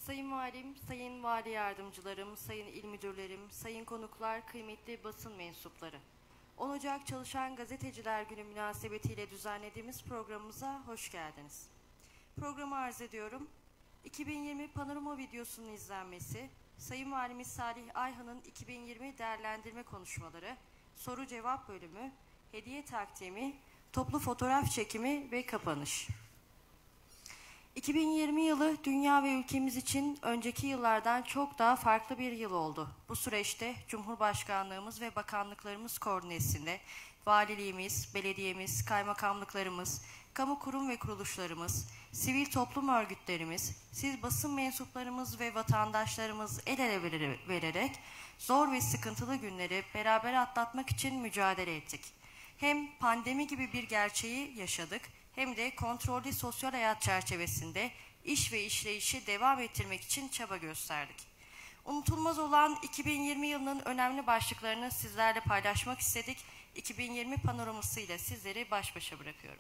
Sayın Valim, Sayın Vali Yardımcılarım, Sayın İl Müdürlerim, Sayın konuklar, kıymetli basın mensupları. 10 Ocak Çalışan Gazeteciler Günü münasebetiyle düzenlediğimiz programımıza hoş geldiniz. Programı arz ediyorum. 2020 panorama videosunun izlenmesi, Sayın Valimiz Salih Ayhan'ın 2020 değerlendirme konuşmaları, soru cevap bölümü, hediye takdimi, toplu fotoğraf çekimi ve kapanış. 2020 yılı dünya ve ülkemiz için önceki yıllardan çok daha farklı bir yıl oldu. Bu süreçte Cumhurbaşkanlığımız ve bakanlıklarımız koordinesinde valiliğimiz, belediyemiz, kaymakamlıklarımız, kamu kurum ve kuruluşlarımız, sivil toplum örgütlerimiz, siz basın mensuplarımız ve vatandaşlarımız el ele vererek zor ve sıkıntılı günleri beraber atlatmak için mücadele ettik. Hem pandemi gibi bir gerçeği yaşadık, hem de kontrollü sosyal hayat çerçevesinde iş ve işleyişi devam ettirmek için çaba gösterdik. Unutulmaz olan 2020 yılının önemli başlıklarını sizlerle paylaşmak istedik. 2020 panoramasıyla sizleri baş başa bırakıyorum.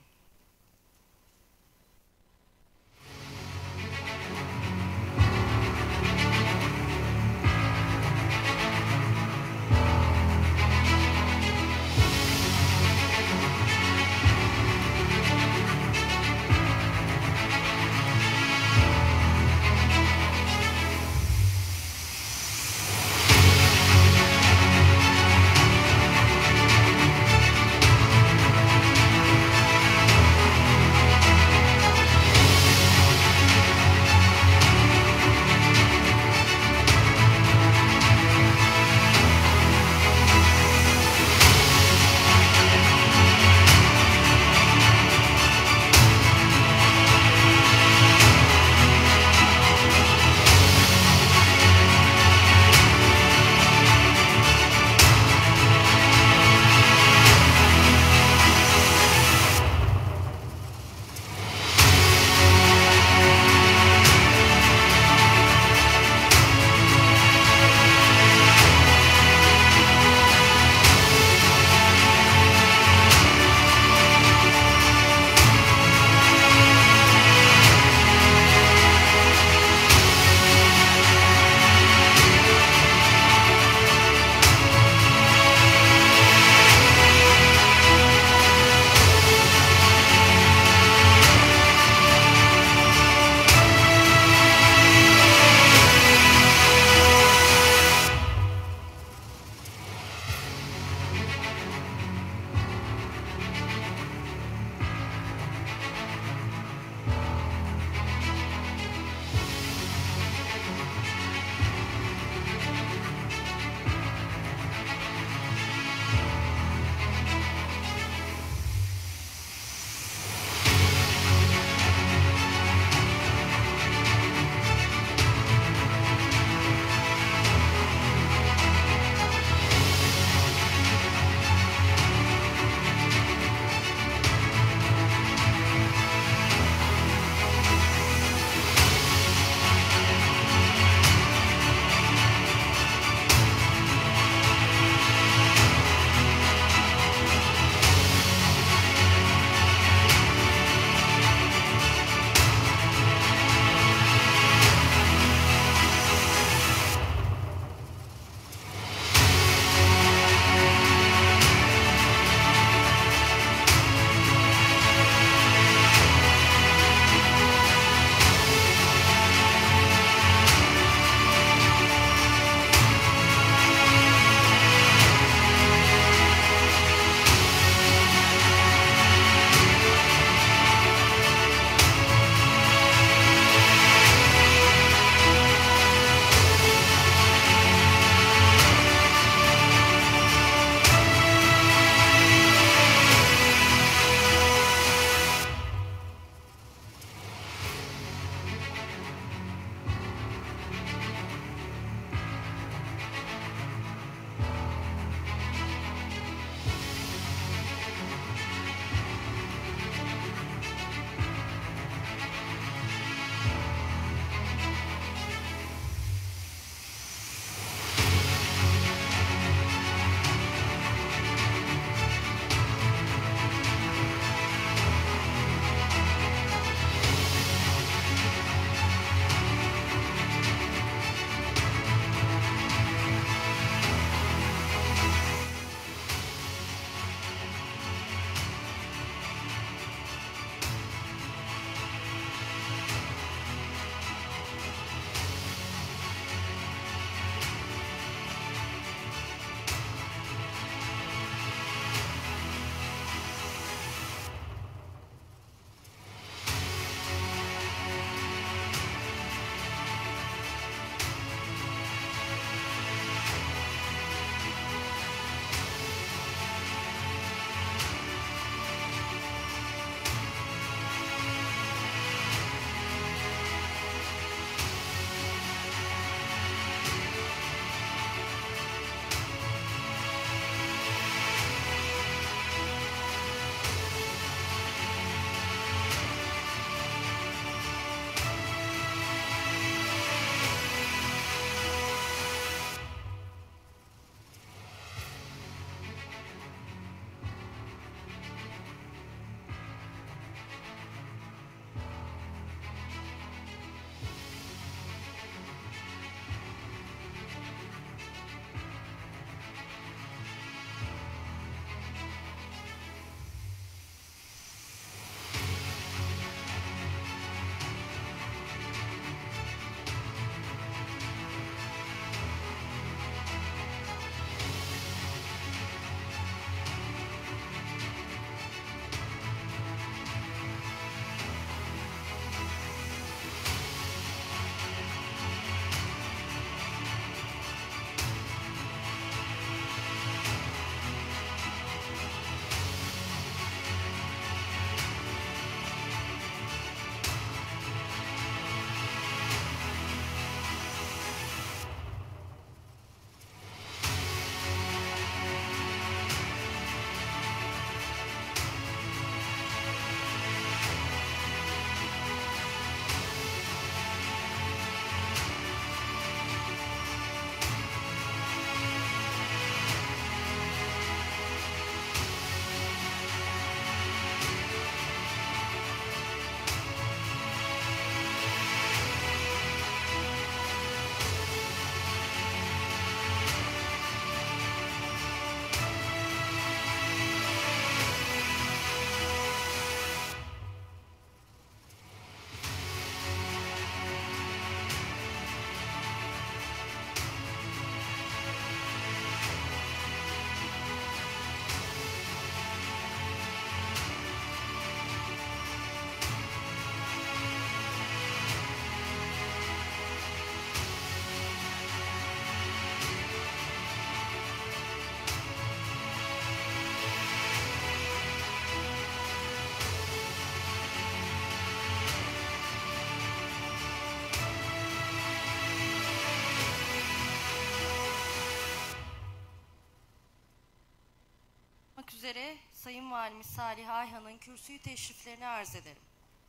üzere Sayın Valimiz Salih Ayhan'ın kürsüyü teşriflerini arz ederim.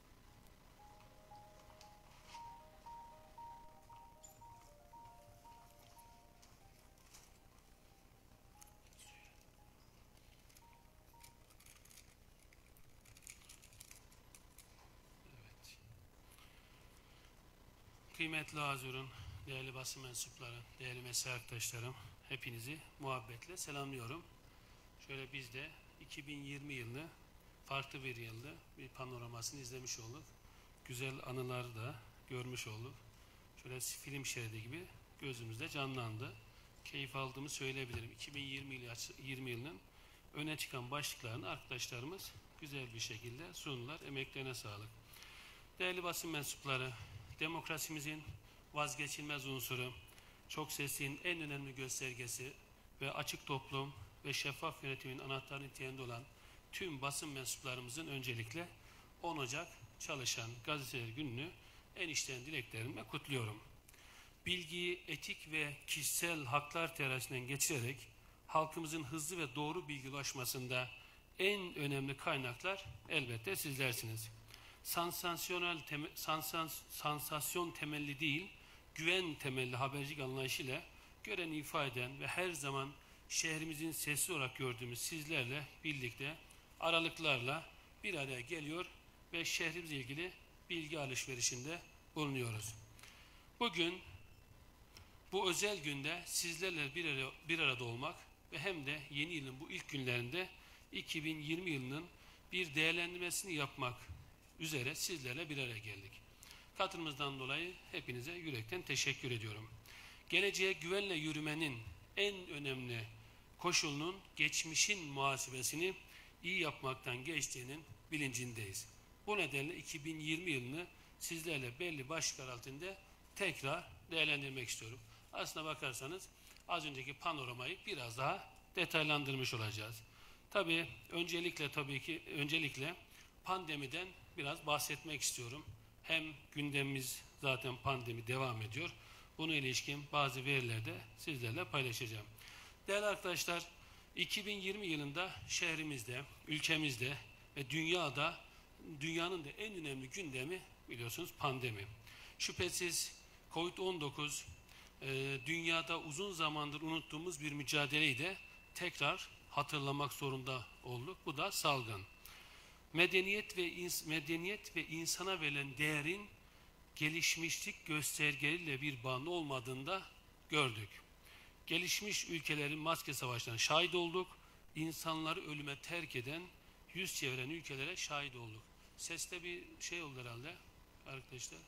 Kıymetli Hazurun, değerli basın mensupları, değerli mesai arkadaşlarım, hepinizi muhabbetle selamlıyorum. Şöyle biz de 2020 yılını, farklı bir yılda bir panoramasını izlemiş olduk. Güzel anıları da görmüş olduk. Şöyle film şeridi gibi gözümüzde canlandı. Keyif aldığımı söyleyebilirim. 2020 yılının öne çıkan başlıklarını arkadaşlarımız güzel bir şekilde sundular. Emeklerine sağlık. Değerli basın mensupları, demokrasimizin vazgeçilmez unsuru, çok sesliğin en önemli göstergesi ve açık toplum ve şeffaf yönetimin anahtarı niteliğinde olan tüm basın mensuplarımızın öncelikle 10 Ocak Çalışan Gazeteler Günü'nü en içten dileklerimle kutluyorum. Bilgiyi etik ve kişisel haklar terazisinden geçirerek halkımızın hızlı ve doğru bilgi ulaşmasında en önemli kaynaklar elbette sizlersiniz. Sansasyon temelli değil, güven temelli habercilik anlayışıyla göreni ifade eden ve her zaman şehrimizin sesi olarak gördüğümüz sizlerle birlikte aralıklarla bir araya geliyor ve şehrimizle ilgili bilgi alışverişinde bulunuyoruz. Bugün bu özel günde sizlerle bir arada olmak ve hem de yeni yılın bu ilk günlerinde 2020 yılının bir değerlendirmesini yapmak üzere sizlerle bir araya geldik. Katılımınızdan dolayı hepinize yürekten teşekkür ediyorum. Geleceğe güvenle yürümenin en önemli koşulunun geçmişin muhasebesini iyi yapmaktan geçtiğinin bilincindeyiz. Bu nedenle 2020 yılını sizlerle belli başlıklar altında tekrar değerlendirmek istiyorum. Aslına bakarsanız az önceki panoramayı biraz daha detaylandırmış olacağız. Öncelikle pandemiden biraz bahsetmek istiyorum. Hem gündemimiz zaten pandemi devam ediyor. Buna ilişkin bazı verileri de sizlerle paylaşacağım. Değerli arkadaşlar, 2020 yılında şehrimizde, ülkemizde ve dünyanın da en önemli gündemi biliyorsunuz pandemi. Şüphesiz Covid-19 dünyada uzun zamandır unuttuğumuz bir mücadeleyi de tekrar hatırlamak zorunda olduk. Bu da salgın. Medeniyet ve insana verilen değerin gelişmişlik göstergeleriyle bir bağlı olmadığını da gördük. Gelişmiş ülkelerin maske savaşlarına şahit olduk. İnsanları ölüme terk eden, yüz çeviren ülkelere şahit olduk. Seste bir şey oldu herhalde arkadaşlar.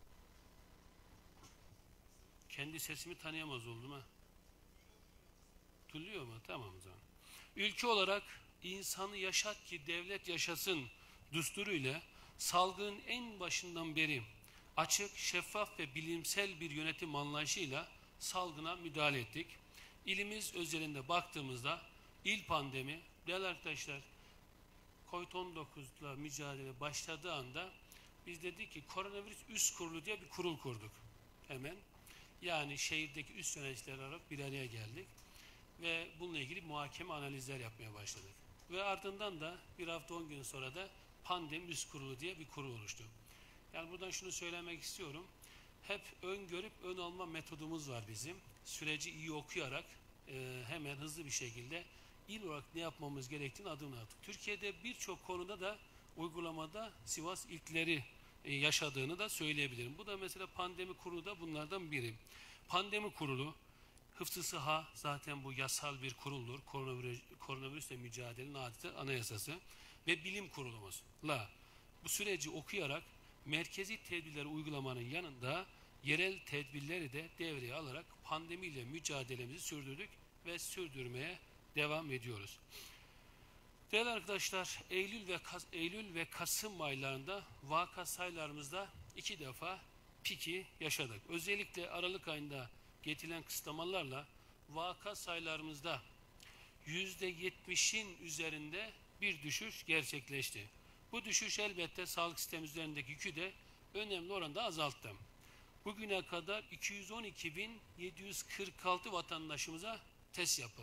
Kendi sesimi tanıyamaz oldum ha. Duyuluyor mu? Tamam o zaman. Ülke olarak insanı yaşat ki devlet yaşasın düsturuyla salgının en başından beri açık, şeffaf ve bilimsel bir yönetim anlayışıyla salgına müdahale ettik. İlimiz özelinde baktığımızda il pandemi, değerli arkadaşlar, Covid-19'la mücadele başladığı anda biz dedik ki koronavirüs üst kurulu diye bir kurul kurduk hemen. Yani şehirdeki üst yöneticiler olarak bir araya geldik ve bununla ilgili muhakeme analizler yapmaya başladık. Ve ardından da bir hafta 10 gün sonra da pandemi üst kurulu diye bir kurul oluştu. Yani buradan şunu söylemek istiyorum. Hep öngörüp ön alma metodumuz var bizim. Süreci iyi okuyarak hemen hızlı bir şekilde il olarak ne yapmamız gerektiğini adımını attık. Türkiye'de birçok konuda da uygulamada Sivas ilkleri yaşadığını da söyleyebilirim. Bu da mesela pandemi kurulu da bunlardan biri. Pandemi kurulu, Hıfzı Sıha zaten bu yasal bir kuruldur. Koronavirüsle mücadelenin adeta anayasası ve bilim kurulumuzla bu süreci okuyarak merkezi tedbirleri uygulamanın yanında yerel tedbirleri de devreye alarak pandemiyle mücadelemizi sürdürdük ve sürdürmeye devam ediyoruz. Değerli arkadaşlar, Eylül ve Kasım aylarında vaka sayılarımızda 2 defa piki yaşadık. Özellikle Aralık ayında getirilen kısıtlamalarla vaka sayılarımızda %70'in üzerinde bir düşüş gerçekleşti. Bu düşüş elbette sağlık sistemi üzerindeki yükü de önemli oranda azalttı. Bugüne kadar 212.746 vatandaşımıza test yapıldı.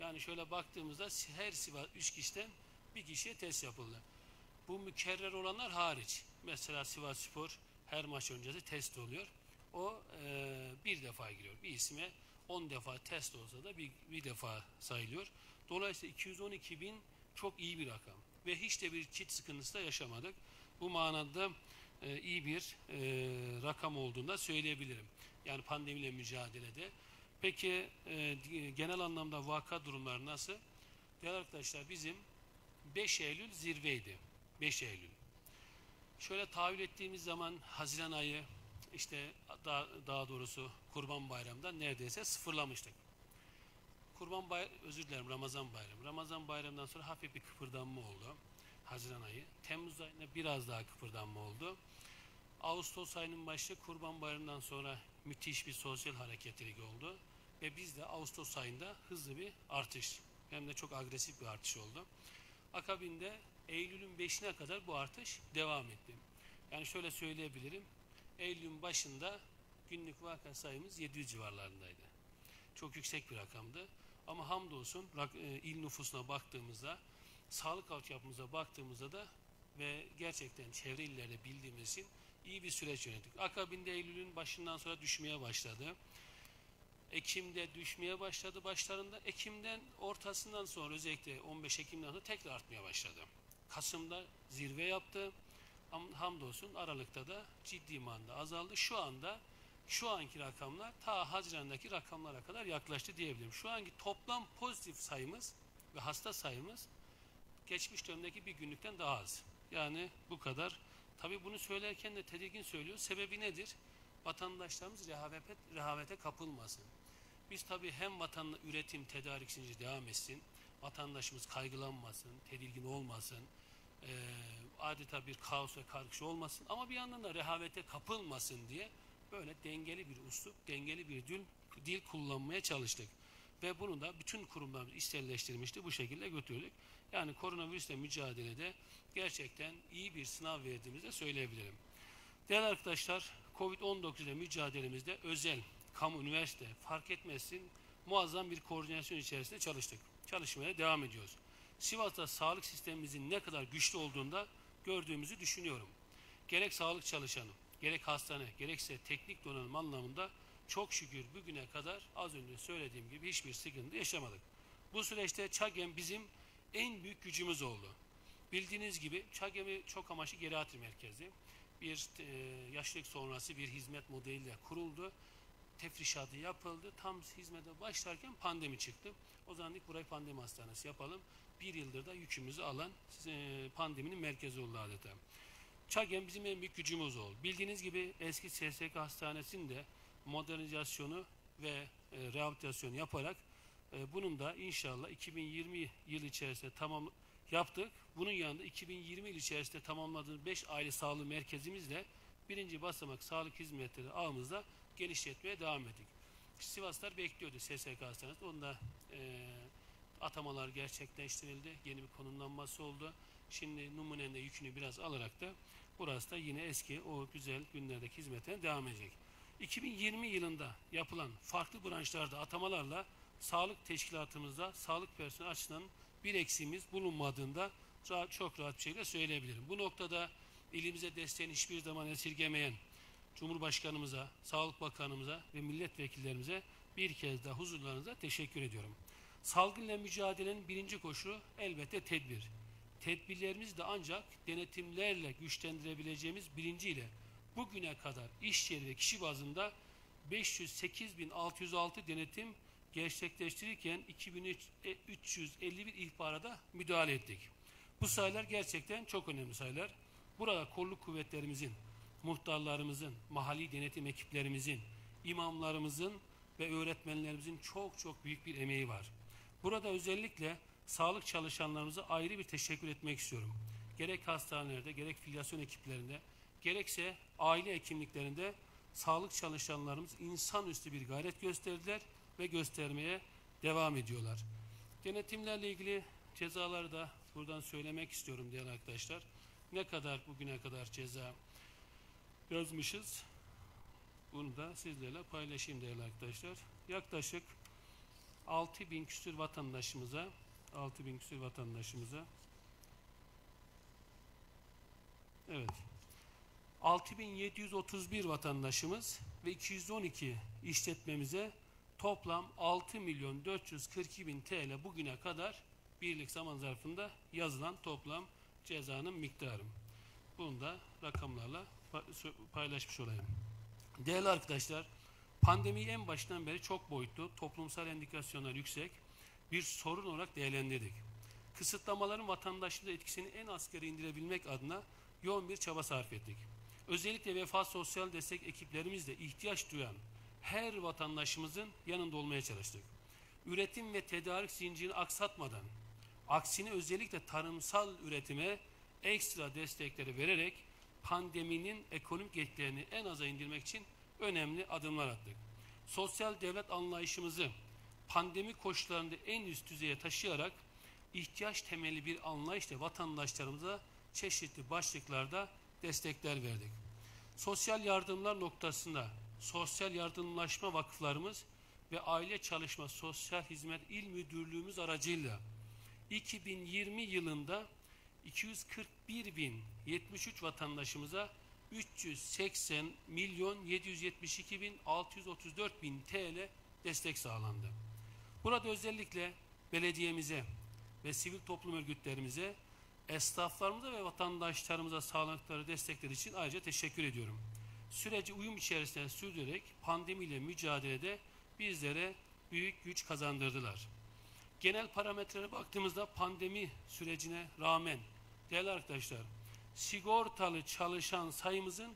Yani şöyle baktığımızda her Sivas 3 kişiden bir kişiye test yapıldı. Bu mükerrer olanlar hariç. Mesela Sivasspor her maç öncesi test oluyor. O bir defa giriyor. Bir isme 10 defa test olsa da bir defa sayılıyor. Dolayısıyla 212 bin çok iyi bir rakam. Ve hiç de bir kit sıkıntısı da yaşamadık. Bu manada iyi bir rakam olduğunu da söyleyebilirim. Yani pandemiyle mücadelede. Peki genel anlamda vaka durumları nasıl? Değerli arkadaşlar, bizim 5 Eylül zirveydi. 5 Eylül. Şöyle tahvil ettiğimiz zaman Haziran ayı, işte daha doğrusu Kurban Bayramı'nda neredeyse sıfırlamıştık. Ramazan Bayramı. Ramazan Bayramı'ndan sonra hafif bir kıpırdanma oldu. Haziran ayı. Temmuz ayında biraz daha kıpırdanma oldu. Ağustos ayının başı Kurban Bayramı'ndan sonra müthiş bir sosyal hareketlilik oldu. Ve biz de Ağustos ayında hızlı bir artış, hem de çok agresif bir artış oldu. Akabinde Eylül'ün 5'ine kadar bu artış devam etti. Yani şöyle söyleyebilirim. Eylül'ün başında günlük vaka sayımız 700 civarlarındaydı. Çok yüksek bir rakamdı. Ama hamdolsun il nüfusuna baktığımızda, sağlık altyapımıza baktığımızda da ve gerçekten çevre illerde bildiğimiz için iyi bir süreç yönettik. Akabinde Eylül'ün başından sonra düşmeye başladı. Ekim'de düşmeye başladı başlarında. Ekim'den ortasından sonra, özellikle 15 Ekim'den sonra tekrar artmaya başladı. Kasım'da zirve yaptı. Hamdolsun Aralık'ta da ciddi manada azaldı. Şu anki rakamlar ta Haziran'daki rakamlara kadar yaklaştı diyebilirim. Şu anki toplam pozitif sayımız ve hasta sayımız geçmiş dönemdeki bir günlükten daha az. Yani bu kadar. Tabii bunu söylerken de tedirgin söylüyor. Sebebi nedir? Vatandaşlarımız rehavete kapılmasın. Biz tabii hem vatanla üretim, tedarik zinciri devam etsin, vatandaşımız kaygılanmasın, tedirgin olmasın, adeta bir kaos ve kargaşa olmasın, ama bir yandan da rehavete kapılmasın diye böyle dengeli bir üslup, dengeli bir dil kullanmaya çalıştık. Ve bunu da bütün kurumlarımız içselleştirmişti, bu şekilde götürdük. Yani koronavirüsle mücadelede gerçekten iyi bir sınav verdiğimizi de söyleyebilirim. Değerli arkadaşlar, Covid-19 ile mücadelemizde özel, kamu, üniversite fark etmezsin muazzam bir koordinasyon içerisinde çalıştık. Çalışmaya devam ediyoruz. Sivas'ta sağlık sistemimizin ne kadar güçlü olduğunda gördüğümüzü düşünüyorum. Gerek sağlık çalışanı, gerek hastane, gerekse teknik donanım anlamında çok şükür bugüne kadar az önce söylediğim gibi hiçbir sıkıntı yaşamadık. Bu süreçte ÇAGEM bizim en büyük gücümüz oldu. Bildiğiniz gibi ÇAGEM'i çok amaçlı geriatri merkezi, bir yaşlılık sonrası bir hizmet modeliyle kuruldu. Tefrişatı yapıldı. Tam hizmete başlarken pandemi çıktı. O zaman ilk burayı pandemi hastanesi yapalım. Bir yıldır da yükümüzü alan pandeminin merkezi oldu adeta. ÇAGEM bizim en büyük gücümüz oldu. Bildiğiniz gibi eski SSK hastanesinde modernizasyonu ve rehabilitasyonu yaparak bunun da inşallah 2020 yıl içerisinde tamam yaptık. Bunun yanında 2020 yıl içerisinde tamamladığımız 5 aile sağlığı merkezimizle birinci basamak sağlık hizmetleri ağımızda genişletmeye devam ettik. Sivaslar bekliyordu SSK hastanesi. Onda atamalar gerçekleştirildi. Yeni bir konumlanması oldu. Şimdi numunenin de yükünü biraz alarak da burası da yine eski o güzel günlerdeki hizmetine devam edecek. 2020 yılında yapılan farklı branşlarda atamalarla sağlık teşkilatımızda sağlık personeli açısından bir eksiğimiz bulunmadığında çok rahat bir şekilde söyleyebilirim. Bu noktada ilimize desteğini hiçbir zaman esirgemeyen Cumhurbaşkanımıza, Sağlık Bakanımıza ve milletvekillerimize bir kez daha huzurlarınıza teşekkür ediyorum. Salgınla mücadelenin birinci koşulu elbette tedbir. Tedbirlerimizi de ancak denetimlerle güçlendirebileceğimiz bilinciyle bugüne kadar iş yeri ve kişi bazında 508.606 denetim gerçekleştirirken 2351 ihbara da müdahale ettik. Bu sayılar gerçekten çok önemli sayılar. Burada kolluk kuvvetlerimizin, muhtarlarımızın, mahalli denetim ekiplerimizin, imamlarımızın ve öğretmenlerimizin çok büyük bir emeği var. Burada özellikle sağlık çalışanlarımıza ayrı bir teşekkür etmek istiyorum. Gerek hastanelerde, gerek filyasyon ekiplerinde, gerekse aile hekimliklerinde sağlık çalışanlarımız insanüstü bir gayret gösterdiler ve göstermeye devam ediyorlar. Denetimlerle ilgili cezaları da buradan söylemek istiyorum değerli arkadaşlar. Ne kadar bugüne kadar ceza yazmışız, bunu da sizlerle paylaşayım değerli arkadaşlar. Yaklaşık 6.000 küsur vatandaşımıza 6.000 küsur vatandaşımıza evet 6.731 vatandaşımız ve 212 işletmemize toplam 6.442.000 TL bugüne kadar birlik zaman zarfında yazılan toplam cezanın miktarı. Bunu da rakamlarla paylaşmış olayım. Değerli arkadaşlar, pandemiyi en baştan beri çok boyutlu, toplumsal endikasyonlar yüksek bir sorun olarak değerlendirdik. Kısıtlamaların vatandaşlığı etkisini en asgari indirebilmek adına yoğun bir çaba sarf ettik. Özellikle Vefa Sosyal Destek ekiplerimizle ihtiyaç duyan her vatandaşımızın yanında olmaya çalıştık. Üretim ve tedarik zincirini aksatmadan, aksine özellikle tarımsal üretime ekstra destekleri vererek pandeminin ekonomik etkilerini en aza indirmek için önemli adımlar attık. Sosyal devlet anlayışımızı pandemi koşullarında en üst düzeye taşıyarak ihtiyaç temelli bir anlayışla vatandaşlarımıza çeşitli başlıklarda destekler verdik. Sosyal yardımlar noktasında sosyal yardımlaşma vakıflarımız ve Aile Çalışma Sosyal Hizmet İl Müdürlüğümüz aracıyla 2020 yılında 241.073 vatandaşımıza 380.772.634 TL destek sağlandı. Burada özellikle belediyemize ve sivil toplum örgütlerimize, esnaflarımıza ve vatandaşlarımıza sağladıkları destekler için ayrıca teşekkür ediyorum. Süreci uyum içerisinde sürdürerek pandemiyle mücadelede bizlere büyük güç kazandırdılar. Genel parametrelere baktığımızda pandemi sürecine rağmen değerli arkadaşlar, sigortalı çalışan sayımızın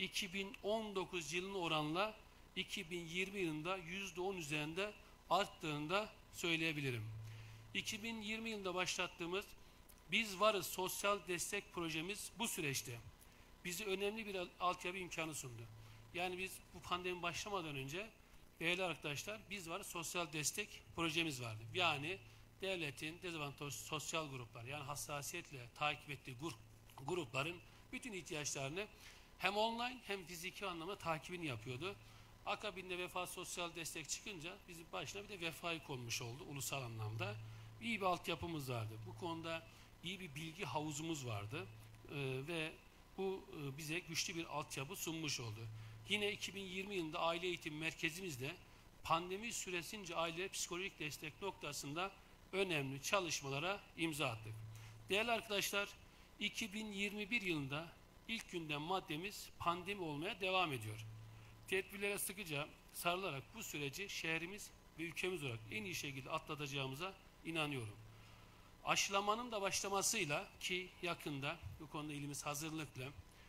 2019 yılına oranla 2020 yılında %10 üzerinde arttığını da söyleyebilirim. 2020 yılında başlattığımız Biz Varız sosyal destek projemiz bu süreçte bize önemli bir altyapı imkanı sundu. Yani biz bu pandemi başlamadan önce değerli arkadaşlar Biz Varız sosyal destek projemiz vardı. Yani devletin dezavantajlı sosyal gruplar yani hassasiyetle takip ettiği grupların bütün ihtiyaçlarını hem online hem fiziki anlamda takibini yapıyordu. Akabinde Vefa Sosyal Destek çıkınca bizim başına bir de Vefa'yı konmuş oldu ulusal anlamda. İyi bir altyapımız vardı. Bu konuda iyi bir bilgi havuzumuz vardı ve bu bize güçlü bir altyapı sunmuş oldu. Yine 2020 yılında aile eğitim merkezimizde pandemi süresince ailelere psikolojik destek noktasında önemli çalışmalara imza attık. Değerli arkadaşlar, 2021 yılında ilk gündem maddemiz pandemi olmaya devam ediyor. Tedbirlere sıkıca sarılarak bu süreci şehrimiz ve ülkemiz olarak en iyi şekilde atlatacağımıza inanıyorum. Aşılamanın da başlamasıyla ki yakında bu konuda ilimiz hazırlıklı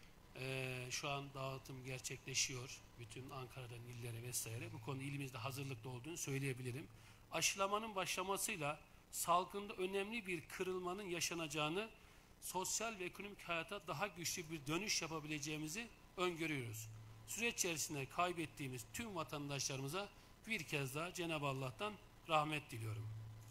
şu an dağıtım gerçekleşiyor. Bütün Ankara'dan illere vesaire bu konuda ilimizde hazırlıklı olduğunu söyleyebilirim. Aşılamanın başlamasıyla salgında önemli bir kırılmanın yaşanacağını, sosyal ve ekonomik hayata daha güçlü bir dönüş yapabileceğimizi öngörüyoruz. Süreç içerisinde kaybettiğimiz tüm vatandaşlarımıza bir kez daha Cenab-ı Allah'tan rahmet diliyorum.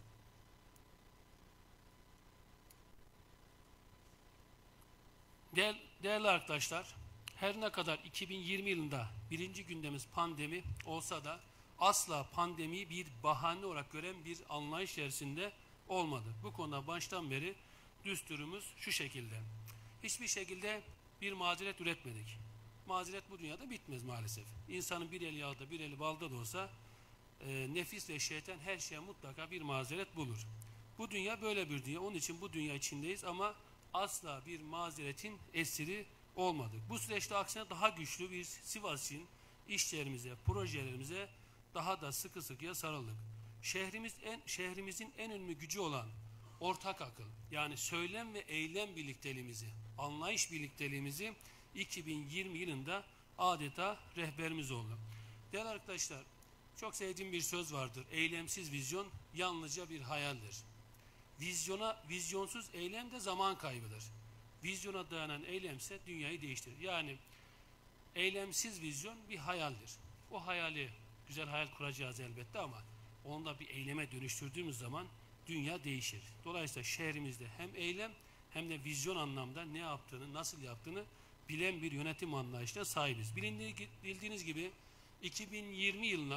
Değerli arkadaşlar, her ne kadar 2020 yılında birinci gündemimiz pandemi olsa da asla pandemiyi bir bahane olarak gören bir anlayış içerisinde olmadı. Bu konuda baştan beri düsturumuz şu şekilde. Hiçbir şekilde bir mazeret üretmedik. Mazeret bu dünyada bitmez maalesef. İnsanın bir eli yağda bir eli balda da olsa nefis ve şeytan her şeye mutlaka bir mazeret bulur. Bu dünya böyle bir dünya. Onun için bu dünya içindeyiz ama asla bir mazeretin esiri olmadık. Bu süreçte aksine daha güçlü bir Sivas için işlerimize, projelerimize daha da sıkı sıkıya sarıldık. Şehrimizin en önemli gücü olan ortak akıl, yani söylem ve eylem birlikteliğimizi, anlayış birlikteliğimizi 2020 yılında adeta rehberimiz oldu. Değerli arkadaşlar, çok sevdiğim bir söz vardır. Eylemsiz vizyon yalnızca bir hayaldir. Vizyonsuz eylem de zaman kaybıdır. Vizyona dayanan eylemse dünyayı değiştirir. Yani eylemsiz vizyon bir hayaldir. O hayali, güzel hayal kuracağız elbette ama onu da bir eyleme dönüştürdüğümüz zaman dünya değişir. Dolayısıyla şehrimizde hem eylem hem de vizyon anlamda ne yaptığını, nasıl yaptığını bilen bir yönetim anlayışına sahibiz. Bildiğiniz gibi 2020 yılına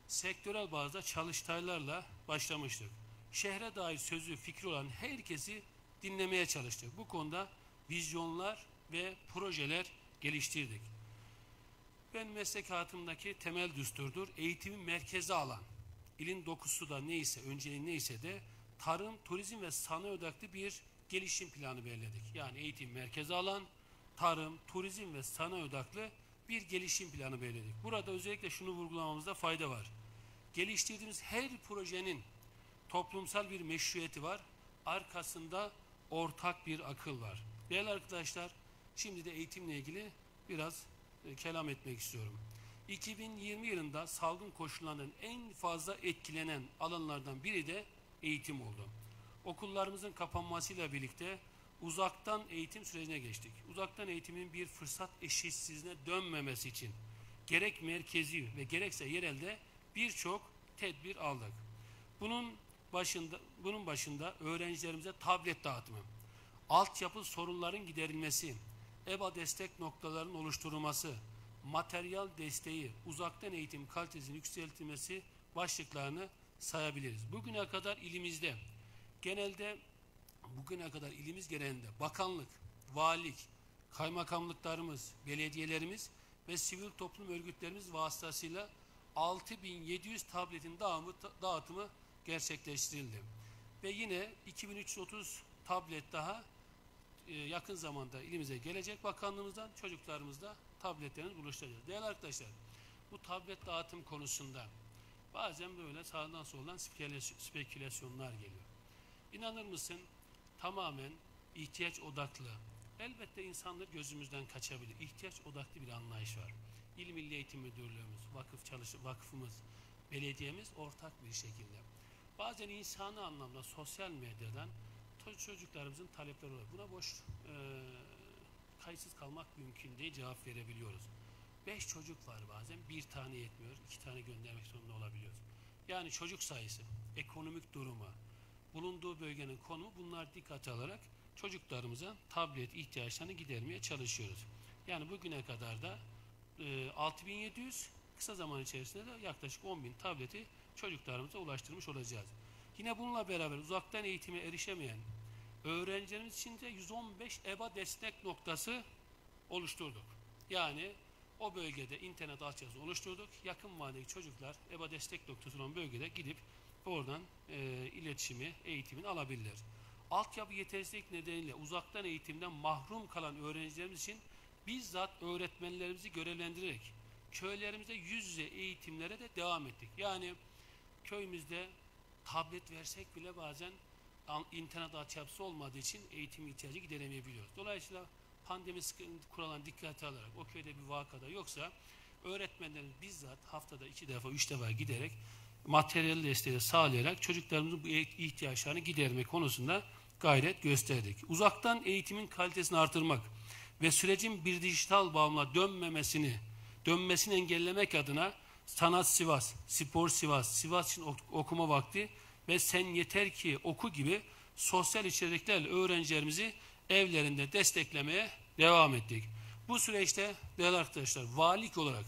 sektörel bazda çalıştaylarla başlamıştık. Şehre dair sözü, fikri olan herkesi dinlemeye çalıştık. Bu konuda vizyonlar ve projeler geliştirdik. Ben meslek hayatımdaki temel düsturdur. Eğitimi merkeze alan, ilin dokusu da neyse, önceliği neyse de tarım, turizm ve sanayi odaklı bir gelişim planı belirledik. Yani eğitim merkeze alan, tarım, turizm ve sanayi odaklı bir gelişim planı belirledik. Burada özellikle şunu vurgulamamızda fayda var. Geliştirdiğimiz her projenin toplumsal bir meşruiyeti var. Arkasında ortak bir akıl var. Değerli arkadaşlar, şimdi de eğitimle ilgili biraz kelam etmek istiyorum. 2020 yılında salgın koşullarının en fazla etkilenen alanlardan biri de eğitim oldu. Okullarımızın kapanmasıyla birlikte uzaktan eğitim sürecine geçtik. Uzaktan eğitimin bir fırsat eşitsizliğine dönmemesi için gerek merkezi ve gerekse yerelde birçok tedbir aldık. Bunun başında öğrencilerimize tablet dağıtımı, altyapı sorunların giderilmesi, EBA destek noktalarının oluşturulması, materyal desteği, uzaktan eğitim kalitesinin yükseltilmesi başlıklarını sayabiliriz. Bugüne kadar ilimiz genelinde bakanlık, valilik, kaymakamlıklarımız, belediyelerimiz ve sivil toplum örgütlerimiz vasıtasıyla 6.700 tabletin dağıtımı gerçekleştirildi. Ve yine 2330 tablet daha yakın zamanda ilimize gelecek. Bakanlığımızdan çocuklarımızda tabletlerini buluşturacağız. Değerli arkadaşlar, bu tablet dağıtım konusunda bazen böyle sağdan soldan spekülasyonlar geliyor. İnanır mısın? Tamamen ihtiyaç odaklı. Elbette insanlar gözümüzden kaçabilir. İhtiyaç odaklı bir anlayış var. İl Milli Eğitim Müdürlüğümüz, vakıfımız, belediyemiz ortak bir şekilde. Bazen insani anlamda sosyal medyadan çocuklarımızın talepleri oluyor. Buna boş kayıtsız kalmak mümkün değil, cevap verebiliyoruz. 5 çocuk var bazen, bir tane yetmiyor, 2 tane göndermek zorunda olabiliyoruz. Yani çocuk sayısı, ekonomik durumu, bulunduğu bölgenin konumu, bunlar dikkate alarak çocuklarımıza tablet ihtiyaçlarını gidermeye çalışıyoruz. Yani bugüne kadar da 6700, kısa zaman içerisinde de yaklaşık 10.000 tableti çocuklarımıza ulaştırmış olacağız. Yine bununla beraber uzaktan eğitime erişemeyen öğrencilerimiz için de 115 EBA destek noktası oluşturduk. Yani o bölgede internet altyapısı oluşturduk. Yakın vadedeki çocuklar EBA destek noktası olan bölgede gidip oradan iletişimi, eğitimini alabilirler. Altyapı yetersizlik nedeniyle uzaktan eğitimden mahrum kalan öğrencilerimiz için bizzat öğretmenlerimizi görevlendirerek köylerimizde yüz yüze eğitimlere de devam ettik. Yani köyümüzde tablet versek bile bazen internet altyapısı olmadığı için eğitim ihtiyacı gideremeyebiliyoruz. Dolayısıyla pandemi kurallarına dikkate alarak o köyde bir vakada yoksa öğretmenlerin bizzat haftada 2 defa 3 defa giderek materyal desteği sağlayarak çocuklarımızın bu ihtiyaçlarını giderme konusunda gayret gösterdik. Uzaktan eğitimin kalitesini artırmak ve sürecin bir dijital bağımla dönmesini engellemek adına Sanat Sivas, Spor Sivas, Sivas için okuma vakti ve Sen Yeter Ki Oku gibi sosyal içeriklerle öğrencilerimizi evlerinde desteklemeye devam ettik. Bu süreçte değerli arkadaşlar, valilik olarak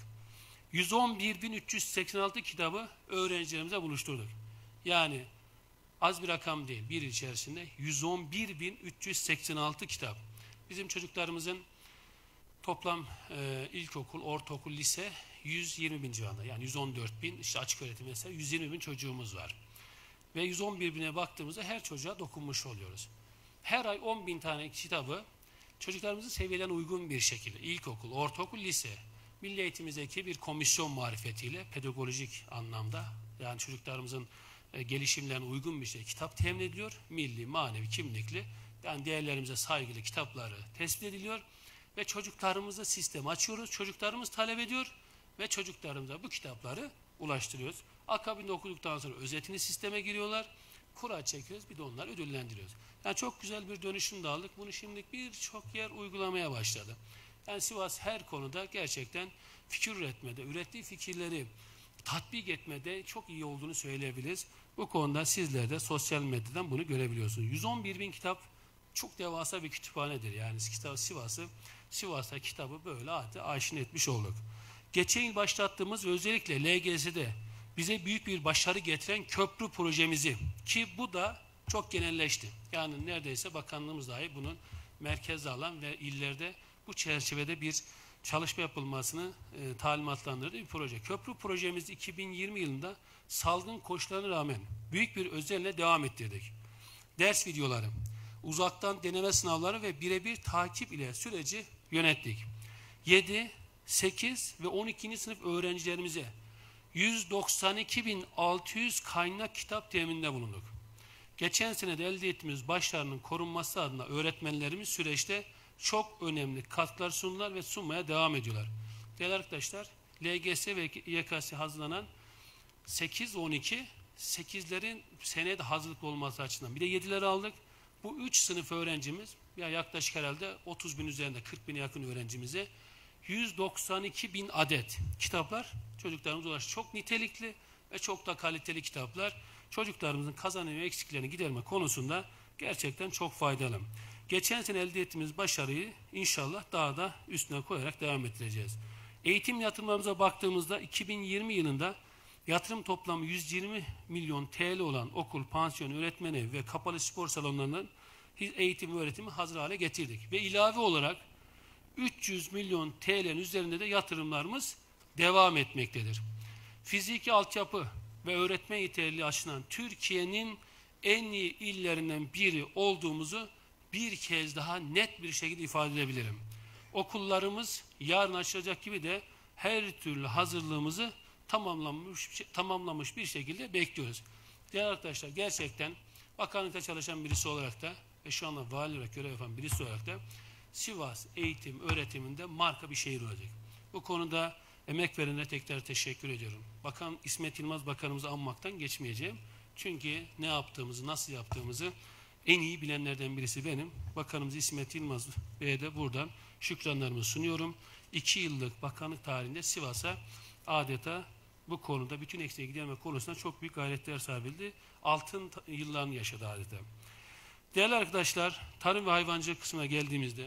111.386 kitabı öğrencilerimize buluşturduk. Yani az bir rakam değil, bir yıl içerisinde 111.386 kitap. Bizim çocuklarımızın toplam ilkokul, ortaokul, lise 120.000 civarında. Yani 114.000, işte açık öğretim mesela 120.000 çocuğumuz var. Ve 111.000'e baktığımızda her çocuğa dokunmuş oluyoruz. Her ay 10.000 tane kitabı çocuklarımızın seviyelerine uygun bir şekilde ilkokul, ortaokul, lise, milli eğitimizdeki bir komisyon marifetiyle pedagojik anlamda, yani çocuklarımızın gelişimlerine uygun bir şey kitap temin ediliyor. Milli, manevi, kimlikli, yani değerlerimize saygılı kitapları tespit ediliyor ve çocuklarımıza sistem açıyoruz. Çocuklarımız talep ediyor ve çocuklarımıza bu kitapları ulaştırıyoruz. Akabinde okuduktan sonra özetini sisteme giriyorlar. Kura çekiyoruz, bir de onları ödüllendiriyoruz. Yani çok güzel bir dönüşüm de aldık. Bunu şimdilik birçok yer uygulamaya başladı. Yani Sivas her konuda gerçekten fikir üretmede, ürettiği fikirleri tatbik etmede çok iyi olduğunu söyleyebiliriz. Bu konuda sizler de sosyal medyadan bunu görebiliyorsunuz. 111.000 kitap çok devasa bir kütüphanedir. Yani Sivas'ta kitabı böyle aşina etmiş olduk. Geçen yıl başlattığımız ve özellikle LGS'de bize büyük bir başarı getiren köprü projemizi, ki bu da çok genelleşti. Yani neredeyse bakanlığımız dahi bunun merkeze alan ve illerde bu çerçevede bir çalışma yapılmasını talimatlandırdığı bir proje. Köprü projemiz 2020 yılında salgın koşullarına rağmen büyük bir özenle devam ettirdik. Ders videoları, uzaktan deneme sınavları ve birebir takip ile süreci yönettik. 7, 8 ve 12. sınıf öğrencilerimize 192.600 kaynak kitap temininde bulunduk. Geçen sene de elde ettiğimiz başarının korunması adına öğretmenlerimiz süreçte çok önemli katkılar sundular ve sunmaya devam ediyorlar. Değerli arkadaşlar, LGS ve YKS hazırlanan 8-12, 8'lerin seneye de hazırlıklı olması açısından. Bir de 7'leri aldık. Bu 3 sınıf öğrencimiz, ya yaklaşık herhalde 30 bin üzerinde, 40 bine yakın öğrencimize 192.000 adet kitaplar çocuklarımıza ulaştı. Çok nitelikli ve çok da kaliteli kitaplar. Çocuklarımızın kazanım ve eksiklerini giderme konusunda gerçekten çok faydalı. Geçen sene elde ettiğimiz başarıyı inşallah daha da üstüne koyarak devam ettireceğiz. Eğitim yatırımlarımıza baktığımızda 2020 yılında yatırım toplamı 120 milyon TL olan okul, pansiyon, öğretmen evi ve kapalı spor salonlarının eğitim ve öğretimi hazır hale getirdik. Ve ilave olarak 300 milyon TL'nin üzerinde de yatırımlarımız devam etmektedir. Fiziki altyapı ve öğretmen yeterliliği açısından Türkiye'nin en iyi illerinden biri olduğumuzu bir kez daha net bir şekilde ifade edebilirim. Okullarımız yarın açılacak gibi de her türlü hazırlığımızı tamamlamış bir şekilde bekliyoruz. Değerli arkadaşlar, gerçekten bakanlıkta çalışan birisi olarak da ve şu anda vali olarak görev yapan birisi olarak da Sivas eğitim öğretiminde marka bir şehir olacak. Bu konuda emek verenlere tekrar teşekkür ediyorum. Bakan İsmet Yılmaz Bakanımızı anmaktan geçmeyeceğim. Çünkü ne yaptığımızı, nasıl yaptığımızı en iyi bilenlerden birisi benim. Bakanımız İsmet Yılmaz Bey'e de buradan şükranlarımı sunuyorum. 2 yıllık bakanlık tarihinde Sivas'a adeta bu konuda bütün eksiğe giderme konusunda çok büyük gayretler sarf edildi. Altın yıllarını yaşadı adeta. Değerli arkadaşlar, tarım ve hayvancılık kısmına geldiğimizde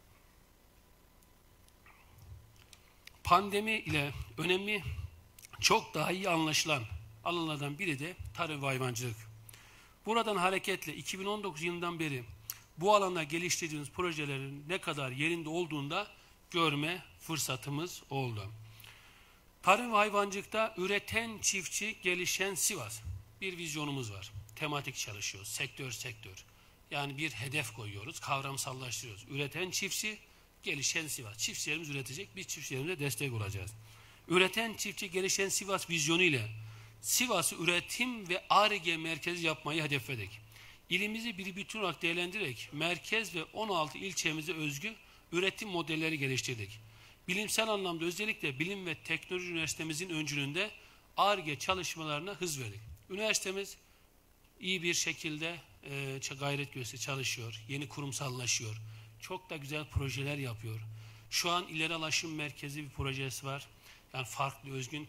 pandemi ile önemi çok daha iyi anlaşılan alanlardan biri de tarım ve hayvancılık. Buradan hareketle 2019 yılından beri bu alanda geliştirdiğimiz projelerin ne kadar yerinde olduğunda görme fırsatımız oldu. Tarım ve hayvancılıkta üreten çiftçi, gelişen Sivas bir vizyonumuz var. Tematik çalışıyoruz, sektör. Yani bir hedef koyuyoruz, kavramsallaştırıyoruz. Üreten çiftçi, gelişen Sivas. Çiftçilerimiz üretecek, biz çiftçilerimize destek olacağız. Üreten çiftçi, gelişen Sivas vizyonu ile Sivas'ı üretim ve Ar-Ge merkezi yapmayı hedefledik. İlimizi bir bütün olarak değerlendirerek merkez ve 16 ilçemize özgü üretim modelleri geliştirdik. Bilimsel anlamda özellikle Bilim ve Teknoloji Üniversitemizin öncülüğünde Ar-Ge çalışmalarına hız verdik. Üniversitemiz iyi bir şekilde gayret gösteriyor, çalışıyor, yeni kurumsallaşıyor. Çok da güzel projeler yapıyor. Şu an ileri alaşım merkezi bir projesi var. Yani farklı, özgün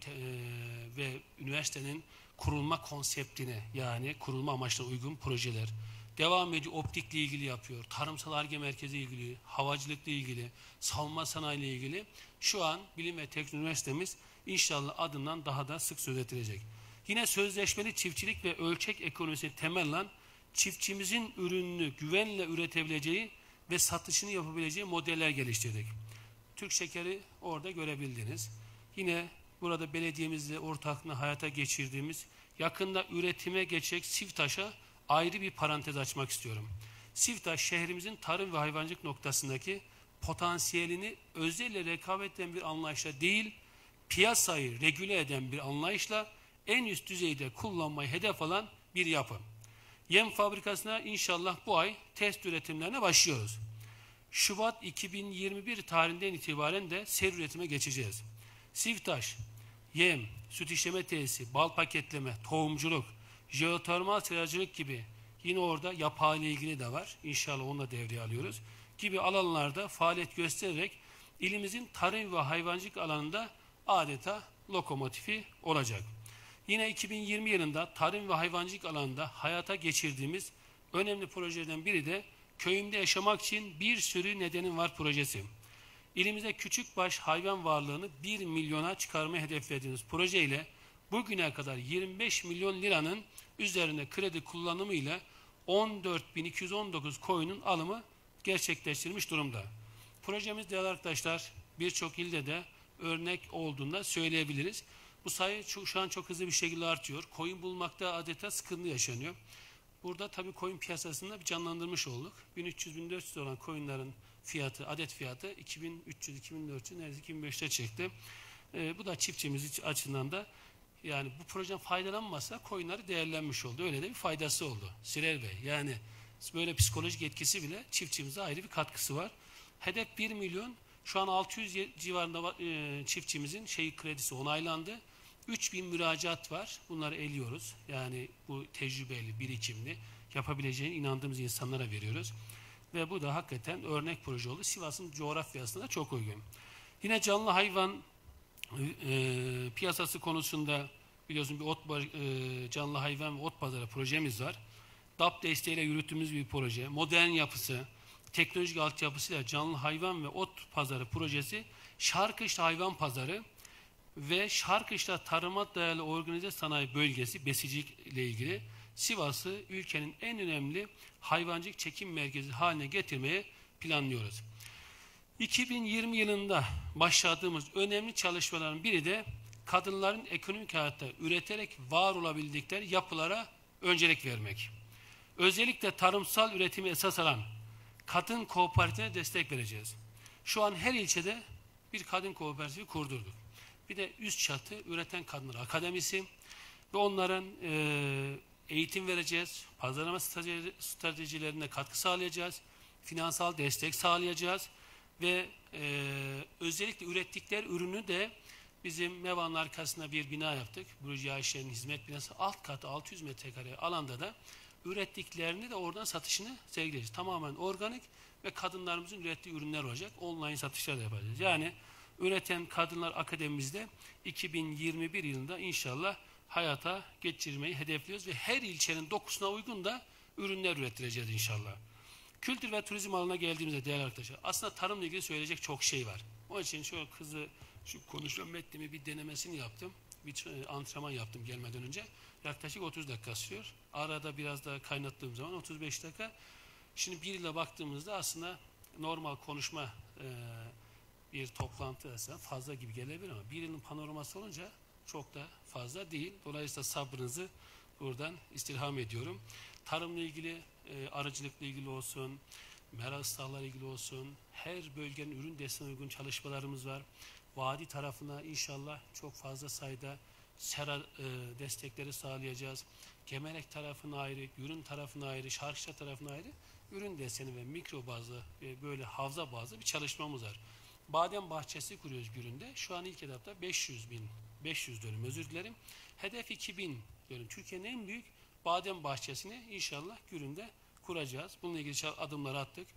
ve üniversitenin kurulma konseptine, yani kurulma amaçlarına uygun projeler. Devam ediyor, optikle ilgili yapıyor, tarımsal Ar-Ge merkezi ilgili, havacılıkla ilgili, savunma sanayiyle ilgili. Şu an Bilim ve Teknoloji Üniversitemiz inşallah adından daha da sık söz edilecek. Yine sözleşmeli çiftçilik ve ölçek ekonomisi temellen çiftçimizin ürününü güvenle üretebileceği ve satışını yapabileceği modeller geliştirdik. Türk Şekeri orada görebildiniz. Yine burada belediyemizle ortaklığını hayata geçirdiğimiz, yakında üretime geçecek Sivtaş'a ayrı bir parantez açmak istiyorum. Sivtaş şehrimizin tarım ve hayvancılık noktasındaki potansiyelini özelle rekabet eden bir anlayışla değil, piyasayı regüle eden bir anlayışla en üst düzeyde kullanmayı hedef alan bir yapı. Yem fabrikasına inşallah bu ay test üretimlerine başlıyoruz. Şubat 2021 tarihinden itibaren de seri üretime geçeceğiz. Sivtaş, yem, süt işleme tesisi, bal paketleme, tohumculuk, jeotermal seracılık gibi, yine orada yapay ile ilgili de var. İnşallah onu da devreye alıyoruz. Gibi alanlarda faaliyet göstererek ilimizin tarım ve hayvancılık alanında adeta lokomotifi olacak. Yine 2020 yılında tarım ve hayvancılık alanında hayata geçirdiğimiz önemli projelerden biri de köyümde yaşamak için bir sürü nedenim var projesi. İlimizde küçükbaş hayvan varlığını 1 milyona çıkarmayı hedeflediğimiz projeyle bugüne kadar 25 milyon liranın üzerine kredi kullanımıyla 14.219 koyunun alımı gerçekleştirilmiş durumda. Projemiz değerli arkadaşlar birçok ilde de örnek olduğunda söyleyebiliriz. Bu sayı şu an çok hızlı bir şekilde artıyor. Koyun bulmakta adeta sıkıntı yaşanıyor. Burada tabii koyun piyasasında bir canlandırmış olduk. 1300-1400 olan koyunların fiyatı, adet fiyatı 2300-2400 neredeyse 25'te çıktı. Bu da çiftçimiz açısından da yani bu projeden faydalanmasa koyunları değerlenmiş oldu. Öyle de bir faydası oldu. Sirel Bey yani böyle psikolojik etkisi bile çiftçimize ayrı bir katkısı var. Hedef 1 milyon. Şu an 600 civarında çiftçimizin kredisi onaylandı. 3000 müracaat var. Bunları eliyoruz. Yani bu tecrübeli, birikimli, yapabileceğine inandığımız insanlara veriyoruz. Ve bu da hakikaten örnek proje oldu. Sivas'ın coğrafyasına da çok uygun. Yine canlı hayvan piyasası konusunda biliyorsun bir canlı hayvan ve ot pazarı projemiz var. DAP desteğiyle yürüttüğümüz bir proje. Modern yapısı, teknolojik altyapısıyla canlı hayvan ve ot pazarı projesi Şarkışla Hayvan Pazarı ve Şarkışla Tarıma Dayalı Organize Sanayi Bölgesi besicilik ile ilgili Sivas'ı ülkenin en önemli hayvancılık çekim merkezi haline getirmeye planlıyoruz. 2020 yılında başladığımız önemli çalışmaların biri de kadınların ekonomik hayatta üreterek var olabildikleri yapılara öncelik vermek. Özellikle tarımsal üretimi esas alan kadın kooperatifine destek vereceğiz. Şu an her ilçede bir kadın kooperatifi kurdurduk. Bir de üst çatı üreten kadınlar akademisi ve onların eğitim vereceğiz, pazarlama stratejilerine katkı sağlayacağız, finansal destek sağlayacağız ve özellikle ürettikleri ürünü de bizim Meva'nın arkasında bir bina yaptık. Burcu Ayşe'nin hizmet binası alt katı 600 metrekare alanda da ürettiklerini de oradan satışını sergileyeceğiz. Tamamen organik ve kadınlarımızın ürettiği ürünler olacak. Online satışlar da yapacağız. Yani üreten kadınlar akademimizde 2021 yılında inşallah hayata geçirmeyi hedefliyoruz ve her ilçenin dokusuna uygun da ürünler ürettireceğiz inşallah. Kültür ve turizm alanına geldiğimizde değerli arkadaşlar aslında tarımla ilgili söyleyecek çok şey var. Onun için şöyle şu konuşma metnimi bir denemesini yaptım. Bir antrenman yaptım gelmeden önce. Yaklaşık 30 dakika sürüyor. Arada biraz da kaynattığım zaman 35 dakika. Şimdi bir yıla baktığımızda aslında normal konuşma bir toplantı aslında fazla gibi gelebilir ama bir yılın panoraması olunca çok da fazla değil. Dolayısıyla sabrınızı buradan istirham ediyorum. Tarımla ilgili, arıcılıkla ilgili olsun, mera ıslahlarla ilgili olsun, her bölgenin ürün desteğine uygun çalışmalarımız var. Vadi tarafına inşallah çok fazla sayıda sera destekleri sağlayacağız. Gemerek tarafına ayrı, ürün tarafına ayrı, Şarkışla tarafına ayrı ürün deseni ve mikro bazlı böyle havza bazlı bir çalışmamız var. Badem bahçesi kuruyoruz Gürün'de. Şu an ilk etapta 500 dönüm özür dilerim. Hedef 2000 dönüm. Türkiye'nin en büyük badem bahçesini inşallah Gürün'de kuracağız. Bununla ilgili adımlar attık.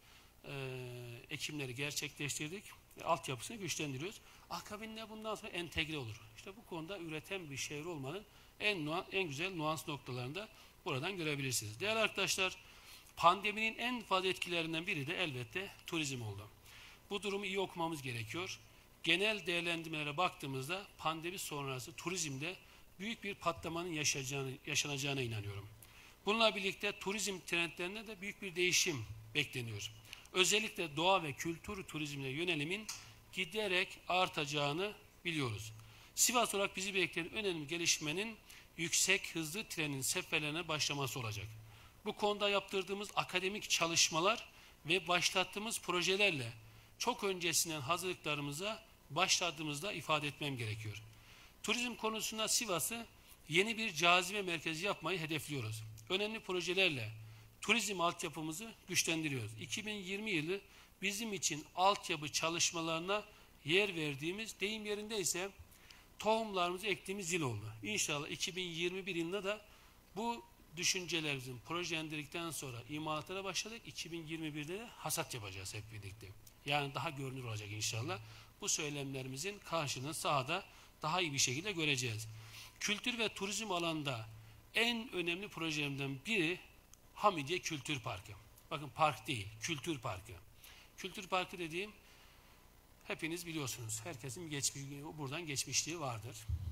Ekimleri gerçekleştirdik. Altyapısını güçlendiriyoruz. Akabinde bundan sonra entegre olur. İşte bu konuda üreten bir şehir olmanın en güzel nuans noktalarında buradan görebilirsiniz. Değerli arkadaşlar, pandeminin en fazla etkilerinden biri de elbette turizm oldu. Bu durumu iyi okumamız gerekiyor. Genel değerlendirmelere baktığımızda pandemi sonrası turizmde büyük bir patlamanın yaşanacağına inanıyorum. Bununla birlikte turizm trendlerinde de büyük bir değişim bekleniyor. Özellikle doğa ve kültür turizmine yönelimin giderek artacağını biliyoruz. Sivas olarak bizi bekleyen önemli gelişmenin yüksek hızlı trenin seferlerine başlaması olacak. Bu konuda yaptırdığımız akademik çalışmalar ve başlattığımız projelerle çok öncesinden hazırlıklarımıza başladığımızda ifade etmem gerekiyor. Turizm konusunda Sivas'ı yeni bir cazibe merkezi yapmayı hedefliyoruz. Önemli projelerle turizm altyapımızı güçlendiriyoruz. 2020 yılı bizim için altyapı çalışmalarına yer verdiğimiz, deyim yerinde ise tohumlarımızı ektiğimiz yıl oldu. İnşallah 2021 yılında da bu düşüncelerimizin projelendirdikten sonra imalatlara başladık. 2021'de de hasat yapacağız hep birlikte. Yani daha görünür olacak inşallah. Bu söylemlerimizin karşılığını sahada daha iyi bir şekilde göreceğiz. Kültür ve turizm alanında en önemli projelerimden biri Hamidiye Kültür Parkı. Bakın park değil, kültür parkı. Kültür parkı dediğim hepiniz biliyorsunuz. Herkesin buradan geçmişliği vardır.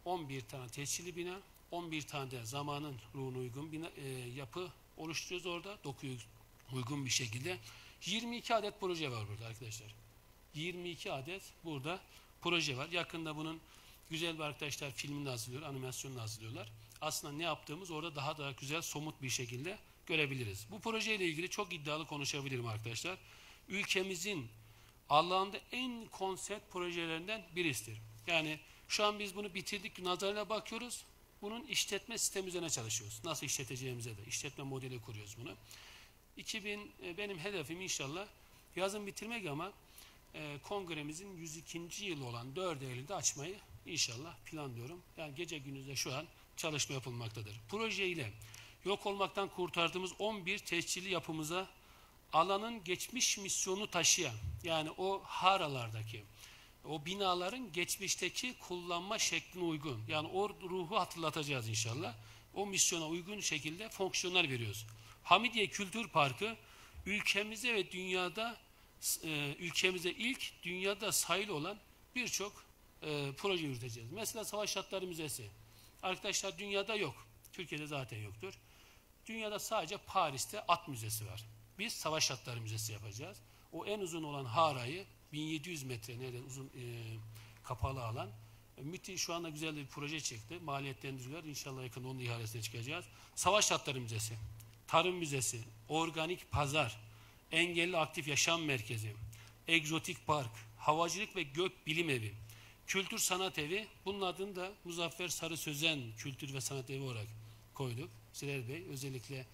11 tane tescilli bina, 11 tane de zamanın ruhuna uygun bina, yapı oluşturuyoruz orada. Dokuya uygun bir şekilde. 22 adet proje var burada arkadaşlar. 22 adet burada proje var. Yakında bunun güzel bir arkadaşlar filmini hazırlıyor, animasyonunu hazırlıyorlar. Aslında ne yaptığımız orada daha da güzel, somut bir şekilde görebiliriz. Bu projeyle ilgili çok iddialı konuşabilirim arkadaşlar. Ülkemizin Allah'ında en konsept projelerinden birisidir. Yani şu an biz bunu bitirdik, nazarına bakıyoruz. Bunun işletme sistemi üzerine çalışıyoruz. Nasıl işleteceğimize de, işletme modeli kuruyoruz bunu. Benim hedefim inşallah yazın bitirmek ama kongremizin 102. yılı olan 4 Eylül'de açmayı inşallah planlıyorum. Yani gece gündüzde şu an çalışma yapılmaktadır. Proje ile yok olmaktan kurtardığımız 11 tescilli yapımıza alanın geçmiş misyonu taşıyan, yani o haralardaki, o binaların geçmişteki kullanma şekline uygun, yani o ruhu hatırlatacağız inşallah. O misyona uygun şekilde fonksiyonlar veriyoruz. Hamidiye Kültür Parkı ülkemize ve dünyada ülkemize ilk, dünyada sayılı olan birçok proje yürüteceğiz. Mesela Savaş Hatları Müzesi. Arkadaşlar dünyada yok. Türkiye'de zaten yoktur. Dünyada sadece Paris'te at müzesi var. Biz Savaş Hatları Müzesi yapacağız. O en uzun olan harayı 1700 metre nereden uzun kapalı alan. MİT şu anda güzel bir proje çıktı. Maliyetlendiriliyor. İnşallah yakın onun ihalesine çıkacağız. Savaş Hatları Müzesi, Tarım Müzesi, Organik Pazar, Engelli Aktif Yaşam Merkezi, Egzotik Park, Havacılık ve Gök Bilim Evi, Kültür Sanat Evi. Bunun adını da Muzaffer Sarı Sözen Kültür ve Sanat Evi olarak koyduk. Zirer Bey özellikle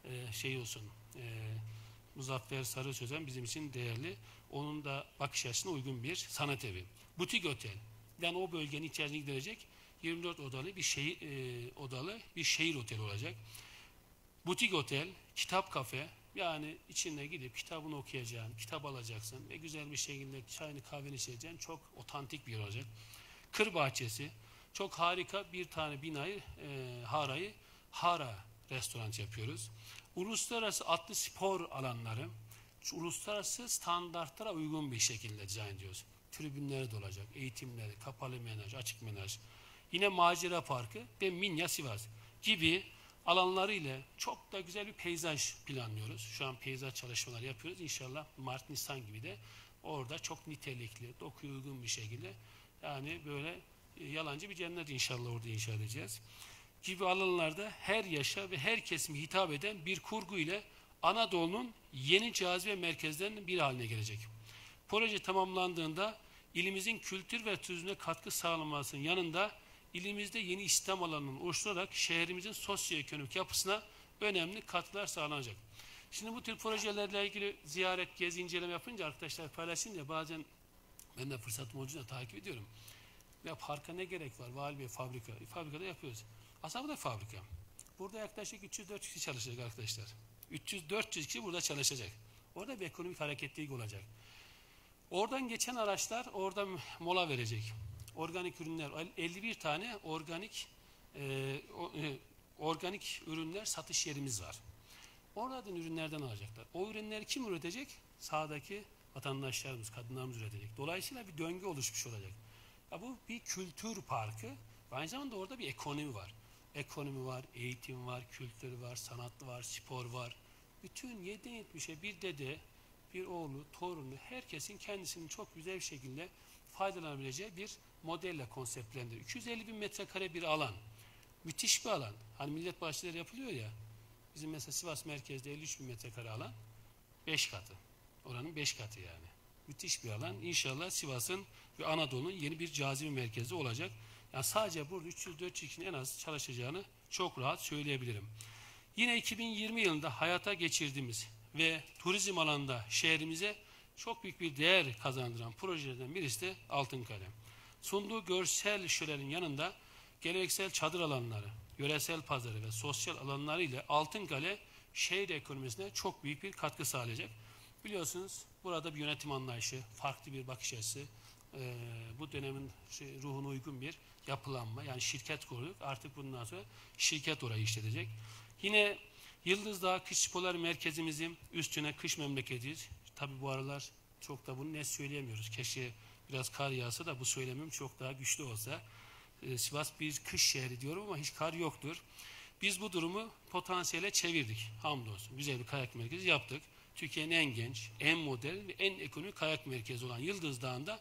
Muzaffer Sarı Sözen bizim için değerli. Onun da bakış açısına uygun bir sanat evi. Butik Otel. Yani o bölgenin içerisine gidilecek 24 odalı bir şehir oteli olacak. Butik Otel, Kitap Kafe. Yani içinde gidip kitabını okuyacaksın, kitap alacaksın ve güzel bir şekilde çayını kahveni içeceksin. Çok otantik bir yer olacak. Kır Bahçesi. Çok harika bir tane binayı, harayı Hara restoran yapıyoruz. Uluslararası atlı spor alanları, uluslararası standartlara uygun bir şekilde dizayn ediyoruz. Tribünleri de olacak, eğitimleri, kapalı menaj, açık menaj. Yine Macera Parkı ve Minya Sivas gibi alanlarıyla çok da güzel bir peyzaj planlıyoruz. Şu an peyzaj çalışmaları yapıyoruz. İnşallah Mart, Nisan gibi de orada çok nitelikli, dokuya uygun bir şekilde, yani böyle yalancı bir cennet inşallah orada inşa edeceğiz. Gibi alanlarda her yaşa ve her kesime hitap eden bir kurgu ile Anadolu'nun yeni cazibe merkezlerinden biri haline gelecek. Proje tamamlandığında ilimizin kültür ve turizmine katkı sağlamasının yanında ilimizde yeni İslam alanının oluşturarak şehrimizin sosyoekonomik yapısına önemli katkılar sağlanacak. Şimdi bu tür projelerle ilgili ziyaret, gezi, inceleme yapınca arkadaşlar paylaşınca bazen ben de fırsatım olunca takip ediyorum. Ya parka ne gerek var? Vali Bey fabrika. Fabrikada yapıyoruz. Aslında bu da fabrika. Burada yaklaşık 304 kişi çalışacak arkadaşlar. 300-400 kişi burada çalışacak. Orada bir ekonomik hareketlilik olacak. Oradan geçen araçlar orada mola verecek. Organik ürünler, 51 tane organik ürünler satış yerimiz var. Oradan ürünlerden alacaklar. O ürünleri kim üretecek? Sağdaki vatandaşlarımız, kadınlarımız üretecek. Dolayısıyla bir döngü oluşmuş olacak. Ya bu bir kültür parkı. Aynı zamanda orada bir ekonomi var. Ekonomi var, eğitim var, kültür var, sanat var, spor var. Bütün 7-70'e bir dede, bir oğlu, torunu, herkesin kendisinin çok güzel bir şekilde faydalanabileceği bir modelle konseptlendiriyor. 250 bin metrekare bir alan. Müthiş bir alan. Hani millet bahçeleri yapılıyor ya. Bizim mesela Sivas merkezde 53 bin metrekare alan. 5 katı. Oranın 5 katı yani. Müthiş bir alan. İnşallah Sivas'ın ve Anadolu'nun yeni bir cazibe merkezi olacak. Yani sadece burada 300-400 kişinin en az çalışacağını çok rahat söyleyebilirim. Yine 2020 yılında hayata geçirdiğimiz ve turizm alanında şehrimize çok büyük bir değer kazandıran projelerden birisi de Altınkale. Sunduğu görsel şölenin yanında geleneksel çadır alanları, yöresel pazarı ve sosyal alanları ile Altınkale şehir ekonomisine çok büyük bir katkı sağlayacak. Biliyorsunuz burada bir yönetim anlayışı, farklı bir bakış açısı, bu dönemin ruhuna uygun bir yapılanma, yani şirket kurduk. Artık bundan sonra şirket orayı işletecek. Yine Yıldızdağ Kış Sporları Merkezimizin üstüne kış memleketiyiz. Tabi bu aralar çok da bunu net söyleyemiyoruz. Keşke biraz kar yağsa da bu söylemim çok daha güçlü olsa. Sivas bir kış şehri diyorum ama hiç kar yoktur. Biz bu durumu potansiyele çevirdik. Hamdolsun. Güzel bir kayak merkezi yaptık. Türkiye'nin en genç, en modern ve en ekonomik kayak merkezi olan Yıldız Dağı'nda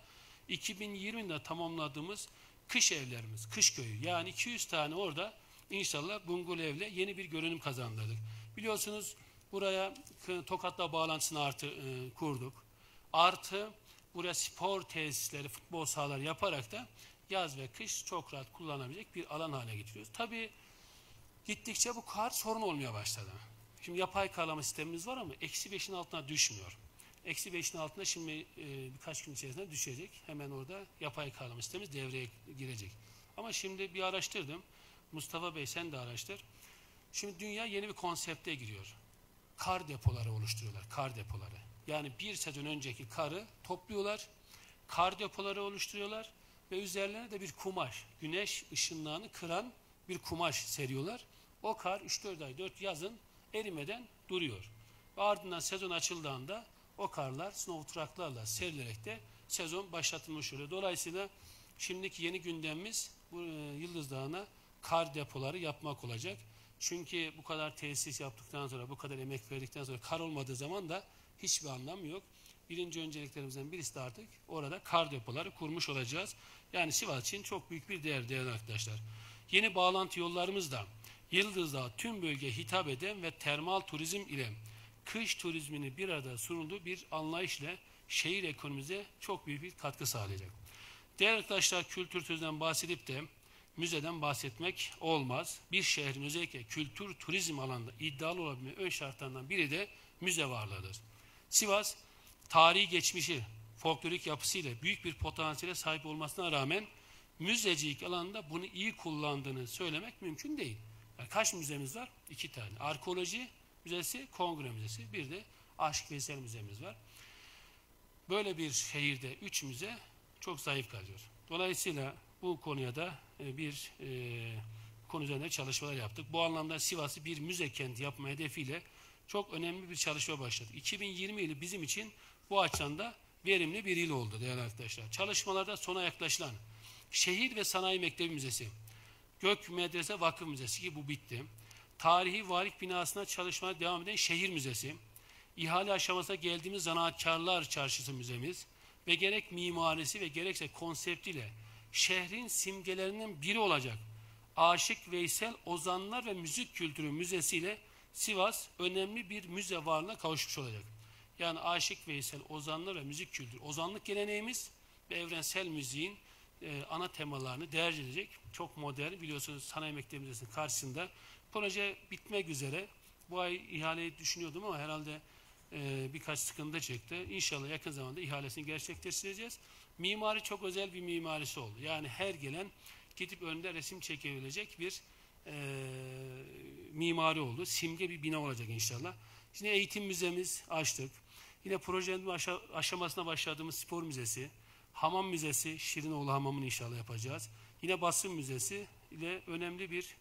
2020'de tamamladığımız kış evlerimiz, kış köyü. Yani 200 tane orada inşallah bungalov evle yeni bir görünüm kazandırdık. Biliyorsunuz buraya Tokat'la bağlantısını kurduk. Artı buraya spor tesisleri, futbol sahaları yaparak da yaz ve kış çok rahat kullanabilecek bir alan haline getiriyoruz. Tabii gittikçe bu kar sorun olmaya başladı. Şimdi yapay karlama sistemimiz var ama -5'in altına düşmüyor. -5'in altına şimdi birkaç gün içerisinde düşecek. Hemen orada yapay karlama sistemimiz devreye girecek. Ama şimdi bir araştırdım. Mustafa Bey sen de araştır. Şimdi dünya yeni bir konsepte giriyor. Kar depoları oluşturuyorlar. Kar depoları. Yani bir sezon önceki karı topluyorlar. Kar depoları oluşturuyorlar. Ve üzerlerine de bir kumaş, güneş ışınlarını kıran bir kumaş seriyorlar. O kar 3-4 ay, 4 yazın erimeden duruyor. Ve ardından sezon açıldığında o karlar snow trucklarla serilerek de sezon başlatılmış oluyor. Dolayısıyla şimdiki yeni gündemimiz bu Yıldız Dağı'na kar depoları yapmak olacak. Çünkü bu kadar tesis yaptıktan sonra, bu kadar emek verdikten sonra kar olmadığı zaman da hiçbir anlamı yok. Birinci önceliklerimizden birisi de artık orada kar depoları kurmuş olacağız. Yani Sivas için çok büyük bir değer değerli arkadaşlar. Yeni bağlantı yollarımız da Yıldız Dağı tüm bölgeye hitap eden ve termal turizm ile kış turizmini bir arada sunulduğu bir anlayışla şehir ekonomimize çok büyük bir katkı sağlayacak. Değerli arkadaşlar, kültür turizmden bahsedip de müzeden bahsetmek olmaz. Bir şehrin özellikle kültür turizm alanında iddialı olabilme ön şartlarından biri de müze varlığıdır. Sivas, tarihi geçmişi, folklorik yapısıyla büyük bir potansiyele sahip olmasına rağmen müzecilik alanında bunu iyi kullandığını söylemek mümkün değil. Yani kaç müzemiz var? 2 tane. Arkeoloji müzesi, kongre müzesi, bir de Aşık Veysel müzemiz var. Böyle bir şehirde 3 müze çok zayıf kalıyor. Dolayısıyla bu konuya da bir konu üzerinde çalışmalar yaptık. Bu anlamda Sivas'ı bir müze kenti yapma hedefiyle çok önemli bir çalışma başladık. 2020 yılı bizim için bu açıdan da verimli bir yıl oldu değerli arkadaşlar. Çalışmalarda sona yaklaşılan Şehir ve Sanayi Mektebi Müzesi, Gök Medrese Vakıf Müzesi ki bu bitti. Tarihi Valilik binasına çalışmaya devam eden Şehir Müzesi, ihale aşamasına geldiğimiz Zanaatkarlar Çarşısı Müzemiz ve gerek mimarisi ve gerekse konseptiyle şehrin simgelerinden biri olacak Aşık Veysel Ozanlar ve Müzik Kültürü Müzesi ile Sivas önemli bir müze varlığına kavuşmuş olacak. Yani Aşık Veysel Ozanlar ve Müzik Kültürü, ozanlık geleneğimiz ve evrensel müziğin ana temalarını derc edecek. Çok modern, biliyorsunuz Sanayi Mektebi Müzesi'nin karşısında. Proje bitmek üzere. Bu ay ihaleyi düşünüyordum ama herhalde birkaç sıkıntı çıktı. İnşallah yakın zamanda ihalesini gerçekleştireceğiz. Mimari çok özel bir mimarisi oldu. Yani her gelen gidip önünde resim çekebilecek bir mimari oldu. Simge bir bina olacak inşallah. Şimdi eğitim müzemiz açtık. Yine projenin aşamasına başladığımız spor müzesi, hamam müzesi, Şirinoğlu Hamamı'nı inşallah yapacağız. Yine basın müzesi ile önemli bir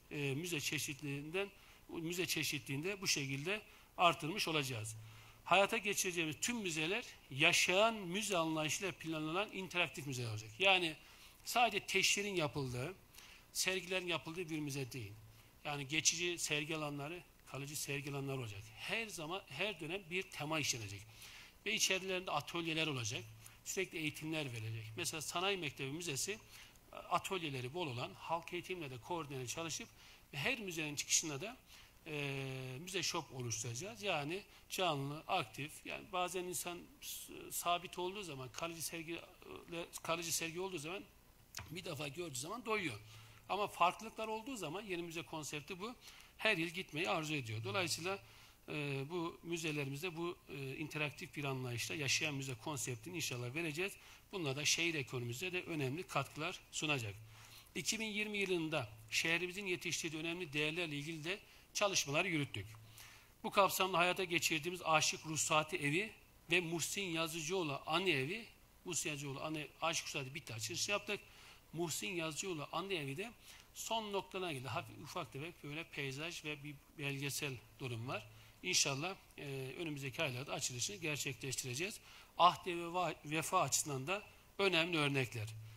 müze çeşitliliğinde bu şekilde artırmış olacağız. Hayata geçireceğimiz tüm müzeler yaşayan müze anlayışıyla planlanan interaktif müzeler olacak. Yani sadece teşhirin yapıldığı, sergilerin yapıldığı bir müze değil. Yani geçici sergi alanları, kalıcı sergi alanları olacak. Her zaman, her dönem bir tema işlenecek. Ve içerilerinde atölyeler olacak. Sürekli eğitimler verilecek. Mesela Sanayi Mektebi Müzesi atölyeleri bol olan, halk eğitimle de koordineli çalışıp her müzenin çıkışında da müze shop oluşturacağız. Yani canlı, aktif. Yani bazen insan sabit olduğu zaman, kalıcı sergi olduğu zaman bir defa gördüğü zaman doyuyor. Ama farklılıklar olduğu zaman yeni müze konsepti bu. Her yıl gitmeyi arzu ediyor. Dolayısıyla bu müzelerimizde bu interaktif bir anlayışla yaşayan müze konseptini inşallah vereceğiz. Bununla da şehir ekonomimize de önemli katkılar sunacak. 2020 yılında şehrimizin yetiştirdiği önemli değerlerle ilgili de çalışmalar yürüttük. Bu kapsamda hayata geçirdiğimiz Aşık Ruhsati Evi ve Muhsin Yazıcıoğlu Anı Evi, Muhsin Yazıcıoğlu Anı Aşık Ruhsati bitti, açılış yaptık. Muhsin Yazıcıoğlu Anı Evi de son noktalarına geldi. Hafif ufak tefek böyle peyzaj ve bir belgesel durum var. İnşallah önümüzdeki aylarda açılışını gerçekleştireceğiz. Ahde ve vefa açısından da önemli örnekler.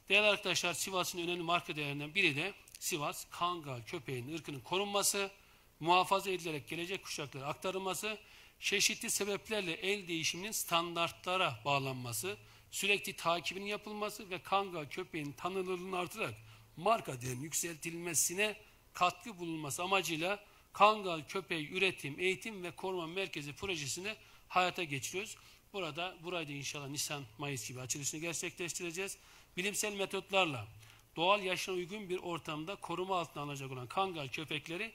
Değerli arkadaşlar, Sivas'ın önemli marka değerlerinden biri de Sivas Kangal köpeğinin ırkının korunması, muhafaza edilerek gelecek kuşaklara aktarılması, çeşitli sebeplerle el değişiminin standartlara bağlanması, sürekli takibinin yapılması ve Kangal köpeğinin tanınırlığını artırarak marka değerinin yükseltilmesine katkı bulunması amacıyla Kangal köpeği üretim, eğitim ve koruma merkezi projesini hayata geçiriyoruz. Burayı da inşallah Nisan-Mayıs gibi açılışını gerçekleştireceğiz. Bilimsel metotlarla doğal yaşına uygun bir ortamda koruma altına alınacak olan Kangal köpekleri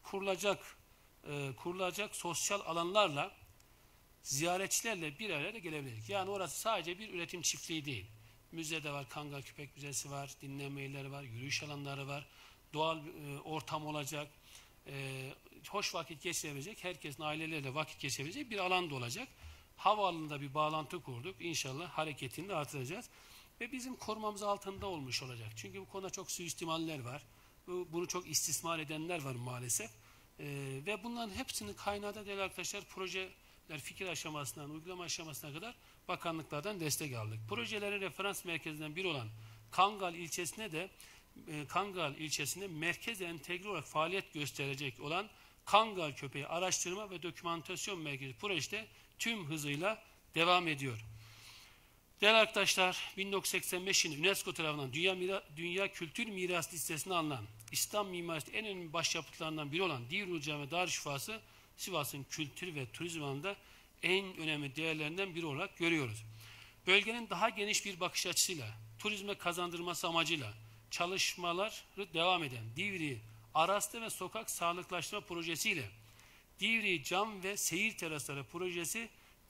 kurulacak sosyal alanlarla ziyaretçilerle bir araya gelebilir. Yani orası sadece bir üretim çiftliği değil. Müzede var, Kangal köpek müzesi var, dinlenme yerleri var, yürüyüş alanları var, doğal ortam olacak, hoş vakit geçirebilecek, herkesin aileleriyle vakit geçirebileceği bir alan da olacak. Havaalanında bir bağlantı kurduk. İnşallah hareketini de artıracağız. Ve bizim korumamız altında olmuş olacak. Çünkü bu konuda çok suistimaller var. Bunu çok istismar edenler var maalesef. Ve bunların hepsinin kaynağı da değerli arkadaşlar projeler fikir aşamasından uygulama aşamasına kadar bakanlıklardan destek aldık. Projelerin referans merkezinden biri olan Kangal ilçesinde merkeze entegre olarak faaliyet gösterecek olan Kangal köpeği araştırma ve dokümantasyon merkezi projesi tüm hızıyla devam ediyor. Değerli arkadaşlar, 1985 yılında UNESCO tarafından Dünya Kültür Mirası listesine alınan İslam mimarisinin en önemli başyapıtlarından biri olan Divriği Cami Darüşşafası Sivas'ın kültür ve turizm alanında en önemli değerlerinden biri olarak görüyoruz. Bölgenin daha geniş bir bakış açısıyla, turizme kazandırması amacıyla çalışmaları devam eden Divriği Aras'ta ve Sokak Sağlıklaştırma Projesiyle Divriği Cam ve Seyir Terasları Projesi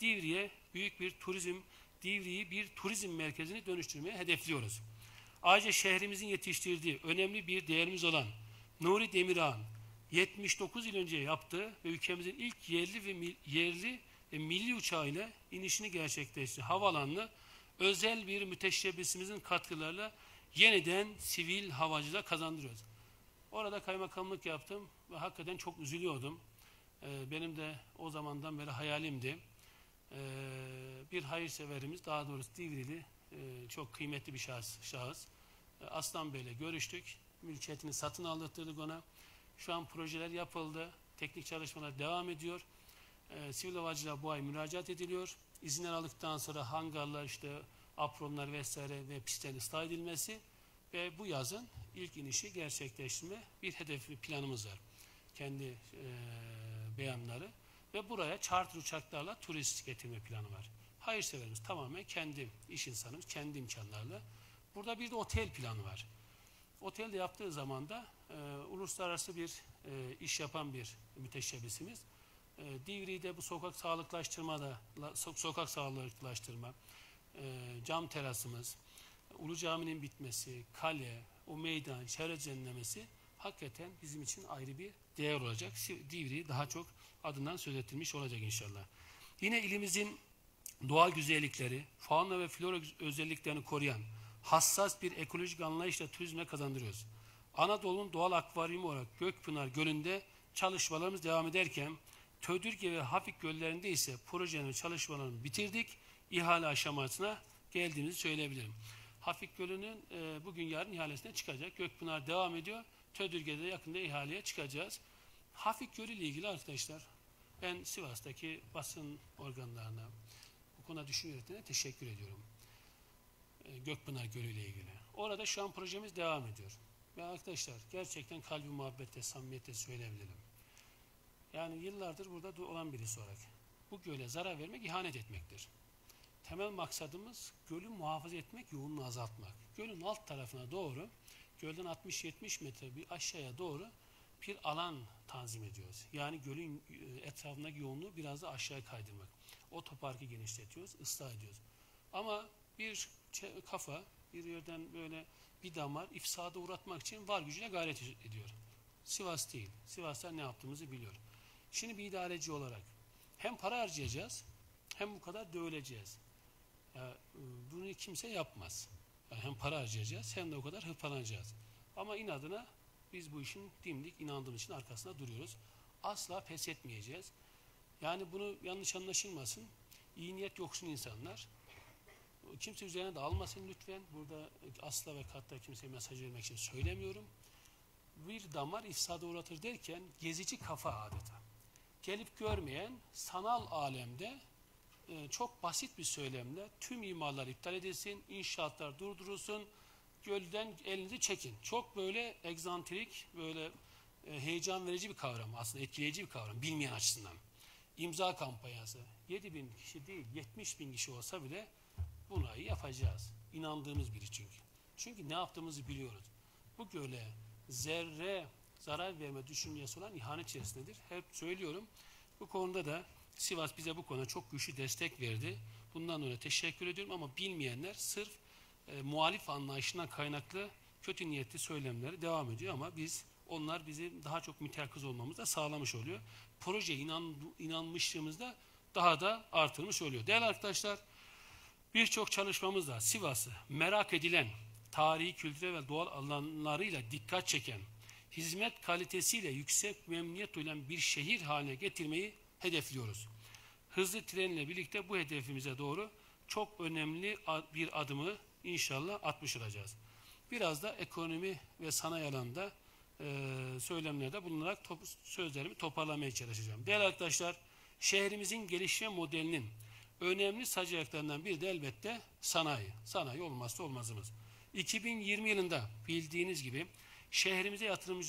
Divriği bir turizm merkezine dönüştürmeye hedefliyoruz. Ayrıca şehrimizin yetiştirdiği önemli bir değerimiz olan Nuri Demirağ'ın 79 yıl önce yaptığı ve ülkemizin ilk yerli ve milli uçağıyla inişini gerçekleştirdiği havaalanını özel bir müteşebbisimizin katkılarıyla yeniden sivil havacılığa kazandırıyoruz. Orada kaymakamlık yaptım ve hakikaten çok üzülüyordum. Benim de o zamandan beri hayalimdi. Bir hayırseverimiz, daha doğrusu Divrili, çok kıymetli bir şahıs. Aslan Bey'le görüştük. Mülkiyetini satın aldırttık ona. Şu an projeler yapıldı. Teknik çalışmalar devam ediyor. Sivil havacılığa bu ay müracaat ediliyor. İzinler aldıktan sonra hangarlar, apronlar vesaire ve pistlerin ıslah edilmesi ve bu yazın ilk inişi gerçekleştirme bir hedefi planımız var. Kendi beyanları ve buraya charter uçaklarla turist getirme planı var. Hayırseverimiz tamamen kendi iş insanımız, kendi imkanlarla. Burada bir de otel planı var. Otelde yaptığı zaman da uluslararası bir iş yapan bir müteşebbisimiz. Divriği'de bu sokak sağlıklaştırma, cam terasımız, Ulu Cami'nin bitmesi, kale, o meydan, çevre düzenlemesi hakikaten bizim için ayrı bir değer olacak. Divriği daha çok adından söz ettirmiş olacak inşallah. Yine ilimizin doğal güzellikleri, fauna ve flora özelliklerini koruyan hassas bir ekolojik anlayışla turizme kazandırıyoruz. Anadolu'nun doğal akvaryumu olarak Gökpınar Gölü'nde çalışmalarımız devam ederken Tödürge ve Hafik Göllerinde ise projenin çalışmalarını bitirdik. İhale aşamasına geldiğimizi söyleyebilirim. Hafik Gölü'nün bugün yarın ihalesine çıkacak. Gökpınar devam ediyor. Tödürge'de yakında ihaleye çıkacağız. Hafik Gölü ile ilgili arkadaşlar ben Sivas'taki basın organlarına bu konuda düşüncelerine teşekkür ediyorum. Gökpınar Gölü ile ilgili. Orada şu an projemiz devam ediyor. Ve arkadaşlar gerçekten kalbi muhabbette, samimiyette söyleyebilirim. Yani yıllardır burada olan birisi olarak bu göle zarar vermek ihanet etmektir. Temel maksadımız gölü muhafaza etmek, yoğunluğu azaltmak. Gölün alt tarafına doğru, gölden 60-70 metre bir aşağıya doğru bir alan tanzim ediyoruz. Yani gölün etrafındaki yoğunluğu biraz da aşağıya kaydırmak. Otoparkı genişletiyoruz, ıslah ediyoruz. Ama bir kafa, bir yerden böyle bir damar ifsada uğratmak için var gücüyle gayret ediyor. Sivas değil. Sivas'ta ne yaptığımızı biliyor. Şimdi bir idareci olarak hem para harcayacağız hem bu kadar dövüleceğiz. Bunu kimse yapmaz. Yani hem para harcayacağız hem de o kadar hırpalanacağız. Ama inadına biz bu işin dimdik inandığımız için arkasında duruyoruz. Asla pes etmeyeceğiz. Yani bunu yanlış anlaşılmasın. İyi niyet yoksun insanlar kimse üzerine de almasın lütfen. Burada asla ve katla kimseye mesaj vermek için söylemiyorum. Bir damar ifsada uğratır derken gezici kafa adeta. Gelip görmeyen sanal alemde çok basit bir söylemle tüm imarlar iptal edilsin, inşaatlar durdurulsun, gölden elinizi çekin. Çok böyle egzantrik, böyle heyecan verici bir kavram, aslında etkileyici bir kavram bilmeyen açısından. İmza kampanyası 7.000 kişi değil 70.000 kişi olsa bile bunu yapacağız. İnandığımız biri çünkü. Çünkü ne yaptığımızı biliyoruz. Bu göle zerre zarar verme düşüncesi olan ihanet içerisindedir. Hep söylüyorum. Bu konuda da Sivas bize bu konuda çok güçlü destek verdi. Bundan dolayı teşekkür ediyorum ama bilmeyenler sırf muhalif anlayışından kaynaklı kötü niyetli söylemleri devam ediyor ama onlar bizim daha çok müteyakkız olmamızı da sağlamış oluyor. Projeye inanmışlığımızda daha da artırmış oluyor. Değerli arkadaşlar, birçok çalışmamızda Sivas'ı merak edilen, tarihi, kültürel ve doğal alanlarıyla dikkat çeken, hizmet kalitesiyle yüksek memnuniyet duyulan bir şehir haline getirmeyi hedefliyoruz. Hızlı trenle birlikte bu hedefimize doğru çok önemli bir adımı inşallah atmış olacağız. Biraz da ekonomi ve sanayi alanında söylemlerde bulunarak sözlerimi toparlamaya çalışacağım. Değerli arkadaşlar, şehrimizin gelişme modelinin önemli sacayaklarından biri de elbette sanayi. Sanayi olmazsa olmazımız. 2020 yılında bildiğiniz gibi şehrimize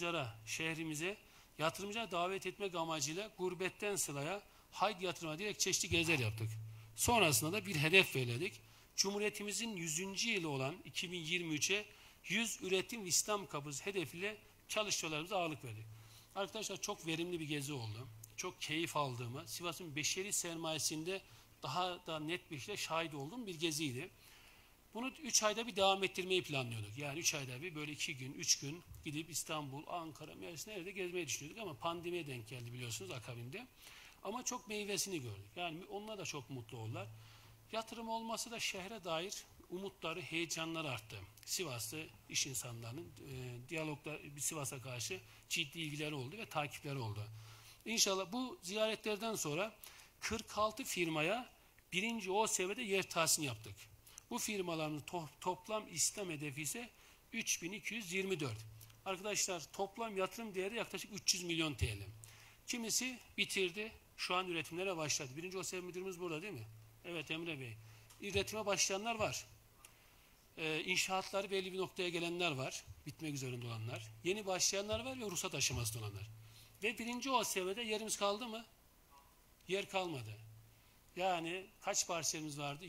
yatırımcılara davet etmek amacıyla gurbetten sılaya, haydi yatırıma direkt çeşitli geziler yaptık. Sonrasında da bir hedef belirledik. Cumhuriyetimizin 100. yılı olan 2023'e 100 üretim ve İslam kapısı hedefiyle çalışmalarımıza ağırlık verdik. Arkadaşlar çok verimli bir gezi oldu. Çok keyif aldığımı, Sivas'ın beşeri sermayesinde daha da net bir şekilde şahit olduğum bir geziydi. Bunu 3 ayda bir devam ettirmeyi planlıyorduk. Yani 3 ayda bir böyle 2 gün, 3 gün gidip İstanbul, Ankara, Mersin nerede gezmeyi düşünüyorduk ama pandemiye denk geldi biliyorsunuz akabinde. Ama çok meyvesini gördük. Yani onlar da çok mutlu oldular. Yatırım olması da şehre dair umutları, heyecanları arttı. Sivas'ta iş insanlarının diyaloglar, Sivas'a karşı ciddi ilgileri oldu ve takipleri oldu. İnşallah bu ziyaretlerden sonra 46 firmaya 1. OSB'de yer tahsisini yaptık. Bu firmaların toplam İslam hedefi ise 3224. Arkadaşlar toplam yatırım değeri yaklaşık 300 milyon TL. Kimisi bitirdi, şu an üretimlere başladı. 1. OSB müdürümüz burada değil mi? Evet Emre Bey. Üretime başlayanlar var. İnşaatları belli bir noktaya gelenler var. Bitmek üzerinde olanlar. Yeni başlayanlar var ve ruhsat aşamasında olanlar. Ve 1. OSB'de yerimiz kaldı mı? Yer kalmadı. Yani kaç parselimiz vardı?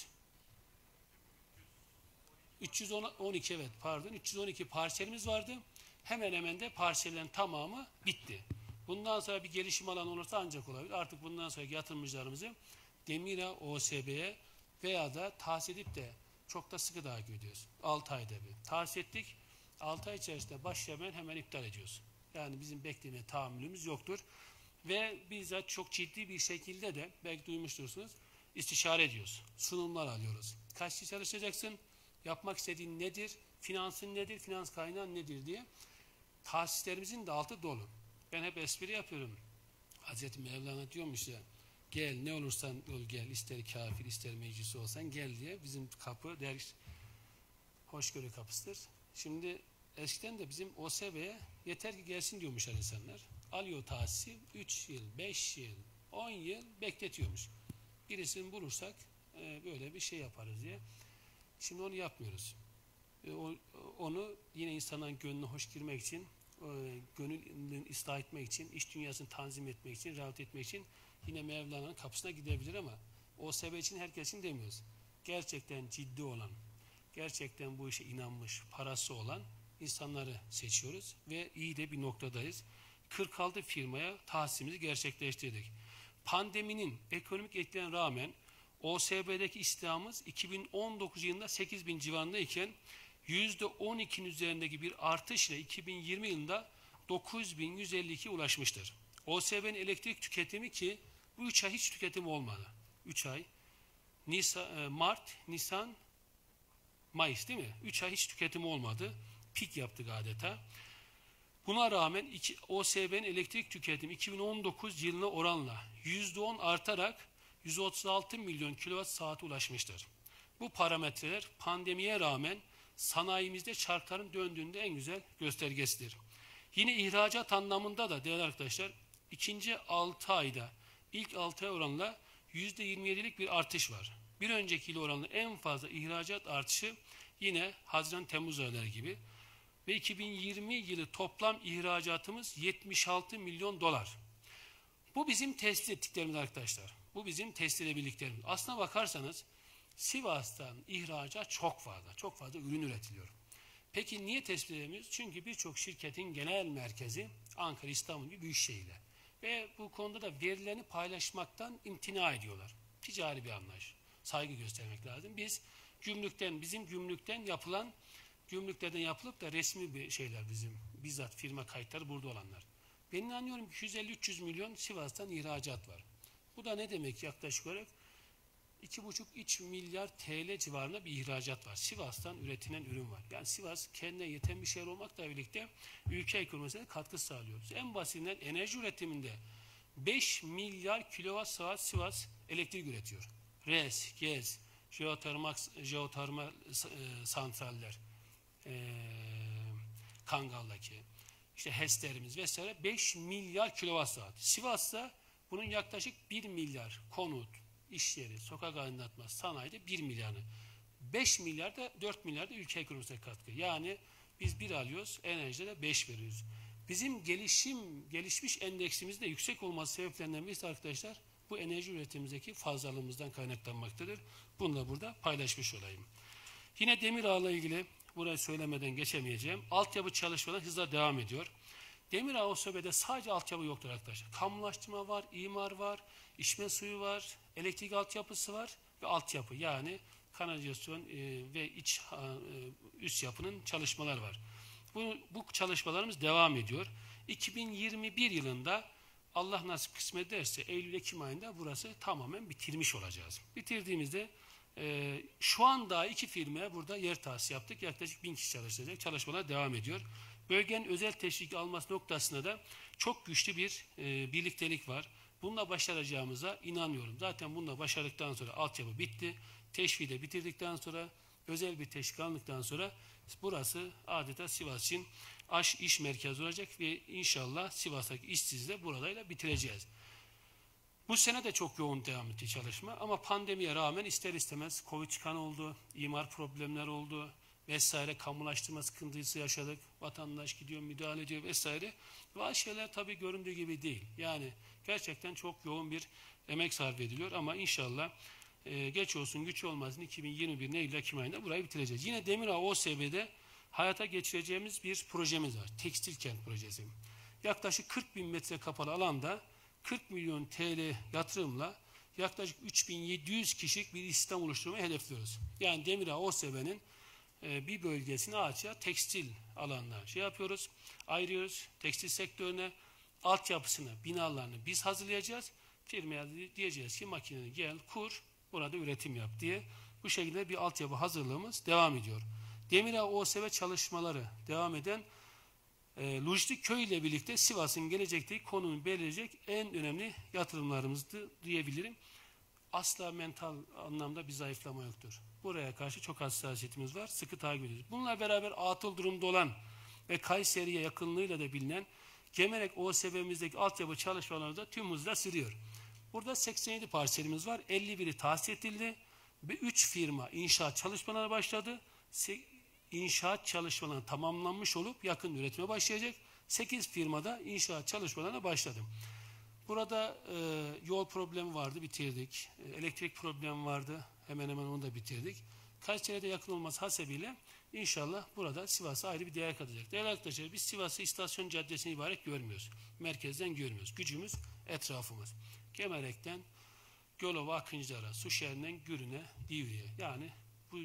312 evet pardon 312 parselimiz vardı. Hemen hemen de parsellerin tamamı bitti. Bundan sonra bir gelişim alanı olursa ancak olabilir. Artık bundan sonraki yatırımcılarımızı Demira OSB'ye veya da tahsis edip de çok da sıkı takip ediyoruz. 6 ayda bir. Tahsis ettik. 6 ay içerisinde başlamayan hemen iptal ediyoruz. Yani bizim bekleme tahammülümüz yoktur. Ve bizzat çok ciddi bir şekilde de belki duymuştursunuz istişare ediyoruz. Sunumlar alıyoruz. Kaç kişi çalışacaksın? Yapmak istediğin nedir? Finansın nedir? Finans kaynağın nedir diye. Tahsislerimizin de altı dolu. Ben hep espri yapıyorum. Hazreti Mevlana diyormuş ya, gel ne olursan ol gel, ister kafir ister meclisi olsan gel diye bizim kapı hoşgörü kapısıdır. Şimdi eskiden de bizim OSB'ye yeter ki gelsin diyormuşlar insanlar. Alıyor tahsisi 3 yıl, 5 yıl, 10 yıl bekletiyormuş. Birisini bulursak böyle bir şey yaparız diye. Şimdi onu yapmıyoruz. Onu yine insanların gönlüne hoş girmek için, gönlünü ıslah etmek için, iş dünyasını tanzim etmek için, rahat etmek için yine Mevlana'nın kapısına gidebilir ama OSB için herkes için demiyoruz. Gerçekten ciddi olan, gerçekten bu işe inanmış, parası olan insanları seçiyoruz ve iyi de bir noktadayız. 46 firmaya tahsisimizi gerçekleştirdik. Pandeminin ekonomik etkilerine rağmen OSB'deki istihdamımız 2019 yılında 8.000 civarındayken %12'nin üzerindeki bir artışla 2020 yılında 9.152 ulaşmıştır. OSB'nin elektrik tüketimi ki bu 3 ay hiç tüketim olmadı. 3 ay Mart, Nisan, Mayıs değil mi? 3 ay hiç tüketim olmadı. Pik yaptık adeta. Buna rağmen OSB'nin elektrik tüketimi 2019 yılına oranla %10 artarak 136 milyon kilowatt saate ulaşmıştır. Bu parametreler pandemiye rağmen sanayimizde çarkların döndüğünde en güzel göstergesidir. Yine ihracat anlamında da değerli arkadaşlar ikinci 6 ayda ilk 6 ay oranla %27'lik bir artış var. Bir önceki yıl oranla en fazla ihracat artışı yine Haziran-Temmuz ayları gibi. Ve 2020 yılı toplam ihracatımız 76 milyon dolar. Bu bizim tespit ettiklerimiz arkadaşlar. Bu bizim tespit edebildiklerimiz. Aslına bakarsanız Sivas'tan ihracat çok fazla. Çok fazla ürün üretiliyor. Peki niye tespit edemiyoruz? Çünkü birçok şirketin genel merkezi Ankara, İstanbul gibi büyük şehirler. Ve bu konuda da verilerini paylaşmaktan imtina ediyorlar. Ticari bir anlayış. Saygı göstermek lazım. Bizim gümrükten yapılan, gümrüklerden yapılıp da resmi bir şeyler bizim. Bizzat firma kayıtları burada olanlar. Ben inanıyorum ki 250-300 milyon Sivas'tan ihracat var. Bu da ne demek yaklaşık olarak? 2,5-3 milyar TL civarında bir ihracat var. Sivas'tan üretilen ürün var. Yani Sivas kendine yeten bir şehir olmakla birlikte ülke ekonomisine katkı sağlıyor. En basitinden enerji üretiminde 5 milyar kilowatt saat Sivas elektrik üretiyor. RES, GEZ, jeotermal santraller, Kangal'daki, işte HES'lerimiz vesaire 5 milyar kilowatt saat. Sivas'ta bunun yaklaşık 1 milyar konut, iş yeri, sokak aydınlatma, sanayide 1 milyarını. 5 milyar da 4 milyar da ülke ekonomisine katkı. Yani biz 1 alıyoruz, enerjide de 5 veriyoruz. Bizim gelişmiş endeksimizin de yüksek olması sebeplerinden birisi arkadaşlar bu enerji üretimimizdeki fazlalığımızdan kaynaklanmaktadır. Bunu da burada paylaşmış olayım. Yine Demirağ'la ilgili burayı söylemeden geçemeyeceğim. Altyapı çalışmaları hızla devam ediyor. Demirağ OSB'de sadece altyapı yoktur arkadaşlar. Kamulaştırma var, imar var, içme suyu var, elektrik altyapısı var ve altyapı yani kanalizasyon ve üst yapının çalışmalar var. Bu çalışmalarımız devam ediyor. 2021 yılında Allah nasip kısmet ederse Eylül-Ekim ayında burası tamamen bitirmiş olacağız. Bitirdiğimizde şu anda 2 firmaya burada yer tahsis yaptık. Yaklaşık 1000 kişi çalışacak. Çalışmalar devam ediyor. Bölgenin özel teşvik alması noktasında da çok güçlü bir birliktelik var. Bununla başaracağımıza inanıyorum. Zaten bununla başardıktan sonra altyapı bitti. Teşviği de bitirdikten sonra özel bir teşvik alındıktan sonra burası adeta Sivas için iş merkezi olacak ve inşallah Sivas'taki işsizliği de buradayla bitireceğiz. Bu sene de çok yoğun devam etti çalışma ama pandemiye rağmen ister istemez Covid çıkan oldu, imar problemler oldu vesaire, kamulaştırma sıkıntısı yaşadık. Vatandaş gidiyor, müdahale ediyor vesaire. Bazı şeyler tabii göründüğü gibi değil. Yani gerçekten çok yoğun bir emek sarf ediliyor ama inşallah geç olsun güç olmasın 2021 Eylül-Ekim ayında burayı bitireceğiz. Yine Demirağ OSB'de hayata geçireceğimiz bir projemiz var. Tekstil kent projesi. Yaklaşık 40 bin metre kapalı alanda 40 milyon TL yatırımla yaklaşık 3700 kişilik bir istihdam oluşturmayı hedefliyoruz. Yani Demirağ OSB'nin bir bölgesini ağaçya tekstil alanına yapıyoruz, ayırıyoruz. Tekstil sektörüne, altyapısını, binalarını biz hazırlayacağız. Firmaya diyeceğiz ki makineni gel, kur, burada üretim yap diye. Bu şekilde bir altyapı hazırlığımız devam ediyor. Demirağ OSB çalışmaları devam eden lojistik köy ile birlikte Sivas'ın gelecekteki konumunu belirleyecek en önemli yatırımlarımızdı diyebilirim. Asla mental anlamda bir zayıflama yoktur. Buraya karşı çok hassasiyetimiz var, sıkı takip ediyoruz. Bununla beraber atıl durumda olan ve Kayseri'ye yakınlığıyla da bilinen Gemerek OSB'mizdeki altyapı çalışmaları da tüm hızla sürüyor. Burada 87 parselimiz var, 51'i tahsis edildi ve 3 firma inşaat çalışmaları başladı. İnşaat çalışmaları tamamlanmış olup yakın üretime başlayacak. 8 firmada inşaat çalışmalarına başladı. Burada yol problemi vardı, bitirdik. Elektrik problemi vardı, hemen hemen onu da bitirdik. Kayseri'de yakın olması hasebiyle inşallah burada Sivas'a ayrı bir değer katacak. Değerli arkadaşlar, biz Sivas'ı istasyon caddesine ibaret görmüyoruz. Merkezden görmüyoruz. Gücümüz etrafımız. Gemerek'ten Gölova, Akıncılar'a, Suşehir'den Gürün'e, Divri'ye. Yani bu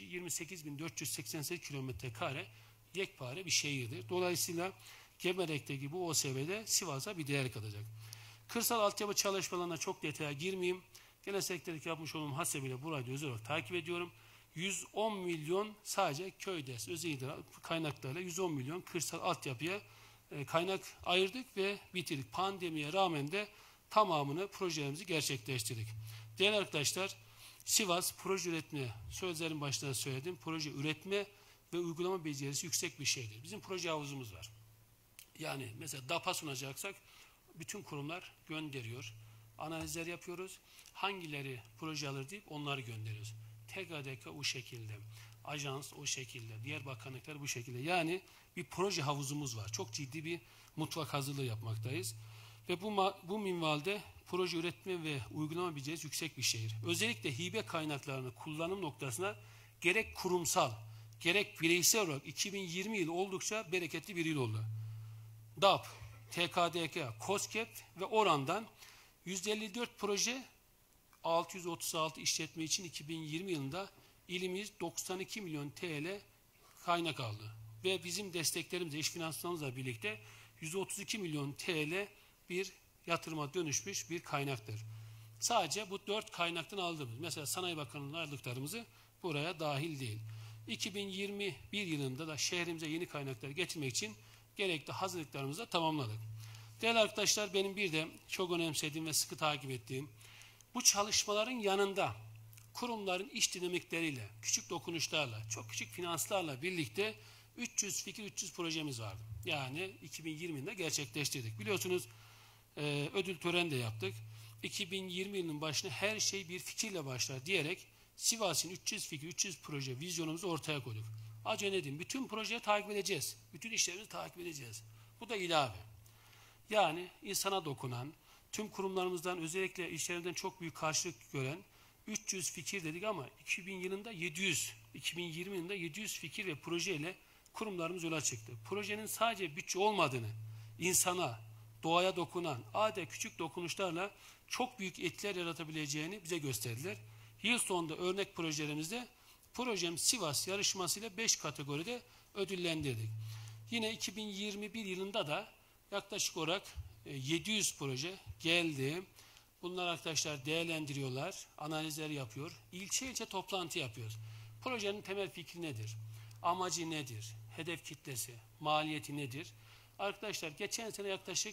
28.488 kilometre kare yekpare bir şehirdir. Dolayısıyla Gemerek'teki bu OSB'de Sivas'a bir değer katacak. Kırsal altyapı çalışmalarına çok detaya girmeyeyim. Genel sektörlük yapmış olduğum hasebiyle burayı özel olarak takip ediyorum. 110 milyon sadece köyde özel kaynaklarla 110 milyon kırsal altyapıya kaynak ayırdık ve bitirdik. Pandemiye rağmen de tamamını projelerimizi gerçekleştirdik. Değerli arkadaşlar, Sivas proje üretme, sözlerin başında söyledim, proje üretme ve uygulama becerisi yüksek bir şeydir. Bizim proje havuzumuz var. Yani mesela DAP'a sunacaksak bütün kurumlar gönderiyor. Analizler yapıyoruz. Hangileri proje alır deyip onları gönderiyoruz. TKDK o şekilde. Ajans o şekilde. Diğer bakanlıklar bu şekilde. Yani bir proje havuzumuz var. Çok ciddi bir mutfak hazırlığı yapmaktayız. Ve bu minvalde proje üretme ve uygulama becerisi yüksek bir şehir. Özellikle hibe kaynaklarını kullanım noktasına gerek kurumsal gerek bireysel olarak 2020 yılı oldukça bereketli bir yıl oldu. DAP, TKDK, KOSGEB ve Oran'dan 154 proje 636 işletme için 2020 yılında ilimiz 92 milyon TL kaynak aldı. Ve bizim desteklerimizle, iş finansmanımızla birlikte 132 milyon TL bir yatırıma dönüşmüş bir kaynaktır. Sadece bu 4 kaynaktan aldığımız, mesela Sanayi Bakanlığı'ndan aldıklarımızı buraya dahil değil. 2021 yılında da şehrimize yeni kaynaklar getirmek için gerekli hazırlıklarımızı da tamamladık. Değerli arkadaşlar, benim bir de çok önemsediğim ve sıkı takip ettiğim, bu çalışmaların yanında kurumların iş dinamikleriyle, küçük dokunuşlarla, çok küçük finanslarla birlikte 300 fikir, 300 projemiz vardı. Yani 2020 yılında gerçekleştirdik. Biliyorsunuz ödül töreni de yaptık. 2020 yılının başına her şey bir fikirle başlar diyerek Sivas'ın 300 fikir, 300 proje vizyonumuzu ortaya koyduk. Az önce dedim, bütün projeyi takip edeceğiz. Bütün işlerimizi takip edeceğiz. Bu da ilave. Yani insana dokunan, tüm kurumlarımızdan özellikle işlerinden çok büyük karşılık gören 300 fikir dedik ama 2020 yılında 700 fikir ve projeyle kurumlarımız yola çıktı. Projenin sadece bütçe olmadığını, insana, doğaya dokunan, adeta küçük dokunuşlarla çok büyük etkiler yaratabileceğini bize gösterdiler. Yıl sonunda örnek projelerimizde projem Sivas yarışmasıyla 5 kategoride ödüllendirdik. Yine 2021 yılında da yaklaşık olarak 700 proje geldi. Bunlar arkadaşlar değerlendiriyorlar, analizler yapıyor. İlçe ilçe toplantı yapıyoruz. Projenin temel fikri nedir? Amacı nedir? Hedef kitlesi, maliyeti nedir? Arkadaşlar geçen sene yaklaşık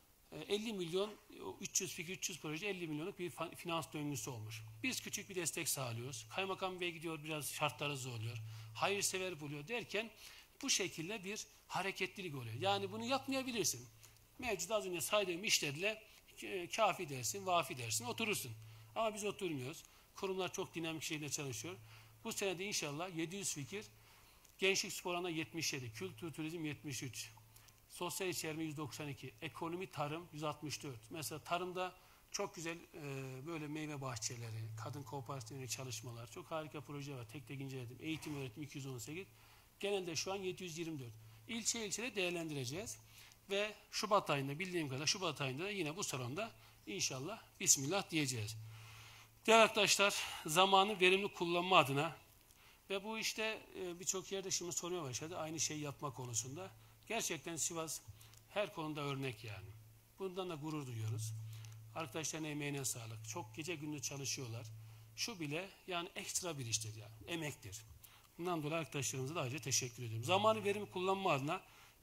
50 milyon, 300 fikir, 300 proje 50 milyonluk bir finans döngüsü olmuş. Biz küçük bir destek sağlıyoruz. Kaymakam Bey gidiyor, biraz şartları zorluyor. Hayırsever buluyor derken bu şekilde bir hareketlilik oluyor. Yani bunu yapmayabilirsin. Mevcut az önce saydığım işlerle kafi dersin, vafi dersin, oturursun. Ama biz oturmuyoruz. Kurumlar çok dinamik şekilde çalışıyor. Bu sene de inşallah 700 fikir, gençlik spor alanında 77, kültür turizm 73, sosyal içerme 192, ekonomi tarım 164. Mesela tarımda çok güzel böyle meyve bahçeleri, kadın kooperatifleri çalışmalar, çok harika proje var. Tek tek inceledim. Eğitim öğretim 218. Genelde şu an 724. İlçe ilçede değerlendireceğiz. Ve Şubat ayında, bildiğim kadar Şubat ayında da yine bu salonda inşallah Bismillah diyeceğiz. Değerli arkadaşlar, zamanı verimli kullanma adına ve bu işte birçok yerde şimdi sormaya başladı aynı şeyi yapma konusunda. Gerçekten Sivas her konuda örnek yani. Bundan da gurur duyuyoruz. Arkadaşların emeğine sağlık. Çok gece gündüz çalışıyorlar. Şu bile yani ekstra bir iştir yani. Emektir. Bundan dolayı arkadaşlarımıza da ayrıca teşekkür ediyorum. Zamanı verimli kullanma adına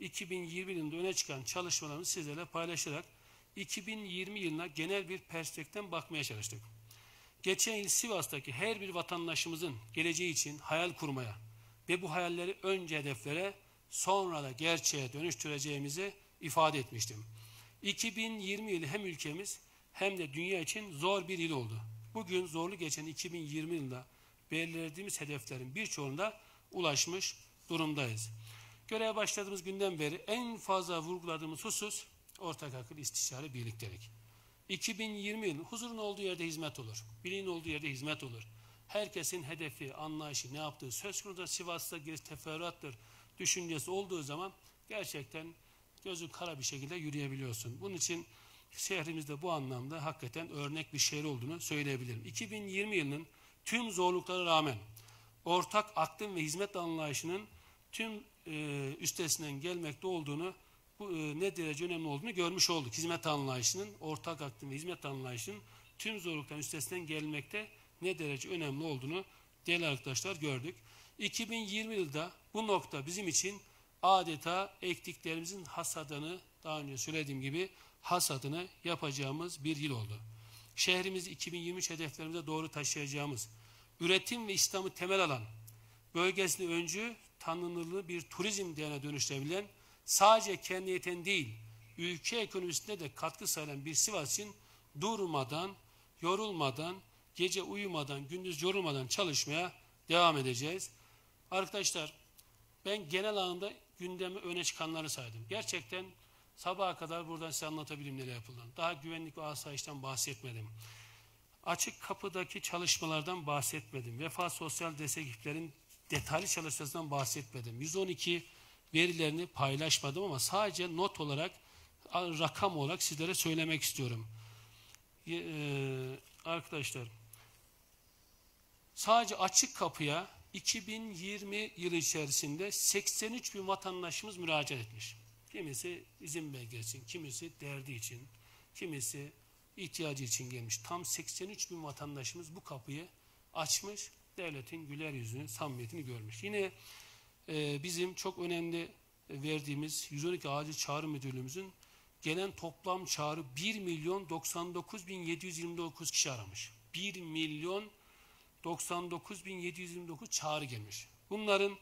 2020 yılında öne çıkan çalışmalarımızı sizlerle paylaşarak 2020 yılına genel bir perspektiften bakmaya çalıştık. Geçen yıl Sivas'taki her bir vatandaşımızın geleceği için hayal kurmaya ve bu hayalleri önce hedeflere sonra da gerçeğe dönüştüreceğimizi ifade etmiştim. 2020 yılı hem ülkemiz hem de dünya için zor bir yıl oldu. Bugün zorlu geçen 2020 yılında belirlediğimiz hedeflerin birçoğunda ulaşmış durumdayız. Göreve başladığımız günden beri en fazla vurguladığımız husus ortak akıl, istişare, birliktelik. 2020 yılı huzurun olduğu yerde hizmet olur. Birliğin olduğu yerde hizmet olur. Herkesin hedefi, anlayışı, ne yaptığı söz konusu Sivas'ta gerisi teferruattır düşüncesi olduğu zaman gerçekten gözün kara bir şekilde yürüyebiliyorsun. Bunun için şehrimizde bu anlamda hakikaten örnek bir şehir olduğunu söyleyebilirim. 2020 yılının tüm zorluklara rağmen ortak aklın ve hizmet anlayışının tüm üstesinden gelmekte olduğunu, bu ne derece önemli olduğunu görmüş olduk. Hizmet anlayışının, ortak aklın ve hizmet anlayışının tüm zorlukların üstesinden gelmekte ne derece önemli olduğunu değerli arkadaşlar gördük. 2020 yılda bu nokta bizim için adeta ektiklerimizin hasadını, daha önce söylediğim gibi hasadını yapacağımız bir yıl oldu. Şehrimizi 2023 hedeflerimize doğru taşıyacağımız, üretim ve İslam'ı temel alan, bölgesinde öncü, tanınırlığı bir turizm değerine dönüştürebilen, sadece kendi yeten değil, ülke ekonomisine de katkı sağlayan bir Sivas için durmadan, yorulmadan, gece uyumadan, gündüz yorulmadan çalışmaya devam edeceğiz. Arkadaşlar, ben genel anlamda gündemi öne çıkanları saydım. Gerçekten sabaha kadar buradan size anlatabilirim neler yapıldığını. Daha güvenlik ve asayişten bahsetmedim. Açık kapıdaki çalışmalardan bahsetmedim. Vefa Sosyal Destek ekiplerin detaylı çalışmasından bahsetmedim. 112 verilerini paylaşmadım ama sadece not olarak, rakam olarak sizlere söylemek istiyorum. Arkadaşlar, sadece açık kapıya 2020 yılı içerisinde 83 bin vatandaşımız müracaat etmiş. Kimisi izin belgesi için, kimisi derdi için, kimisi ihtiyacı için gelmiş. Tam 83 bin vatandaşımız bu kapıyı açmış, devletin güler yüzünü, samimiyetini görmüş. Yine bizim çok önemli verdiğimiz 112 Acil Çağrı Müdürlüğümüzün gelen toplam çağrı 1.099.729 kişi aramış. 1.099.729 çağrı gelmiş. Bunların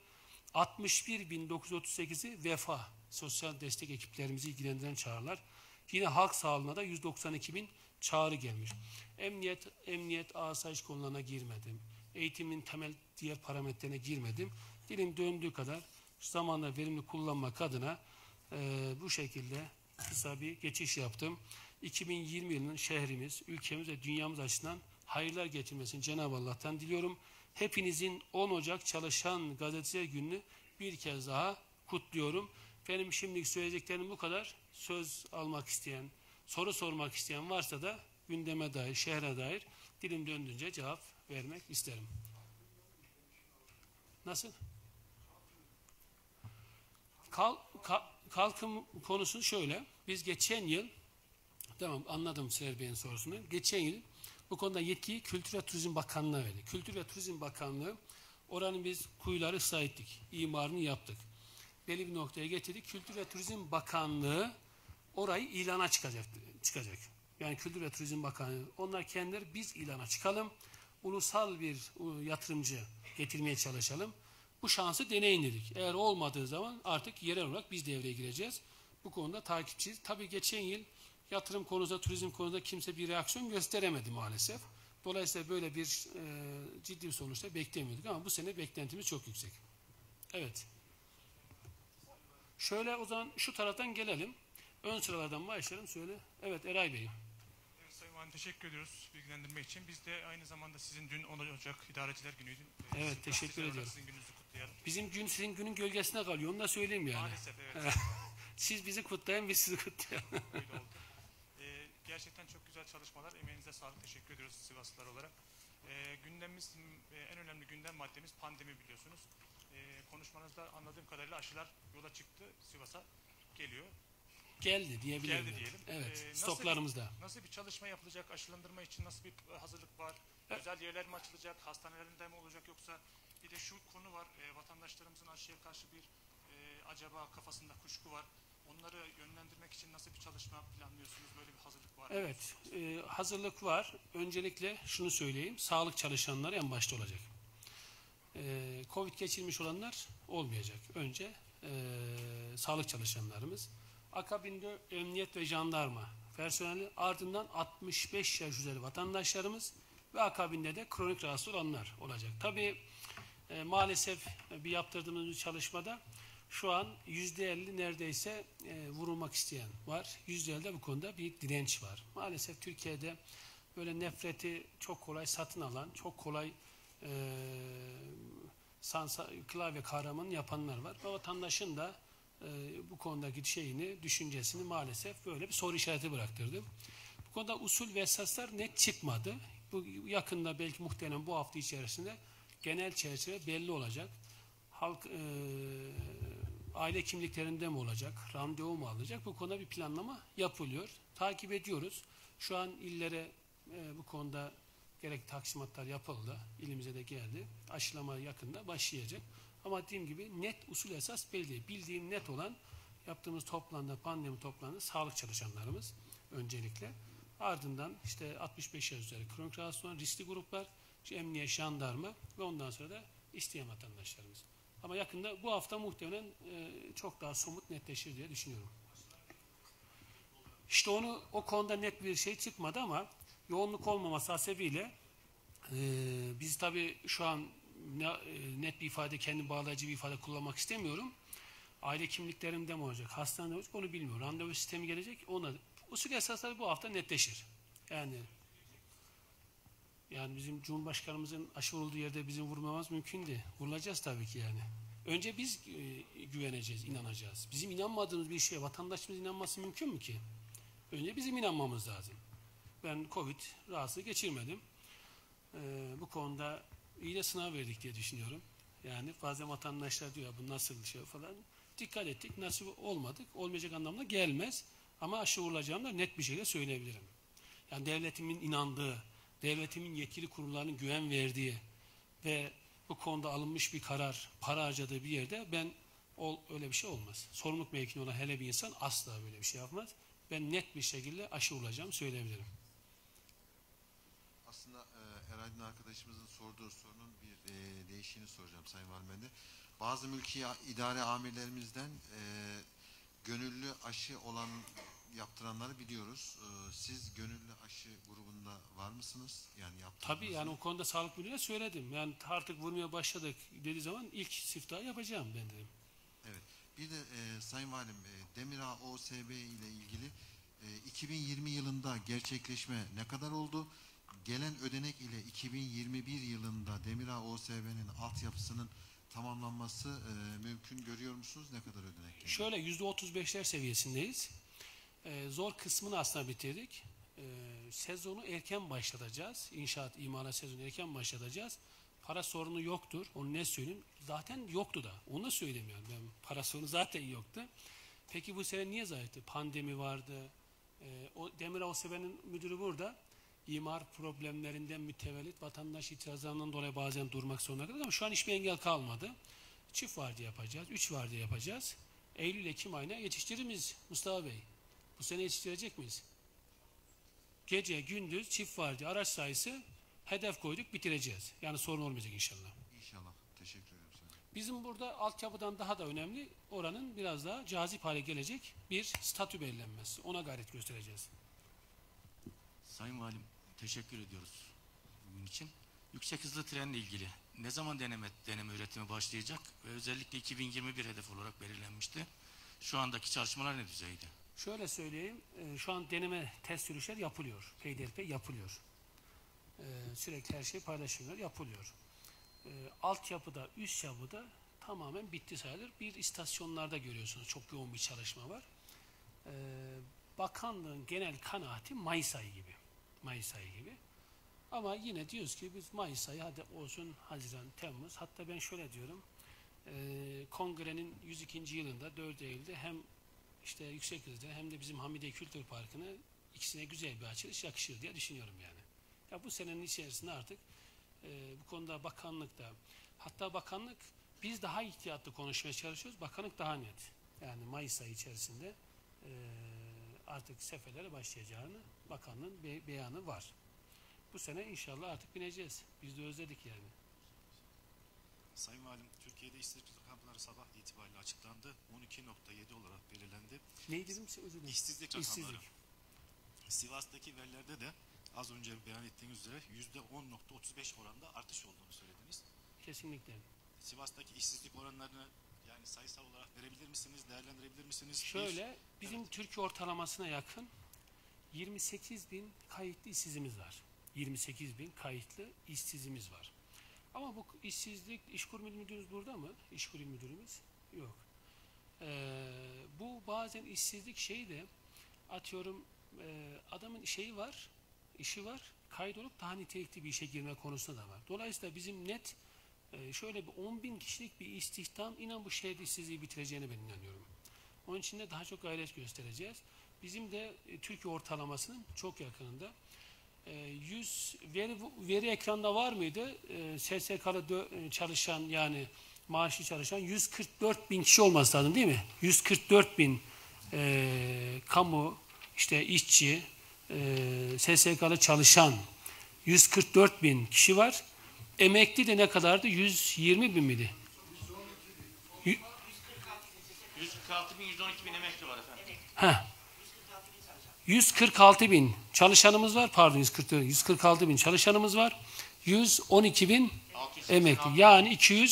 61.938'i vefa, sosyal destek ekiplerimizi ilgilendiren çağrılar. Yine halk sağlığına da 192.000 çağrı gelmiş. Emniyet, asayiş konularına girmedim. Eğitimin temel diğer parametrelerine girmedim. Dilim döndüğü kadar zamanla verimli kullanmak adına bu şekilde kısa bir geçiş yaptım. 2020 yılının şehrimiz, ülkemiz ve dünyamız açısından hayırlar getirmesini Cenab-ı Allah'tan diliyorum. Hepinizin 10 Ocak Çalışan Gazeteciler Günü'nü bir kez daha kutluyorum. Benim şimdilik söyleyeceklerim bu kadar. Söz almak isteyen, soru sormak isteyen varsa da gündeme dair, şehre dair dilim döndüğünce cevap vermek isterim. Nasıl? Kalkım konusu şöyle. Biz geçen yıl, tamam anladım Seher Bey'in sorusunu. Geçen yıl bu konuda yetkiyi Kültür ve Turizm Bakanlığı'na verdi. Kültür ve Turizm Bakanlığı, oranın biz kuyuları ıslah ettik. İmarını yaptık. Belli bir noktaya getirdik. Kültür ve Turizm Bakanlığı orayı ilana çıkacak. Yani Kültür ve Turizm Bakanlığı, onlar kendileri biz ilana çıkalım. Ulusal bir yatırımcı getirmeye çalışalım. Bu şansı deneyin dedik. Eğer olmadığı zaman artık yerel olarak biz devreye gireceğiz. Bu konuda takipçiyiz. Tabii geçen yıl yatırım konusunda, turizm konusunda kimse bir reaksiyon gösteremedi maalesef. Dolayısıyla böyle bir ciddi bir sonuçta beklemiyorduk ama bu sene beklentimiz çok yüksek. Evet. Şöyle o zaman şu taraftan gelelim. Ön sıralardan başlayalım. Söyle. Evet Eray Bey. Evet, Sayın Valim, teşekkür ediyoruz bilgilendirme için. Biz de aynı zamanda sizin dün 10 Ocak İdareciler Günü'ydü. Evet, teşekkür ediyorum. Sizin gününüzü kutlayalım. Bizim gün sizin günün gölgesine kalıyor. Onu da söyleyeyim yani. Maalesef evet. Siz bizi kutlayın, biz sizi kutlayalım. Öyle oldu. Gerçekten çok güzel çalışmalar. Emeğinize sağlık. Teşekkür ediyoruz Sivaslılar olarak. Gündemimiz, en önemli gündem maddemiz pandemi biliyorsunuz. Konuşmanızda anladığım kadarıyla aşılar yola çıktı. Sivas'a geliyor. Geldi diyebilirim. Geldi diyelim. Evet, stoklarımızda. Nasıl bir çalışma yapılacak aşılandırma için, nasıl bir hazırlık var? Özel yerler mi açılacak, hastanelerinde mi olacak, yoksa bir de şu konu var, vatandaşlarımızın aşıya karşı bir acaba kafasında kuşku var. Onları yönlendirmek için nasıl bir çalışma planlıyorsunuz, böyle bir hazırlık var mı? Evet, hazırlık var. Öncelikle şunu söyleyeyim, sağlık çalışanları en başta olacak. Covid geçirmiş olanlar olmayacak. Önce sağlık çalışanlarımız. Akabinde emniyet ve jandarma personeli, ardından 65 yaş üzeri vatandaşlarımız ve akabinde de kronik rahatsız olanlar olacak. Tabii maalesef bir yaptırdığımız bir çalışmada şu an %50 neredeyse vurulmak isteyen var. %50'de bu konuda bir direnç var. Maalesef Türkiye'de böyle nefreti çok kolay satın alan, çok kolay klavye kahramanı yapanlar var. Ve vatandaşın da bu konudaki düşüncesini maalesef böyle bir soru işareti bıraktırdı. Bu konuda usul ve esaslar net çıkmadı. Bu yakında belki muhtemelen bu hafta içerisinde genel çerçeve belli olacak. Halk aile kimliklerinde mi olacak, randevu mu alacak? Bu konuda bir planlama yapılıyor. Takip ediyoruz. Şu an illere bu konuda gerek taksimatlar yapıldı. İlimize de geldi. Aşılama yakında başlayacak. Ama dediğim gibi net usul esas belli değil. Bildiğim net olan yaptığımız toplantıda, pandemi toplantısında sağlık çalışanlarımız öncelikle. Ardından işte 65 yaş üzeri kronik rahatsız olan riskli gruplar İşte emniyet, jandarma ve ondan sonra da isteyen vatandaşlarımız. Ama yakında bu hafta muhtemelen çok daha somut netleşir diye düşünüyorum. İşte o konuda net bir şey çıkmadı ama yoğunluk olmaması hasebiyle biz tabii şu an net bir ifade, kendi bağlayıcı bir ifade kullanmak istemiyorum. Aile kimliklerinde mi olacak, hastanede olacak onu bilmiyorum. Randevu sistemi gelecek. Usul esasları bu hafta netleşir. Yani bizim Cumhurbaşkanımızın aşı vurulduğu yerde bizim vurmamız mümkün değil. Vurulacağız tabii ki yani. Önce biz güveneceğiz, inanacağız. Bizim inanmadığımız bir şeye vatandaşımız inanması mümkün mü ki? Önce bizim inanmamız lazım. Ben Covid rahatsızlığı geçirmedim. Bu konuda iyi de sınav verdik diye düşünüyorum. Yani bazen vatandaşlar diyor bu nasıl bir şey falan. Dikkat ettik, nasıl olmadık, olmayacak anlamda gelmez. Ama aşı vurulacağını da net bir şekilde söyleyebilirim. Yani devletimin inandığı, devletimin yetkili kurumlarının güven verdiği ve bu konuda alınmış bir karar, para harcadığı bir yerde öyle bir şey olmaz. Sorumluluk mevkinde olan hele bir insan asla böyle bir şey yapmaz. Ben net bir şekilde aşı olacağımı söyleyebilirim. Aslında Eraydın arkadaşımızın sorduğu sorunun bir değişiğini soracağım Sayın Valim ben de. Bazı mülki idare amirlerimizden gönüllü aşı yaptıranları biliyoruz. Siz gönüllü aşı grubunda var mısınız? Yani tabii yani o konuda Sağlık Müdürü'ne söyledim. Yani artık vurmaya başladık dediği zaman ilk siftahı yapacağım ben dedim. Evet. Bir de Sayın Valim Demirdağ OSB ile ilgili 2020 yılında gerçekleşme ne kadar oldu? Gelen ödenek ile 2021 yılında Demirdağ OSB'nin altyapısının tamamlanması mümkün görüyor musunuz? Ne kadar ödenek geldi? Şöyle %35'ler seviyesindeyiz. Zor kısmını aslında bitirdik. Sezonu erken başlatacağız. İnşaat, imalat sezonu erken başlatacağız. Para sorunu yoktur. Onu ne söyleyeyim? Zaten yoktu da. Onu da söylemiyorum. Ben para sorunu zaten yoktu. Peki bu sene niye zayıftı? Pandemi vardı. Demirdağ OSB'nin müdürü burada. İmar problemlerinden mütevellit vatandaş itirazlarından dolayı bazen durmak zorunda kaldık ama şu an hiçbir engel kalmadı. Çift vardiya yapacağız, 3 vardiya yapacağız. Eylül-Ekim ayına yetiştirir miyiz Mustafa Bey? Bu sene yetiştirecek miyiz? Gece, gündüz, çift vardiya, araç sayısı hedef koyduk, bitireceğiz. Yani sorun olmayacak inşallah. İnşallah. Teşekkür ederim. Bizim burada altyapıdan daha da önemli oranın biraz daha cazip hale gelecek bir statü belirlenmesi. Ona gayret göstereceğiz. Sayın Valim, teşekkür ediyoruz bugün için. Yüksek hızlı trenle ilgili ne zaman deneme üretimi başlayacak ve özellikle 2021 hedef olarak belirlenmişti. Şu andaki çalışmalar ne düzeyde? Şöyle söyleyeyim, şu an deneme test sürüşler yapılıyor. PDRP yapılıyor. Sürekli her şey paylaşılıyor, yapılıyor. Altyapıda, üst yapıda tamamen bitti sayılır. Bir istasyonlarda görüyorsunuz çok yoğun bir çalışma var. Bakanlığın genel kanaati Mayıs ayı gibi. Mayıs ayı gibi. Ama yine diyoruz ki biz Mayıs ayı hadi olsun Haziran, Temmuz. Hatta ben şöyle diyorum. Kongrenin 102. yılında 4 Eylül'de hem işte yüksek hızda hem de bizim Hamidiye Kültür Parkı'na ikisine güzel bir açılış yakışır diye düşünüyorum yani. Ya bu senenin içerisinde artık bu konuda bakanlıkta hatta bakanlık biz daha ihtiyatlı konuşmaya çalışıyoruz. Bakanlık daha net. Yani Mayıs ayı içerisinde artık seferlere başlayacağını bakanlığın beyanı var. Bu sene inşallah artık bineceğiz. Biz de özledik yani. Sayın Valim, Türkiye'de işsizlik rakamları sabah itibariyle açıklandı. 12.7 olarak belirlendi. Neydi dedim? Özür dilerim. İşsizlik rakamları. İşsizlik. Sivas'taki verilerde de az önce beyan ettiğiniz üzere %10.35 oranda artış olduğunu söylediniz. Kesinlikle. Sivas'taki işsizlik oranlarını yani sayısal olarak verebilir misiniz, değerlendirebilir misiniz? Şöyle, bizim Türkiye ortalamasına yakın 28 bin kayıtlı işsizimiz var. 28 bin kayıtlı işsizimiz var. Ama bu işsizlik, İşkur İl Müdürümüz burada mı? İşkur İl Müdürümüz yok. Bu bazen işsizlik şeyi de atıyorum adamın şeyi var, işi var, kaydolup daha nitelikli bir işe girme konusunda da var. Dolayısıyla bizim net şöyle bir 10 bin kişilik bir istihdam inan bu şehirde işsizliği bitireceğine ben inanıyorum. Onun için de daha çok gayret göstereceğiz. Bizim de Türkiye ortalamasının çok yakınında. 100 veri ekranda var mıydı? SSK'lı çalışan yani maaşlı çalışan 144 bin kişi olması lazım değil mi? 144 bin kamu işte işçi SSK'lı çalışan 144 bin kişi var. Emekli de ne kadardı? 120 bin miydi? 146.112.000 emekli var efendim. Heh. 146 bin çalışanımız var. Pardon 146 bin çalışanımız var. 112 bin emekli. Yani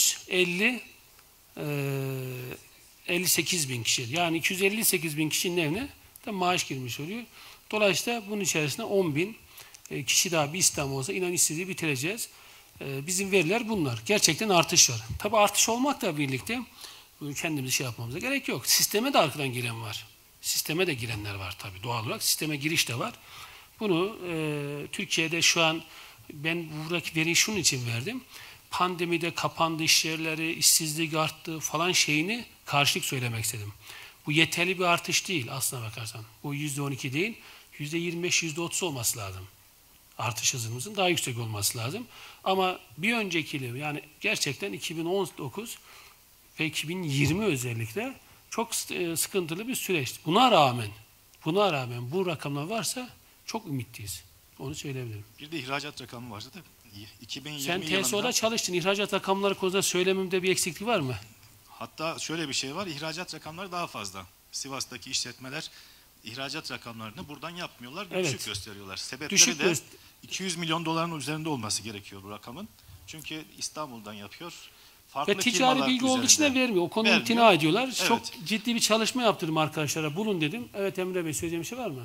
58 bin kişi. Yani 258 bin kişinin evine de maaş girmiş oluyor. Dolayısıyla bunun içerisinde 10 bin kişi daha bir İslam olsa inan işsizliği bitireceğiz. Bizim veriler bunlar. Gerçekten artış var. Tabi artış olmakla birlikte kendimizi şey yapmamıza gerek yok. Sisteme de arkadan giren var. Sisteme de girenler var tabii doğal olarak. Sisteme giriş de var. Bunu Türkiye'de şu an ben buradaki veriyi şunun için verdim. Pandemide kapandı iş yerleri, işsizlik arttı falan şeyini karşılık söylemek istedim. Bu yeterli bir artış değil aslına bakarsan. Bu %12 değil, %25, %30 olması lazım. Artış hızımızın daha yüksek olması lazım. Ama bir önceki yıl yani gerçekten 2019 ve 2020 özellikle çok sıkıntılı bir süreç. Buna rağmen bu rakamlar varsa çok ümitliyiz. Onu söyleyebilirim. Bir de ihracat rakamı vardı da 2020 Sen yılında TSO'da çalıştın. İhracat rakamları konusunda söylememde bir eksiklik var mı? hatta şöyle bir şey var. İhracat rakamları daha fazla. Sivas'taki işletmeler ihracat rakamlarını buradan yapmıyorlar. Evet. Düşük gösteriyorlar. Sebepleri Düşük de 200 milyon doların üzerinde olması gerekiyor bu rakamın. Çünkü İstanbul'dan yapıyor. Farklı Ve ticari firmalar bilgi olduğu için de üzerinde. vermiyor. O konuda Vermiyor. imtina ediyorlar. Evet. Çok ciddi bir çalışma yaptırdım arkadaşlara. Bulun dedim. Evet Emre Bey söyleyeceğim bir şey var mı?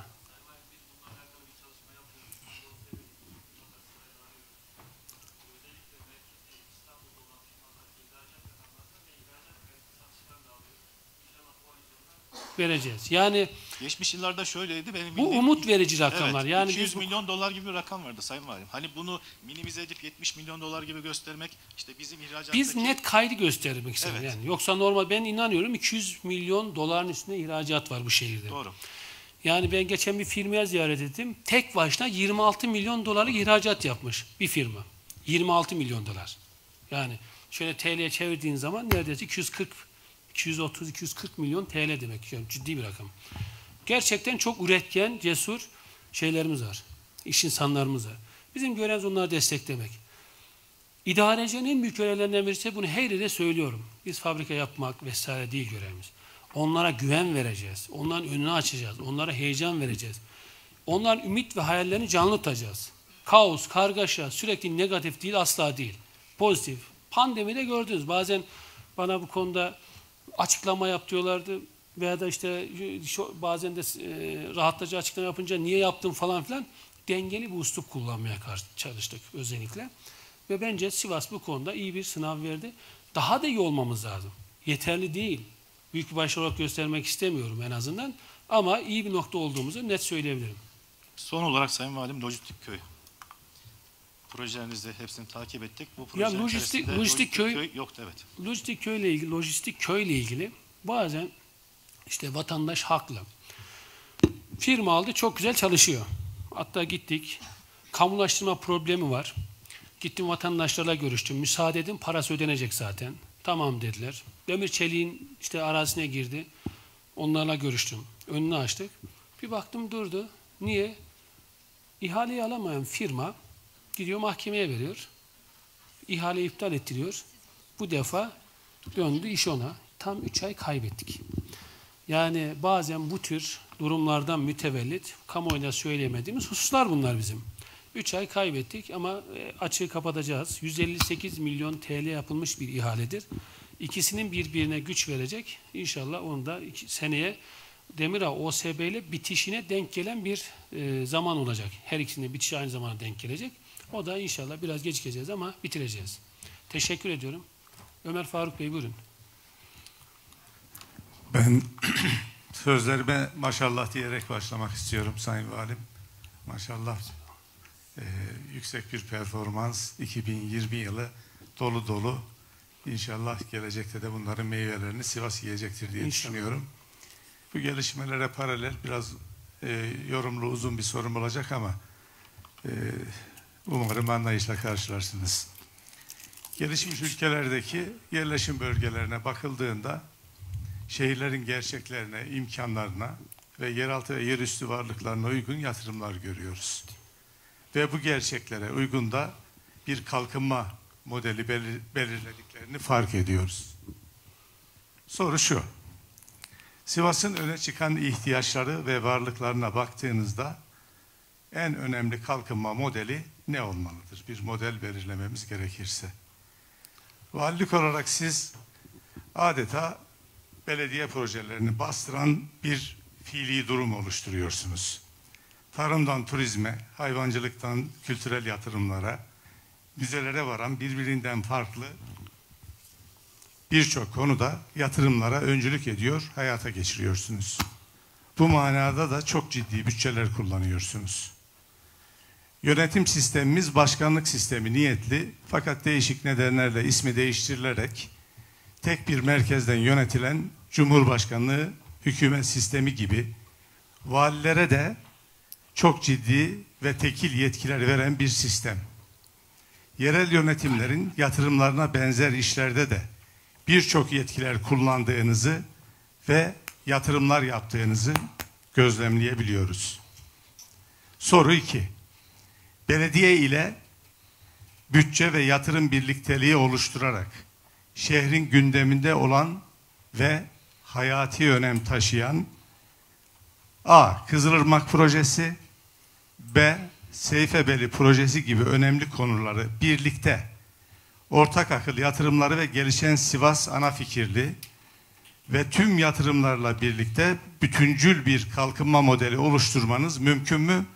Vereceğiz. Yani Geçmiş yıllarda şöyleydi. Benim bu bildiğim umut verici rakamlar. Evet, Yani 200 biz bu milyon dolar gibi bir rakam vardı Sayın Valim. Hani bunu minimize edip 70 milyon dolar gibi göstermek işte bizim ihracattaki... Biz net kaydı göstermek istedim Evet. yani. Yoksa normal ben inanıyorum 200 milyon doların üstünde ihracat var bu şehirde. Doğru. Yani ben geçen bir firmaya ziyaret ettim. Tek başına 26 milyon dolarlık ihracat yapmış bir firma. 26 milyon dolar. Yani şöyle TL'ye çevirdiğin zaman neredeyse 230-240 milyon TL demek. Yani ciddi bir rakam. Gerçekten çok üretken, cesur şeylerimiz var. İş insanlarımız var. Bizim görevimiz onları desteklemek. İdarecinin en büyük görevlerinden birisi bunu her yerde söylüyorum. Biz fabrika yapmak vesaire değil görevimiz. Onlara güven vereceğiz. Onların önünü açacağız. Onlara heyecan vereceğiz. Onların ümit ve hayallerini canlı tutacağız. Kaos, kargaşa, sürekli negatif değil, asla değil. Pozitif. Pandemide gördünüz. Bazen bana bu konuda açıklama yap diyorlardı. Veya da işte bazen de rahatlatıcı açıklama yapınca niye yaptım falan filan. Dengeli bir üslup kullanmaya çalıştık özellikle. Ve bence Sivas bu konuda iyi bir sınav verdi. Daha da iyi olmamız lazım. Yeterli değil. Büyük bir başarı olarak göstermek istemiyorum en azından. Ama iyi bir nokta olduğumuzu net söyleyebilirim. Son olarak Sayın Valim Lojistik Köy. Projelerinizi hepsini takip ettik. Bu Ya projelerin lojistik içerisinde lojistik köy yoktu evet. lojistik köyle ilgili bazen işte vatandaş haklı. Firma aldı çok güzel çalışıyor. Hatta gittik kamulaştırma problemi var. Gittim vatandaşlarla görüştüm. Müsaade edin parası ödenecek zaten. Tamam dediler. Demir Çelik'in işte arazisine girdi. Onlarla görüştüm. Önünü açtık. Bir baktım durdu. Niye? İhaleyi alamayan firma gidiyor mahkemeye veriyor. İhaleyi iptal ettiriyor. Bu defa döndü iş ona. Tam 3 ay kaybettik. Yani bazen bu tür durumlardan mütevellit kamuoyuna söyleyemediğimiz hususlar bunlar bizim. 3 ay kaybettik ama açığı kapatacağız. 158 milyon TL yapılmış bir ihaledir. İkisinin birbirine güç verecek. İnşallah onu da seneye Demirağ OSB ile bitişine denk gelen bir zaman olacak. Her ikisinin bitişi aynı zamana denk gelecek. O da inşallah biraz gecikeceğiz ama bitireceğiz. Teşekkür ediyorum. Ömer Faruk Bey buyurun. Ben sözlerime maşallah diyerek başlamak istiyorum Sayın Valim. Maşallah yüksek bir performans 2020 yılı dolu dolu. İnşallah gelecekte de bunların meyvelerini Sivas yiyecektir diye düşünüyorum. Bu gelişmelere paralel biraz yorumlu uzun bir sorum olacak ama umarım anlayışla karşılarsınız. Gelişmiş ülkelerdeki yerleşim bölgelerine bakıldığında şehirlerin gerçeklerine, imkanlarına ve yeraltı ve yerüstü varlıklarına uygun yatırımlar görüyoruz. Ve bu gerçeklere uygun da bir kalkınma modeli belirlediklerini fark ediyoruz. Soru şu. Sivas'ın öne çıkan ihtiyaçları ve varlıklarına baktığınızda en önemli kalkınma modeli ne olmalıdır? Bir model belirlememiz gerekirse. Valilik olarak siz adeta belediye projelerini bastıran bir fiili durum oluşturuyorsunuz. Tarımdan turizme, hayvancılıktan kültürel yatırımlara, müzelere varan birbirinden farklı birçok konuda yatırımlara öncülük ediyor, hayata geçiriyorsunuz. Bu manada da çok ciddi bütçeler kullanıyorsunuz. Yönetim sistemimiz başkanlık sistemi niyetli fakat değişik nedenlerle ismi değiştirilerek tek bir merkezden yönetilen Cumhurbaşkanlığı hükümet sistemi gibi valilere de çok ciddi ve tekil yetkiler veren bir sistem. Yerel yönetimlerin yatırımlarına benzer işlerde de birçok yetkiler kullandığınızı ve yatırımlar yaptığınızı gözlemleyebiliyoruz. Soru 2. Belediye ile bütçe ve yatırım birlikteliği oluşturarak şehrin gündeminde olan ve hayati önem taşıyan A. Kızılırmak Projesi, B. Seyfebeli Projesi gibi önemli konuları birlikte ortak akıl yatırımları ve gelişen Sivas ana fikirli ve tüm yatırımlarla birlikte bütüncül bir kalkınma modeli oluşturmanız mümkün mü?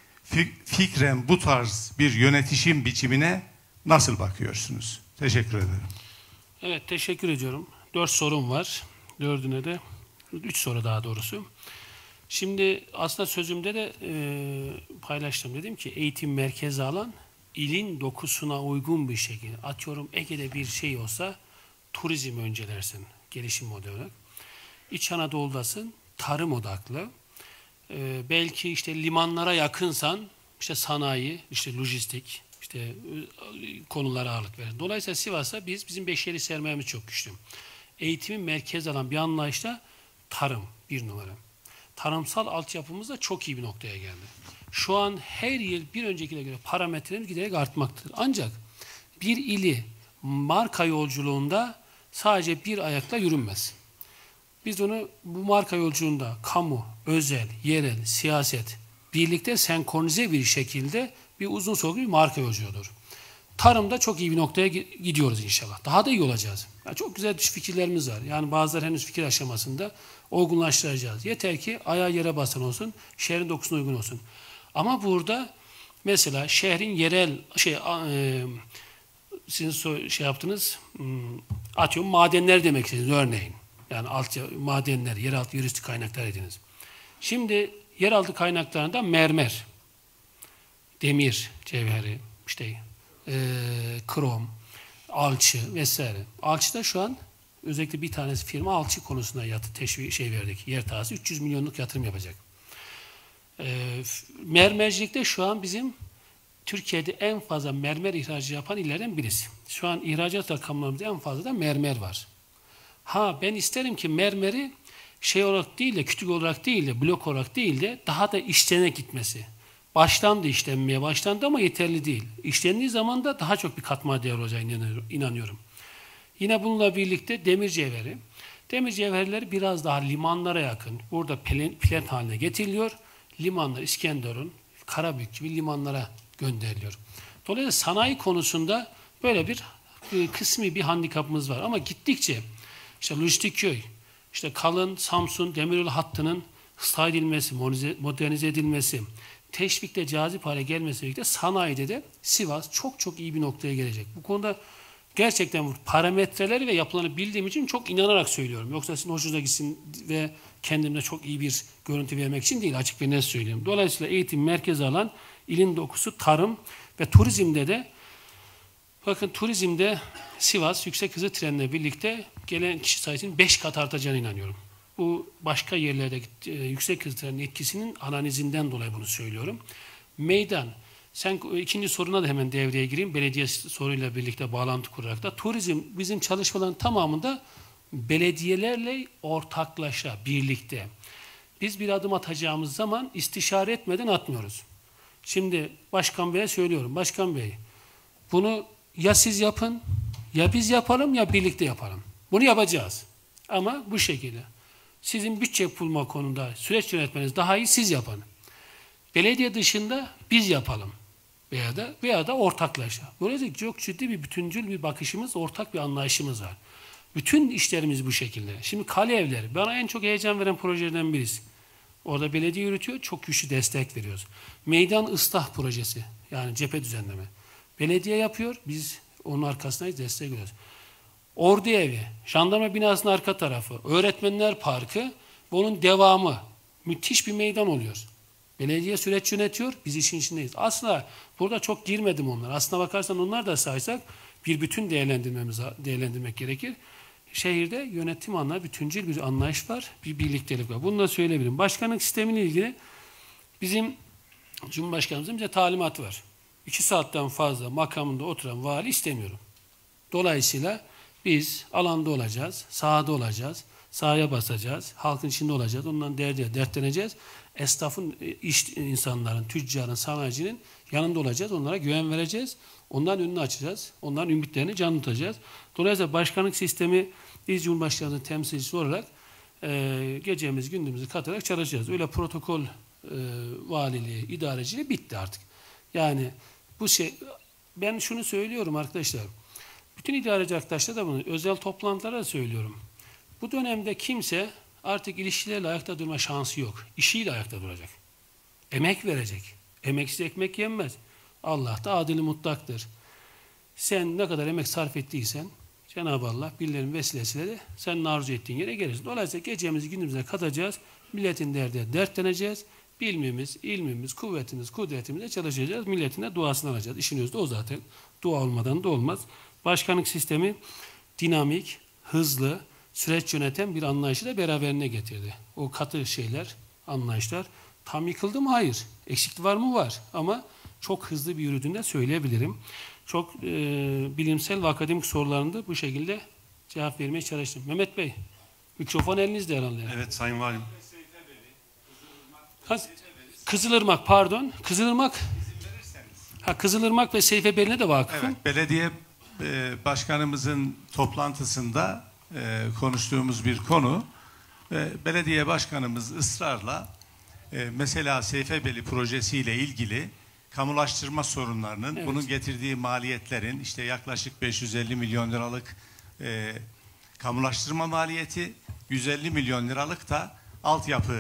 Fikren bu tarz bir yönetişim biçimine nasıl bakıyorsunuz? Teşekkür ederim. Evet, teşekkür ediyorum. 4 sorum var. 4'üne de 3 soru daha doğrusu. Şimdi aslında sözümde de paylaştım. Dedim ki eğitim merkezi alan ilin dokusuna uygun bir şekilde, atıyorum Ege'de bir şey olsa turizm öncelersin gelişim modeli olarak. İç Anadolu'dasın tarım odaklı. Belki işte limanlara yakınsan işte sanayi, işte lojistik, işte konulara ağırlık verir. Dolayısıyla Sivas'ta bizim beşeri sermayemiz çok güçlü. Eğitimin merkez alan bir anlayışla tarım bir numara. Tarımsal altyapımız da çok iyi bir noktaya geldi. Şu an her yıl bir öncekine göre parametrelerimiz giderek artmaktadır. Ancak bir ili marka yolculuğunda sadece bir ayakla yürünmez. Biz onu bu marka yolculuğunda kamu, özel, yerel, siyaset birlikte senkronize bir şekilde bir uzun soluklu bir marka yolculuğudur. Tarımda çok iyi bir noktaya gidiyoruz inşallah. Daha da iyi olacağız. Yani çok güzel fikirlerimiz var. Yani bazıları henüz fikir aşamasında olgunlaştıracağız. Yeter ki ayağı yere basan olsun, şehrin dokusuna uygun olsun. Ama burada mesela şehrin yerel sizin yaptınız, atıyorum madenler demek istediniz örneğin. Yani madenler, yeraltı yürüstü kaynaklar dediniz. Şimdi yeraltı kaynaklarında mermer, demir cevheri, işte krom, alçı vesaire. Alçıda şu an özellikle bir tanesi firma alçı konusunda verdik. Yer tahsisi 300 milyonluk yatırım yapacak. Mermercilikte şu an bizim Türkiye'de en fazla mermer ihracı yapan illerden birisi. Şu an ihracat rakamlarımızda en fazla da mermer var. Ben isterim ki mermeri şey olarak değil de, kütük olarak değil de, blok olarak değil de daha da işlene gitmesi. Başlandı, işlenmeye başlandı ama yeterli değil. İşlendiği zaman da daha çok bir katma değer olacağına inanıyorum. Yine bununla birlikte demir cevheri. Demir cevherleri biraz daha limanlara yakın. Burada plant haline getiriliyor. Limanlar İskenderun, Karabük gibi limanlara gönderiliyor. Dolayısıyla sanayi konusunda böyle bir kısmi bir handikapımız var. Ama gittikçe işte lojistik köy, işte Kalın, Samsun, Demiryolu hattının ıslah edilmesi, modernize edilmesi, teşvikte cazip hale gelmesiyle birlikte sanayide de Sivas çok çok iyi bir noktaya gelecek. Bu konuda gerçekten bu parametreleri ve yapılanı bildiğim için çok inanarak söylüyorum. Yoksa sizin hoşunuza gitsin ve kendimde çok iyi bir görüntü vermek için değil, açık ve net söyleyeyim. Dolayısıyla eğitim merkezi alan ilin dokusu tarım ve turizmde de bakın turizmde Sivas yüksek hızlı trenle birlikte gelen kişi sayısının 5 kat artacağına inanıyorum. Bu başka yerlerde yüksek hızlı trenin etkisinin analizinden dolayı bunu söylüyorum. Meydan. Sen ikinci soruna da hemen devreye gireyim. Belediye soruyla birlikte bağlantı kurarak da. Turizm bizim çalışmaların tamamında belediyelerle ortaklaşa, birlikte. Biz bir adım atacağımız zaman istişare etmeden atmıyoruz. Şimdi Başkan Bey'e söylüyorum. Başkan Bey, bunu Ya siz yapın, ya biz yapalım, ya birlikte yapalım. Bunu yapacağız. Ama bu şekilde. Sizin bütçe bulma konusunda süreç yönetmeniz daha iyi, siz yapın. Belediye dışında biz yapalım. Veya da ortaklaşa. Böylece çok ciddi bir bütüncül bir bakışımız, ortak bir anlayışımız var. Bütün işlerimiz bu şekilde. Şimdi kale evleri, bana en çok heyecan veren projelerden birisi. Orada belediye yürütüyor, çok güçlü destek veriyoruz. Meydan ıslah projesi, yani cephe düzenleme. Belediye yapıyor, biz onun arkasındayız, destek veriyoruz. Ordu evi, jandarma binasının arka tarafı, öğretmenler parkı, bunun devamı. Müthiş bir meydan oluyor. Belediye süreç yönetiyor, biz işin içindeyiz. Aslında burada çok girmedim onlar. Aslına bakarsan onlar da saysak bir bütün değerlendirmek gerekir. Şehirde yönetim anlayışı, bütüncül bir anlayış var, bir birliktelik var. Bunu da söyleyebilirim. Başkanlık sistemiyle ilgili bizim Cumhurbaşkanımızın bize talimatı var. 2 saatten fazla makamında oturan vali istemiyorum. Dolayısıyla biz alanda olacağız, sahada olacağız, sahaya basacağız, halkın içinde olacağız, ondan dertleneceğiz. Esnafın, iş insanların, tüccarın, sanayicinin yanında olacağız, onlara güven vereceğiz, onların önünü açacağız, onların ümitlerini canlı tutacağız. Dolayısıyla başkanlık sistemi, biz Cumhurbaşkanı'nın temsilcisi olarak gecemizi gündüzümüzü katarak çalışacağız. Öyle protokol valiliği, idareciliği bitti artık. Yani bu şey, ben şunu söylüyorum arkadaşlar, bütün idareci arkadaşlar da bunu, özel toplantılara da söylüyorum. Bu dönemde kimse artık ilişkilerle ayakta durma şansı yok. İşiyle ayakta duracak. Emek verecek. Emeksiz ekmek yenmez. Allah da adil mutlaktır. Sen ne kadar emek sarf ettiysen Cenab-ı Allah birilerinin vesilesiyle de senin arzu ettiğin yere gelirsin. Dolayısıyla gecemizi gündüzümüze katacağız. Milletin derdine dertleneceğiz. Bilmimiz, ilmimiz, kuvvetimiz, kudretimizle çalışacağız. Milletin de duasını alacağız. İşin özü de o zaten. Dua olmadan da olmaz. Başkanlık sistemi dinamik, hızlı, süreç yöneten bir anlayışı da beraberine getirdi. O katı şeyler, anlayışlar tam yıkıldı mı? Hayır. Eksiklik var mı? Var. Ama çok hızlı bir yürüdüğünü de söyleyebilirim. Çok bilimsel ve akademik sorularında bu şekilde cevap vermeye çalıştım. Mehmet Bey, mikrofon elinizde herhalde. Evet Sayın Valim. Kızılırmak, pardon. Kızılırmak. Kızılırmak ve Seyfebeli'ne de vakıfım. Evet, belediye başkanımızın toplantısında konuştuğumuz bir konu. Belediye başkanımız ısrarla mesela Seyfebeli projesiyle ilgili kamulaştırma sorunlarının, evet, bunun getirdiği maliyetlerin işte yaklaşık 550 milyon liralık kamulaştırma maliyeti, 150 milyon liralık da altyapı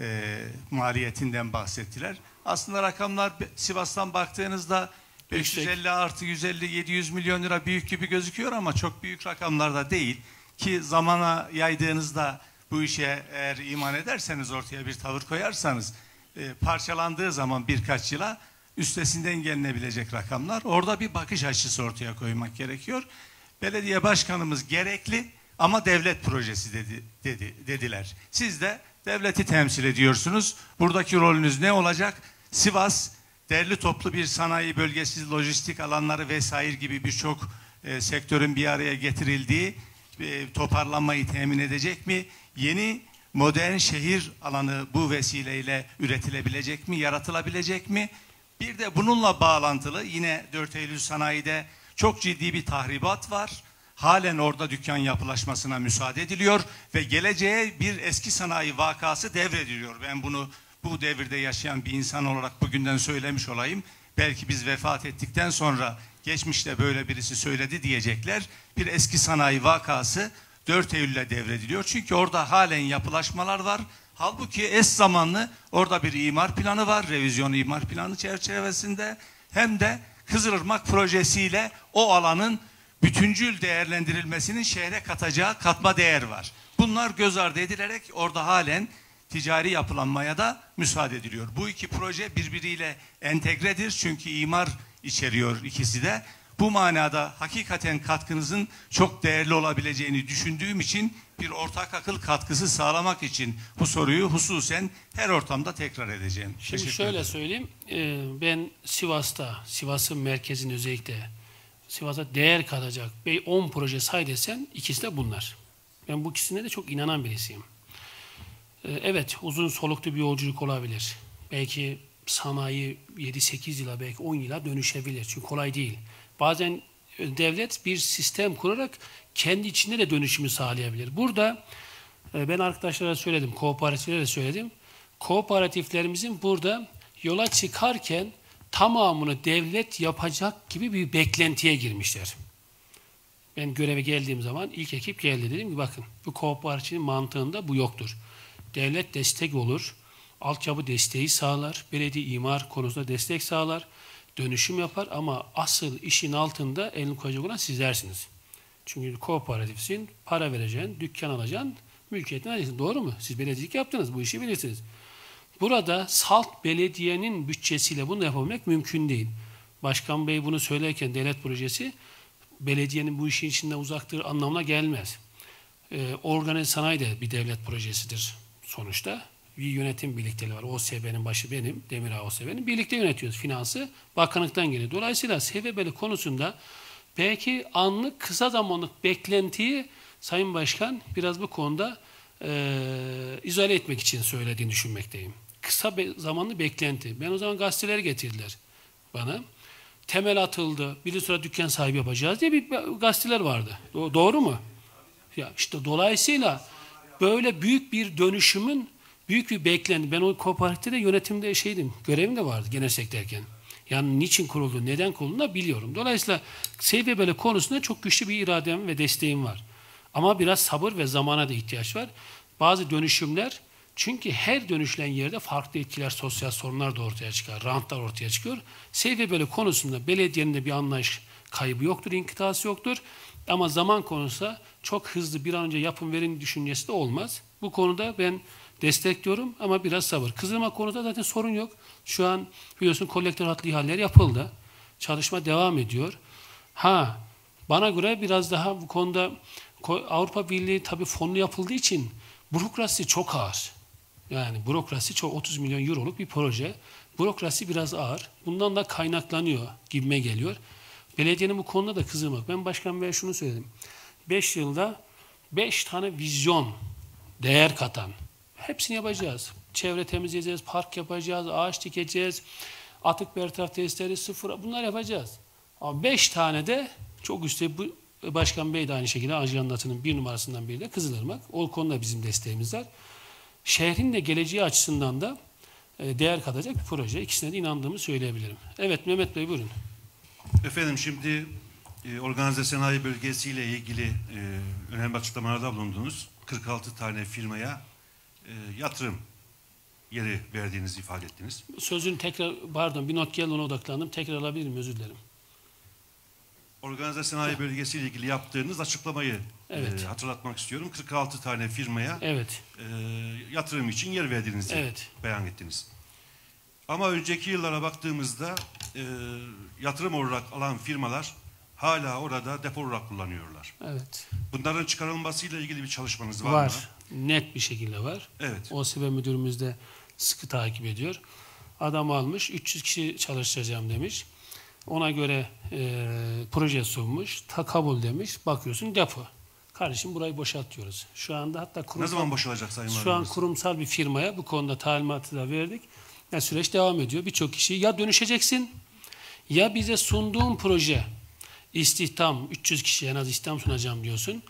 maliyetinden bahsettiler. Aslında rakamlar Sivas'tan baktığınızda 550 artı 150, 700 milyon lira büyük gibi gözüküyor ama çok büyük rakamlar da değil. Ki zamana yaydığınızda bu işe eğer iman ederseniz, ortaya bir tavır koyarsanız parçalandığı zaman birkaç yıla üstesinden gelinebilecek rakamlar. Orada bir bakış açısı ortaya koymak gerekiyor. Belediye başkanımız gerekli ama devlet projesi dediler. Siz de devleti temsil ediyorsunuz. Buradaki rolünüz ne olacak? Sivas derli toplu bir sanayi bölgesi, lojistik alanları vesaire gibi birçok sektörün bir araya getirildiği toparlanmayı temin edecek mi? Yeni modern şehir alanı bu vesileyle üretilebilecek mi? Yaratılabilecek mi? Bir de bununla bağlantılı yine 4 Eylül sanayide çok ciddi bir tahribat var. Halen orada dükkan yapılaşmasına müsaade ediliyor ve geleceğe bir eski sanayi vakası devrediliyor. Ben bunu bu devirde yaşayan bir insan olarak bugünden söylemiş olayım. Belki biz vefat ettikten sonra geçmişte böyle birisi söyledi diyecekler. Bir eski sanayi vakası 4 Eylül'e devrediliyor. Çünkü orada halen yapılaşmalar var. Halbuki eş zamanlı orada bir imar planı var. Revizyon imar planı çerçevesinde hem de Kızılırmak projesiyle o alanın bütüncül değerlendirilmesinin şehre katacağı katma değer var. Bunlar göz ardı edilerek orada halen ticari yapılanmaya da müsaade ediliyor. Bu iki proje birbiriyle entegredir çünkü imar içeriyor ikisi de. Bu manada hakikaten katkınızın çok değerli olabileceğini düşündüğüm için bir ortak akıl katkısı sağlamak için bu soruyu hususen her ortamda tekrar edeceğim. Şimdi şöyle söyleyeyim, ben Sivas'ın merkezin özellikle Sivas'a değer katacak 10 proje say desen ikisi de bunlar. Ben bu ikisine de çok inanan birisiyim. Evet, uzun soluklu bir yolculuk olabilir. Belki sanayi 7-8 yıla, belki 10 yıla dönüşebilir. Çünkü kolay değil. Bazen devlet bir sistem kurarak kendi içinde de dönüşümü sağlayabilir. Burada ben arkadaşlara söyledim, kooperatiflere de söyledim. Kooperatiflerimizin burada yola çıkarken tamamını devlet yapacak gibi bir beklentiye girmişler. Ben göreve geldiğim zaman ilk ekip geldi, dedim ki bakın bu kooperatifin mantığında bu yoktur. Devlet destek olur, altyapı desteği sağlar, belediye imar konusunda destek sağlar, dönüşüm yapar ama asıl işin altında elini koyacak olan sizlersiniz. Çünkü kooperatifsin, para vereceksin, dükkan alacaksın, mülkiyetini alacaksın. Doğru mu? Siz belediyecilik yaptınız, bu işi bilirsiniz. Burada salt belediyenin bütçesiyle bunu yapabilmek mümkün değil. Başkan Bey bunu söylerken devlet projesi belediyenin bu işin içinde uzaktır anlamına gelmez. Organize sanayi de bir devlet projesidir sonuçta. Bir yönetim birlikteliği var. OSB'nin başı benim, Demiral OSB'nin. Birlikte yönetiyoruz. Finansı bakanlıktan geliyor. Dolayısıyla SVB'li konusunda belki anlık, kısa zamanlık beklentiyi Sayın Başkan biraz bu konuda izole etmek için söylediğini düşünmekteyim. Kısa zamanlı beklenti. Ben o zaman gazeteleri getirdiler bana. Temel atıldı, bir sonra dükkan sahibi yapacağız diye bir gazeteler vardı. Doğru mu? Ya işte dolayısıyla böyle büyük bir dönüşümün büyük bir beklenti. Ben o kooperatifte de yönetimde görevim de vardı genel sekreterken. Yani niçin kuruldu, neden kurulduğunu da biliyorum. Dolayısıyla SVB'li konusunda çok güçlü bir iradem ve desteğim var. Ama biraz sabır ve zamana da ihtiyaç var. Bazı dönüşümler, çünkü her dönüşülen yerde farklı etkiler, sosyal sorunlar da ortaya çıkar, rantlar ortaya çıkıyor. SVB'li konusunda belediyenin de bir anlayış kaybı yoktur, inkıtası yoktur. Ama zaman konusunda çok hızlı bir an önce yapım verin düşüncesi de olmaz. Bu konuda ben destekliyorum ama biraz sabır. Kızılırmak konuda zaten sorun yok. Şu an biliyorsun kolektör hatlı ihaleler yapıldı. Çalışma devam ediyor. Bana göre biraz daha bu konuda Avrupa Birliği tabii fonlu yapıldığı için bürokrasi çok ağır. Yani bürokrasi çok 30 milyon euroluk bir proje. Bürokrasi biraz ağır. Bundan da kaynaklanıyor gibime geliyor. Belediyenin bu konuda da Kızılırmak. Ben Başkan Bey'e şunu söyledim. 5 yılda 5 tane vizyon değer katan. Hepsini yapacağız. Çevre temizleyeceğiz, park yapacağız, ağaç dikeceğiz, atık bertaraf testleri sıfır, bunlar yapacağız. Ama 5 tane de çok üstte bu Başkan Bey de aynı şekilde ajandatının 1 numarasından biri de Kızılırmak. O konuda bizim desteğimiz var. Şehrin de geleceği açısından da değer katacak bir proje. İkisine de inandığımı söyleyebilirim. Evet Mehmet Bey buyurun. Efendim şimdi organize sanayi bölgesiyle ilgili önemli açıklamalarda bulundunuz. 46 tane firmaya yatırım yeri verdiğinizi ifade ettiniz. Sözün tekrar, pardon bir not geldi ona odaklandım. Tekrar alabilir miyim? Özür dilerim. Organize sanayi bölgesiyle ilgili yaptığınız açıklamayı hatırlatmak istiyorum. 46 tane firmaya yatırım için yer verdiğinizi beyan ettiniz. Ama önceki yıllara baktığımızda yatırım olarak alan firmalar hala orada depo olarak kullanıyorlar. Evet. Bunların çıkarılmasıyla ilgili bir çalışmanız var mı? Var. Net bir şekilde var. Evet. OSB müdürümüz de sıkı takip ediyor. Adam almış, 300 kişi çalıştıracağım demiş. Ona göre proje sunmuş, kabul demiş. Bakıyorsun depo. Kardeşim burayı boşaltıyoruz. Şu anda hatta kurumsal, ne zaman boşalacak Sayın Valim? Şu an kurumsal bir firmaya bu konuda talimatı da verdik. Yani süreç devam ediyor. Birçok kişi ya dönüşeceksin ya bize sunduğun proje istihdam 300 kişiye en az istihdam sunacağım diyorsun.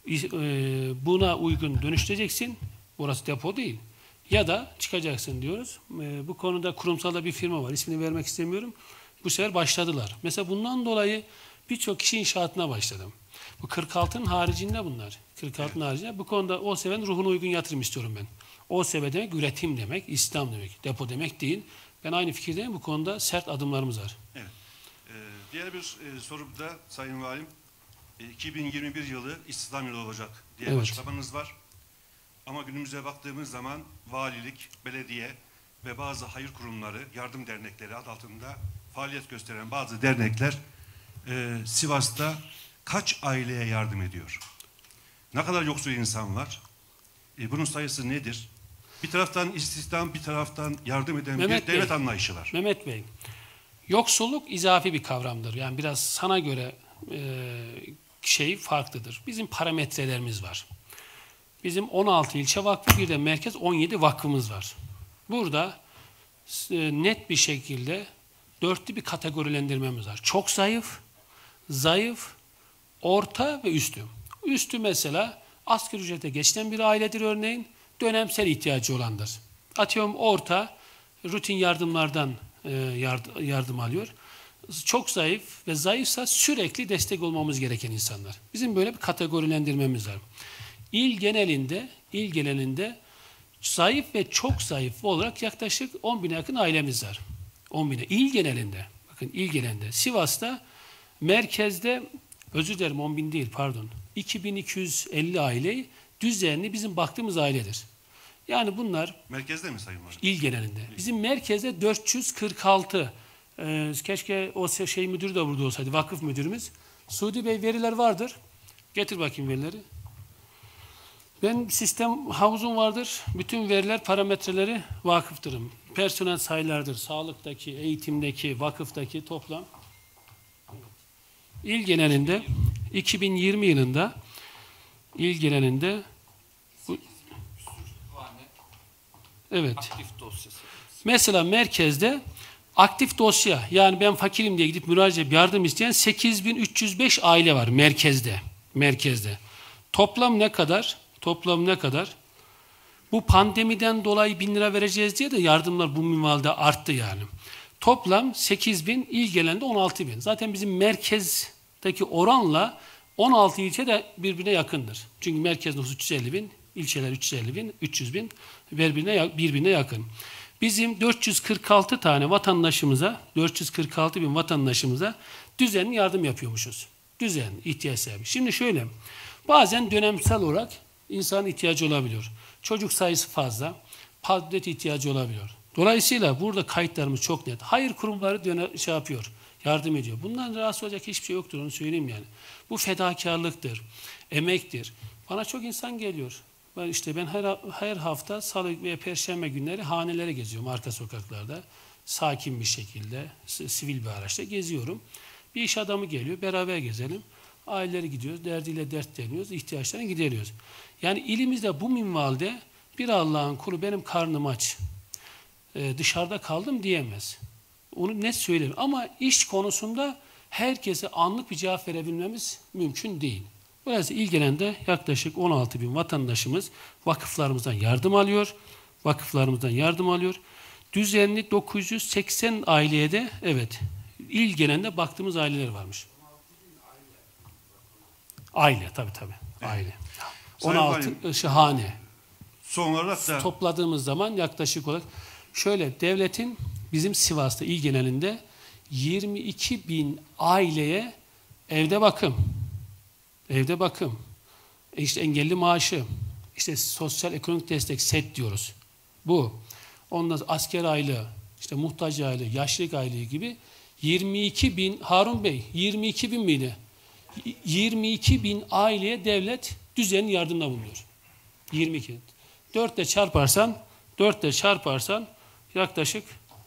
Buna uygun dönüştüreceksin. Burası depo değil. Ya da çıkacaksın diyoruz. Bu konuda kurumsalda bir firma var. İsmini vermek istemiyorum. Bu sefer başladılar. Mesela bundan dolayı birçok kişi inşaatına başladım. Bu 46'nın haricinde bunlar. 46'nın haricinde. Bu konuda OSB'nin ruhuna uygun yatırım istiyorum ben. OSB demek üretim demek, istihdam demek. Depo demek değil. Ben aynı fikirdeyim. Bu konuda sert adımlarımız var. Evet. Diğer bir sorum da Sayın Valim, 2021 yılı istihdam yılı olacak diye açıklamanız var. Ama günümüze baktığımız zaman valilik, belediye ve bazı hayır kurumları, yardım dernekleri adı altında faaliyet gösteren bazı dernekler Sivas'ta kaç aileye yardım ediyor? Ne kadar yoksul insan var? Bunun sayısı nedir? Bir taraftan istihdam, bir taraftan yardım eden bir devlet anlayışı var. Mehmet Bey, yoksulluk izafi bir kavramdır. Yani biraz sana göre farklıdır. Bizim parametrelerimiz var. Bizim 16 ilçe vakfı, bir de merkez 17 vakfımız var. Burada net bir şekilde dörtlü bir kategorilendirmemiz var. Çok zayıf, zayıf, orta ve üstü. Üstü mesela asgari ücrete geçinen bir ailedir örneğin, dönemsel ihtiyacı olandır. Atıyorum orta, rutin yardımlardan yardım alıyor. Çok zayıf ve zayıfsa sürekli destek olmamız gereken insanlar. Bizim böyle bir kategorilendirmemiz var. İl genelinde zayıf ve çok zayıf olarak yaklaşık 10.000'e yakın ailemiz var. 10.000'e. İl genelinde. Bakın il genelinde. Sivas'ta merkezde, özür dilerim 10.000 değil pardon, 2.250 aileyi düzenli bizim baktığımız ailedir. Yani bunlar Merkezde mi Sayın Valim? il genelinde. Bizim merkezde 446. Keşke o müdürü de burada olsaydı, vakıf müdürümüz. Suudi Bey veriler vardır. Getir bakayım verileri. Ben sistem havuzum vardır. Bütün veriler, parametreleri vakıftırım. Personel sayılardır. Sağlıktaki, eğitimdeki, vakıftaki toplam. İl genelinde 2020 yılında il genelinde evet. Aktif dosyası. Mesela merkezde aktif dosya, yani ben fakirim diye gidip müracaat yardım isteyen 8.305 aile var merkezde. Toplam ne kadar? Bu pandemiden dolayı 1.000 lira vereceğiz diye de yardımlar bu minvalde arttı yani. Toplam 8.000, il genelinde 16.000. Zaten bizim merkezdeki oranla 16 ilçe de birbirine yakındır. Çünkü merkez nüfusu 350.000, ilçeler 350.000, 300.000 birbirine yakın. Bizim 446 tane vatandaşımıza, 446.000 vatandaşımıza düzenli yardım yapıyormuşuz. Düzenli, ihtiyaç sahibi. Şimdi şöyle, bazen dönemsel olarak insan ihtiyacı olabiliyor. Çocuk sayısı fazla, padret ihtiyacı olabiliyor. Dolayısıyla burada kayıtlarımız çok net. Hayır kurumları yapıyor, yardım ediyor. Bundan rahatsız olacak hiçbir şey yoktur, onu söyleyeyim yani. Bu fedakarlıktır, emektir. Bana çok insan geliyor. Ben her hafta salı ve perşembe günleri hanelere geziyorum, arka sokaklarda. Sakin bir şekilde, sivil bir araçla geziyorum. Bir iş adamı geliyor, beraber gezelim. Aileleri gidiyoruz, derdiyle dertleniyoruz, ihtiyaçlarını gideriyoruz. Yani ilimizde bu minvalde bir Allah'ın kulu benim karnım aç, dışarıda kaldım diyemez. Onu net söyleyeyim. Ama iş konusunda herkese anlık bir cevap verebilmemiz mümkün değil. Dolayısıyla il genelinde yaklaşık 16.000 vatandaşımız vakıflarımızdan yardım alıyor. Düzenli 980 aileye de evet il genelinde baktığımız aileler varmış. Aile tabii. Aile. 16 hane. Son olarak da Topladığımız zaman yaklaşık olarak şöyle, devletin bizim Sivas'ta il genelinde 22.000 aileye evde bakım, işte engelli maaşı, işte sosyal ekonomik destek set diyoruz. Bu. Ondan sonra asker aylığı, işte muhtaç aylığı, yaşlılık aylığı gibi 22.000, Harun Bey 22.000 miydi? 22.000 aileye devlet düzenli yardımda bulunuyor. 22. 4'te çarparsan yaklaşık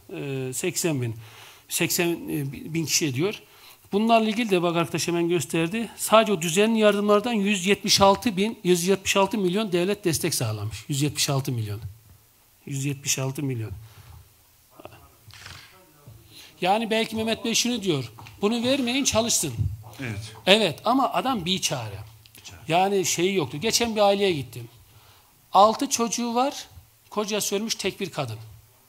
80.000 kişi ediyor. Bunlarla ilgili de bak arkadaş hemen gösterdi. Sadece o düzenli yardımlardan 176 milyon devlet destek sağlamış. 176 milyon. Yani belki Mehmet Bey şunu diyor. Bunu vermeyin, çalışsın. evet. Evet ama adam biçare. Yani şeyi yoktu. Geçen bir aileye gittim. 6 çocuğu var. Kocası ölmüş, tek bir kadın.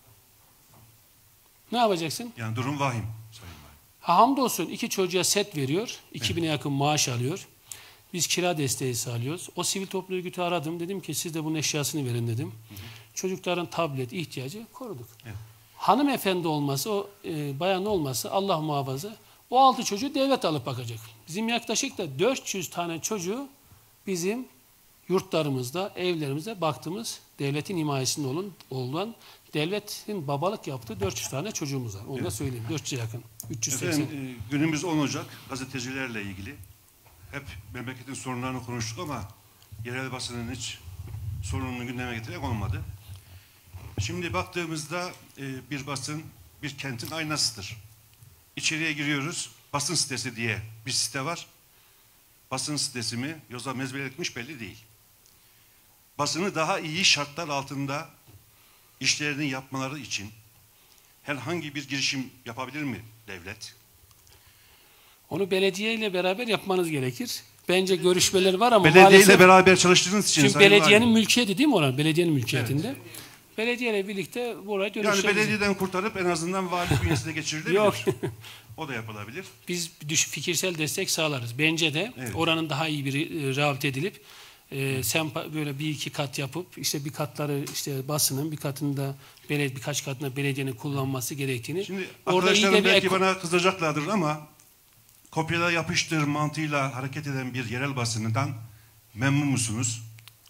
Ne yapacaksın? Yani durum vahim Sayın Valim. Hamdolsun 2 çocuğa set veriyor. 2.000'e yakın maaş alıyor. Biz kira desteği sağlıyoruz. O sivil toplum örgütü aradım. Dedim ki siz de bunun eşyasını verin dedim. Çocukların tablet ihtiyacı koruduk. Evet. Hanımefendi olması, o bayan olması Allah muhafaza. O 6 çocuğu devlet alıp bakacak. Bizim yaklaşık da 400 tane çocuğu bizim yurtlarımızda, evlerimizde baktığımız devletin himayesinde olan, devletin babalık yaptığı 400 tane çocuğumuz var. Onu da söyleyeyim. 400'e yakın. 380. Efendim, günümüz 10 Ocak gazetecilerle ilgili. Hep memleketin sorunlarını konuştuk ama yerel basının hiç sorununu gündeme getirerek olmadı. Şimdi baktığımızda bir basın bir kentin aynasıdır. İçeriye giriyoruz. Basın sitesi diye bir site var. Basın sitesi mi yoksa mezbelelikmiş belli değil. Basını daha iyi şartlar altında işlerini yapmaları için herhangi bir girişim yapabilir mi devlet? Onu belediyeyle beraber yapmanız gerekir. Bence görüşmeler var ama Belediyeyle maalesef, beraber çalıştığınız için çünkü Sayın belediyenin Valim. mülkiyeti değil mi oran? Belediyenin mülkiyetinde. Belediyeyle birlikte buraya Yani dönüştüreceğiz. belediyeden kurtarıp en azından vali bünyesine geçirilebilir. Yok. O da yapılabilir. Biz fikirsel destek sağlarız. Bence de Evet. oranın daha iyi bir rağbet edilip sen böyle bir iki kat yapıp işte bir katları işte basının bir katını da birkaç katında belediyenin kullanması gerektiğini. Şimdi orada iyi arkadaşlarım de bir belki bana kızacaklardır ama kopyala yapıştır mantığıyla hareket eden bir yerel basından memnun musunuz?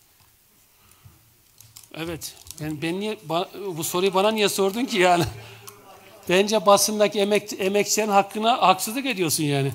Evet. Ben niye bu soruyu bana niye sordun ki yani? Bence basındaki emekçilerin hakkına haksızlık ediyorsun yani.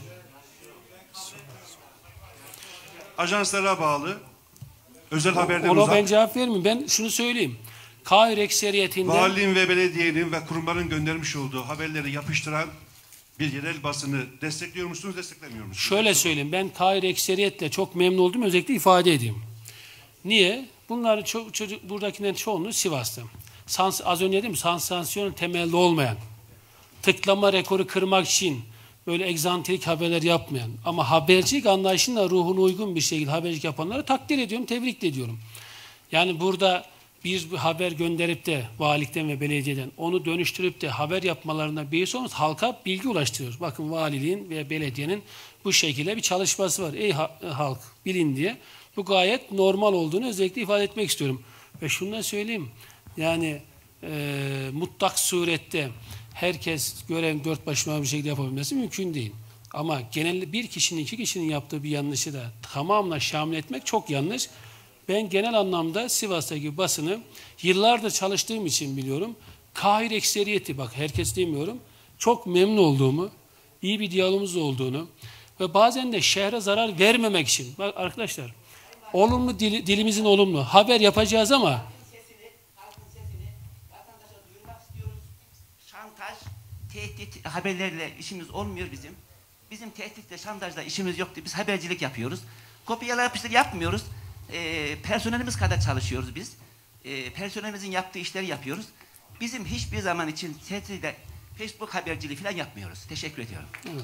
Ajanslara bağlı özel haberden Ona uzak. ben cevap vermeyeyim. Ben şunu söyleyeyim. Kahir ekseriyetinde Valiliğin ve belediyenin ve kurumların göndermiş olduğu haberleri yapıştıran bir yerel basını destekliyor musunuz, desteklemiyor musunuz? şöyle söyleyeyim. Ben Kahir ekseriyetle çok memnun oldum. Özellikle ifade edeyim. Niye? Bunların buradakilerin çoğunluğu Sivas'ta. Az önce dedim, sansasyonun temelli olmayan, tıklama rekoru kırmak için böyle egzantrik haberler yapmayan ama habercilik anlayışıyla ruhuna uygun bir şekilde habercilik yapanları takdir ediyorum, tebrik de ediyorum. Yani burada bir haber gönderip de valilikten ve belediyeden onu dönüştürüp de haber yapmalarına bir olmaz, halka bilgi ulaştırıyoruz. Bakın valiliğin ve belediyenin bu şekilde bir çalışması var. Ey halk bilin diye. Bu gayet normal olduğunu özellikle ifade etmek istiyorum. Ve şunu da söyleyeyim. Yani mutlak surette herkes görev dört başına bir şekilde yapabilmesi mümkün değil. Ama genelde bir kişinin, iki kişinin yaptığı bir yanlışı da tamamına şamil etmek çok yanlış. Ben genel anlamda Sivas'taki basını yıllardır çalıştığım için biliyorum. Kahir ekseriyeti, bak herkes demiyorum, çok memnun olduğumu, iyi bir diyalogumuz olduğunu ve bazen de şehre zarar vermemek için, bak arkadaşlar, olumlu dilimizin olumlu haber yapacağız ama Halkın sesini vatandaşa duyurmak istiyoruz. Şantaj, tehdit haberlerle işimiz olmuyor bizim. Bizim tehditle, şantajla işimiz yoktu. Biz habercilik yapıyoruz. Kopyala yapıştır yapmıyoruz. Personelimiz kadar çalışıyoruz biz. Personelimizin yaptığı işleri yapıyoruz. Bizim hiçbir zaman için tehditle Facebook haberciliği falan yapmıyoruz. Teşekkür ediyorum. evet.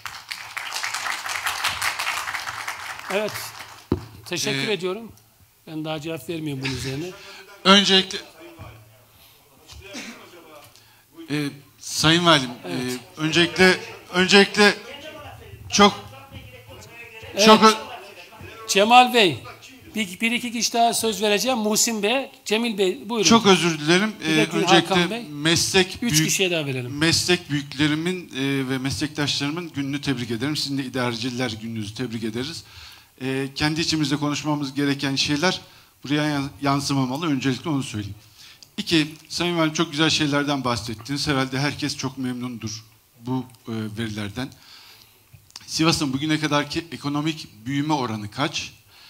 Evet. Teşekkür ediyorum. Ben daha cevap vermiyorum bunun üzerine. Öncelikle Sayın Valim, Evet. öncelikle çok Evet. Cemal Bey, bir iki kişi daha söz vereceğim. Muhsin Bey, Cemil Bey, buyurun. çok özür dilerim. Bir de Hakan Öncelikle Bey. meslek 3 kişiye daha verelim. meslek büyüklerimin ve meslektaşlarımın gününü tebrik ederim. Sizin de idareciler gününüzü tebrik ederiz. Kendi içimizde konuşmamız gereken şeyler buraya yansımamalı. Öncelikle onu söyleyeyim. 2, Sayın Valim çok güzel şeylerden bahsettiniz. Herhalde herkes çok memnundur bu verilerden. Sivas'ın bugüne kadarki ekonomik büyüme oranı kaç?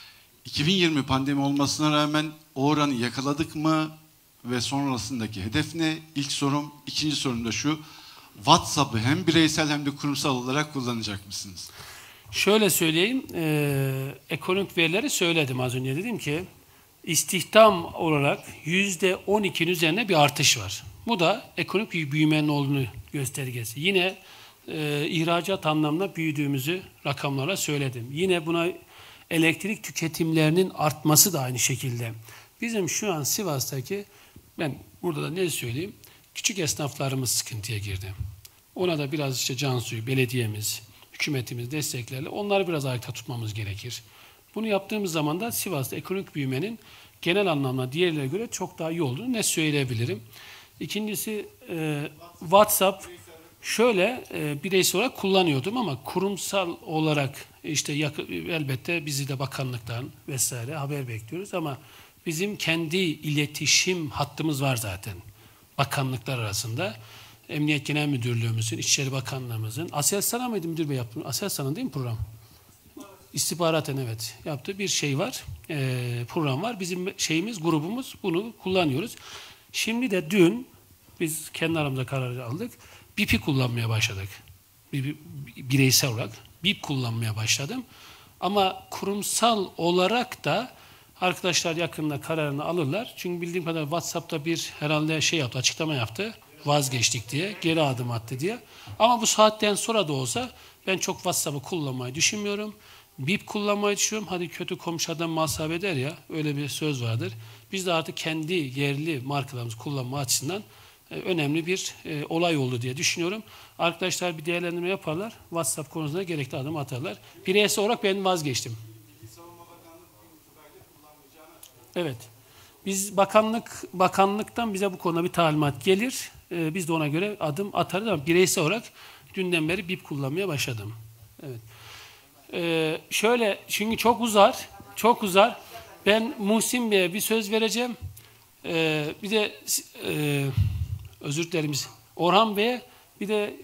2020 pandemi olmasına rağmen o oranı yakaladık mı ve sonrasındaki hedef ne? İlk sorum. İkinci sorum da şu. WhatsApp'ı hem bireysel hem de kurumsal olarak kullanacak mısınız? Şöyle söyleyeyim, ekonomik verileri söyledim az önce. Dedim ki istihdam olarak %12'nin üzerinde bir artış var. Bu da ekonomik büyümenin olduğunu göstergesi. Yine ihracat anlamında büyüdüğümüzü rakamlarla söyledim. Yine buna elektrik tüketimlerinin artması da aynı şekilde. Bizim şu an Sivas'taki, ben burada da ne söyleyeyim, küçük esnaflarımız sıkıntıya girdi. Ona da biraz işte Cansu'yu, belediyemiz, hükümetimiz desteklerle onları biraz ayakta tutmamız gerekir. Bunu yaptığımız zaman da Sivas'ta ekonomik büyümenin genel anlamda diğerlerine göre çok daha iyi olduğunu ne söyleyebilirim. İkincisi WhatsApp şöyle bireysel olarak kullanıyordum ama kurumsal olarak işte elbette bizi de bakanlıktan vesaire haber bekliyoruz ama bizim kendi iletişim hattımız var zaten bakanlıklar arasında. Emniyet Genel Müdürlüğümüzün, İçişleri Bakanlığımızın, Aselsan'a mıydı müdür bey yaptı? Aselsan'ın değil mi program? İstihbaratın evet yaptığı bir şey var, program var. Bizim şeyimiz, grubumuz bunu kullanıyoruz. Şimdi de dün biz kendi aramızda karar aldık. BIP'i kullanmaya başladık. Bireysel olarak BIP kullanmaya başladım. Ama kurumsal olarak da arkadaşlar yakında kararını alırlar. Çünkü bildiğim kadar WhatsApp'ta bir herhalde şey yaptı, açıklama yaptı. vazgeçtik diye, geri adım attı diye. Ama bu saatten sonra da olsa ben çok WhatsApp'ı kullanmayı düşünmüyorum. BIP kullanmayı düşünüyorum. Hadi kötü komşu adam masraf eder ya, öyle bir söz vardır. Biz de artık kendi yerli markalarımızı kullanma açısından önemli bir olay oldu diye düşünüyorum. Arkadaşlar bir değerlendirme yaparlar. WhatsApp konusunda gerekli adım atarlar. Bireysel olarak ben vazgeçtim. Evet. Biz bakanlıktan bize bu konuda bir talimat gelir. Biz de ona göre adım atarız ama bireysel olarak dünden beri BIP kullanmaya başladım. Evet. Şöyle, çünkü çok uzar. Ben Muhsin Bey'e bir söz vereceğim. Bir de özür dilerim, Orhan Bey'e, bir de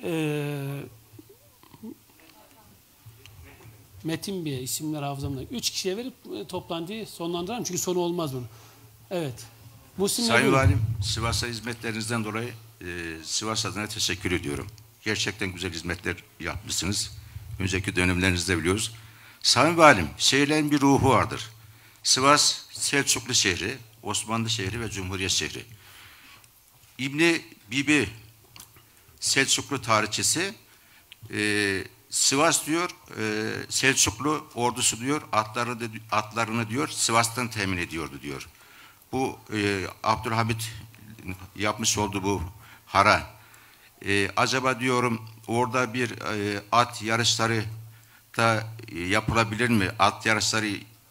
Metin Bey'e, isimler hafızamda. 3 kişiye verip toplantıyı sonlandıralım çünkü sonu olmaz bunun. Evet. Muhsin Bey, Sayın Valim, Sivas'a hizmetlerinizden dolayı Sivas adına teşekkür ediyorum. Gerçekten güzel hizmetler yapmışsınız. Önceki dönemlerinizde biliyoruz. Sayın Valim, şehirlerin bir ruhu vardır. Sivas, Selçuklu şehri, Osmanlı şehri ve Cumhuriyet şehri. İbni Bibi, Selçuklu tarihçisi, Sivas diyor, Selçuklu ordusu diyor, atlarını diyor, Sivas'tan temin ediyordu diyor. Bu Abdülhamit yapmış olduğu bu hara. Acaba diyorum orada bir at yarışları da yapılabilir mi? At yarışları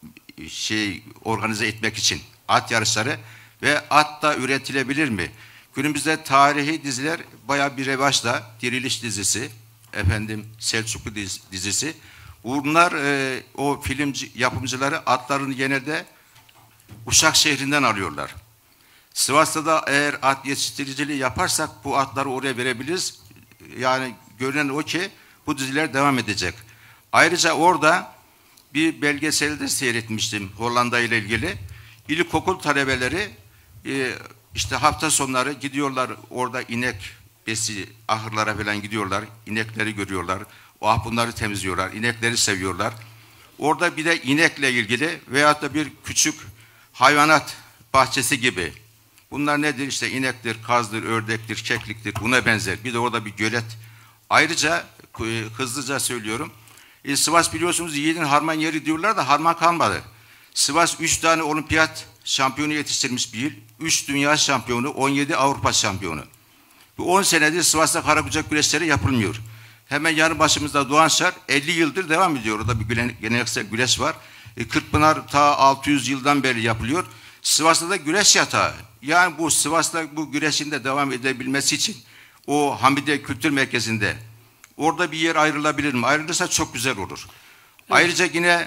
organize etmek için at yarışları ve at da üretilebilir mi? Günümüzde tarihi diziler bayağı bir revaçta. Diriliş dizisi, Selçuklu dizisi. Bunlar o film yapımcıları atlarını genelde Uşak şehrinden alıyorlar. Sivas'ta da eğer at yetiştiriciliği yaparsak bu atları oraya verebiliriz. Yani görünen o ki bu diziler devam edecek. Ayrıca orada bir belgeselde seyretmiştim Hollanda ile ilgili. İlkokul talebeleri işte hafta sonları gidiyorlar, orada inek besi ahırlara falan gidiyorlar. İnekleri görüyorlar. Bunları temizliyorlar. İnekleri seviyorlar. Orada bir de inekle ilgili veyahut da bir küçük hayvanat bahçesi gibi. Bunlar nedir? İşte inektir, kazdır, ördektir, kekliktir. Buna benzer. Bir de orada bir gölet. Ayrıca hızlıca söylüyorum. Sivas biliyorsunuz yiğidin harman yeri diyorlar da harman kalmadı. Sivas 3 tane olimpiyat şampiyonu yetiştirmiş bir il. 3 dünya şampiyonu, 17 Avrupa şampiyonu. Bu 10 senedir Sivas'ta karabucak güreşleri yapılmıyor. Hemen yanı başımızda Doğanşar 50 yıldır devam ediyor. Orada bir geleneksel güreş var. Kırkpınar ta 600 yıldan beri yapılıyor. Sivas'ta da güreş yatağı. Yani bu Sivas'ta bu güreşin de devam edebilmesi için o Hamide Kültür Merkezi'nde orada bir yer ayrılabilir mi? Ayrılırsa çok güzel olur. Evet. Ayrıca yine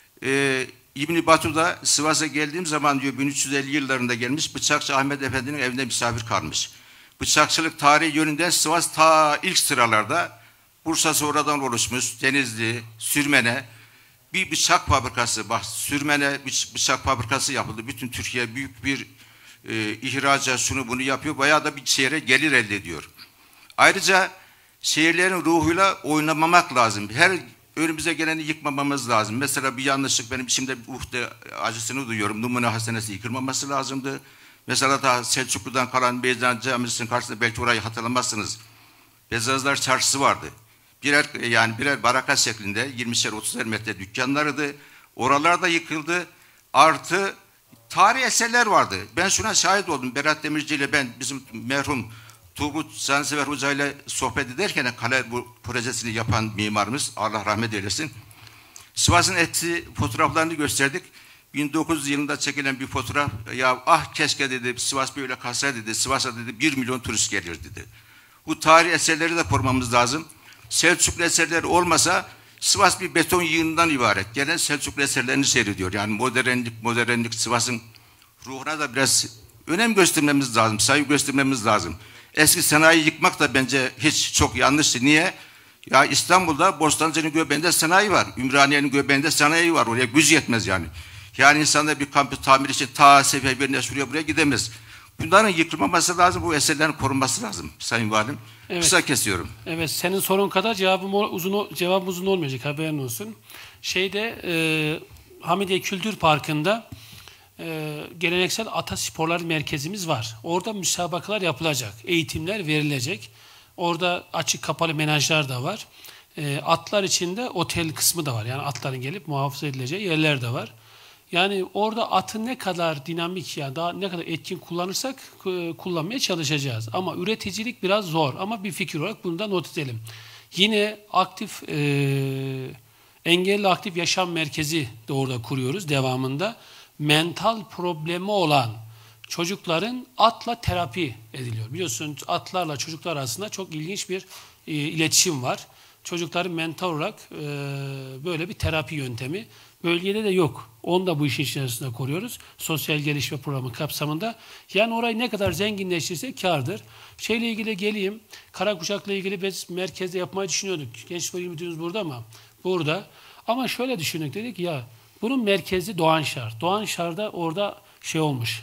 İbn Batu'da Sivas'a geldiğim zaman diyor 1350 yıllarında gelmiş, Bıçakçı Ahmet Efendi'nin evinde misafir kalmış. Bıçakçılık tarihi yönünden Sivas ta ilk sıralarda, Bursa sonradan oluşmuş, Denizli, Sürmene bir bıçak fabrikası, Sürmene bıçak fabrikası yapıldı. Bütün Türkiye büyük bir ihracat şunu bunu yapıyor. Bayağı da bir şehre gelir elde ediyor. Ayrıca şehirlerin ruhuyla oynamamak lazım. Her önümüze geleni yıkmamamız lazım. Mesela bir yanlışlık benim içimde uhde acısını duyuyorum. Numune Hastanesi yıkılmaması lazımdı. Mesela daha Selçuklu'dan kalan Beyzan Camisi'nin karşısında belki orayı hatırlamazsınız. Bezazlar Çarşısı vardı. Birer baraka şeklinde 20'şer 30'er metre dükkanlarıydı. Oralar da yıkıldı. Artı tarihi eserler vardı. Ben şuna şahit oldum. Berat Demirci ile ben bizim merhum Turgut Cansever Hoca ile sohbet ederken kale bu projesini yapan mimarımız Allah rahmet eylesin. Sivas'ın eski fotoğraflarını gösterdik. 1900 yılında çekilen bir fotoğraf. Ya ah keşke dedi Sivas böyle kalsa dedi. Sivas'a dedi 1 milyon turist gelir dedi. Bu tarihi eserleri de korumamız lazım. Selçuklu eserleri olmasa Sivas bir beton yığınından ibaret. Gelen Selçuklu eserlerini seyrediyor. Yani modernlik Sivas'ın ruhuna da biraz önem göstermemiz lazım, saygı göstermemiz lazım. Eski sanayi yıkmak da bence hiç çok yanlıştı. Niye? Ya İstanbul'da Bostancı'nın göbeğinde sanayi var. Ümraniye'nin göbeğinde sanayi var. Oraya güç yetmez yani. Yani insanlar bir kampü tamir için ta seferberine şuraya buraya gidemez. Bunların yıkılmaması lazım, bu eserlerin korunması lazım Sayın Valim. Evet. Kısa kesiyorum. Evet, senin sorun kadar cevabım uzun olmayacak, haberin olsun. Hamidiye Kültür Parkı'nda geleneksel atasporlar merkezimiz var. Orada müsabakalar yapılacak, eğitimler verilecek. Orada açık kapalı menajlar da var. Atlar için de otel kısmı da var. Yani atların gelip muhafaza edileceği yerler de var. Yani orada atı ne kadar dinamik, yani daha ne kadar etkin kullanırsak kullanmaya çalışacağız. Ama üreticilik biraz zor. Ama bir fikir olarak bunu da not edelim. Yine aktif engelli aktif yaşam merkezi de orada kuruyoruz devamında. Mental problemi olan çocukların atla terapi ediliyor. Biliyorsunuz atlarla çocuklar arasında çok ilginç bir iletişim var. Çocukların mental olarak böyle bir terapi yöntemi. Bölgede de yok. Onu da bu işin içerisinde koruyoruz. Sosyal gelişme programı kapsamında. Yani orayı ne kadar zenginleştirsek kârdır. Şeyle ilgili geleyim. Karakuşak'la ilgili biz merkezde yapmayı düşünüyorduk. Gençlik Müdürümüz burada ama burada. Ama şöyle düşündük, dedik ya bunun merkezi Doğanşar. Doğanşar'da orada şey olmuş.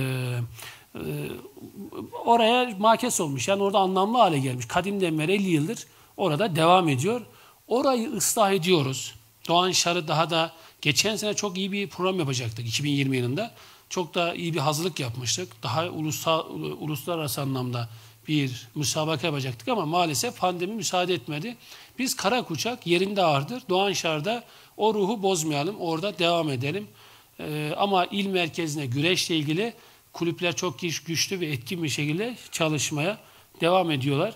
Oraya makes olmuş. Yani orada anlamlı hale gelmiş. Kadimden beri 50 yıldır orada devam ediyor. Orayı ıslah ediyoruz. Doğanşar'ı daha da geçen sene çok iyi bir program yapacaktık 2020 yılında. Çok da iyi bir hazırlık yapmıştık. Daha uluslararası anlamda bir müsabaka yapacaktık ama maalesef pandemi müsaade etmedi. Biz Karakuçak yerinde ağırdır. Doğanşar'da o ruhu bozmayalım. Orada devam edelim. Ama il merkezine güreşle ilgili kulüpler çok güçlü ve etkin bir şekilde çalışmaya devam ediyorlar.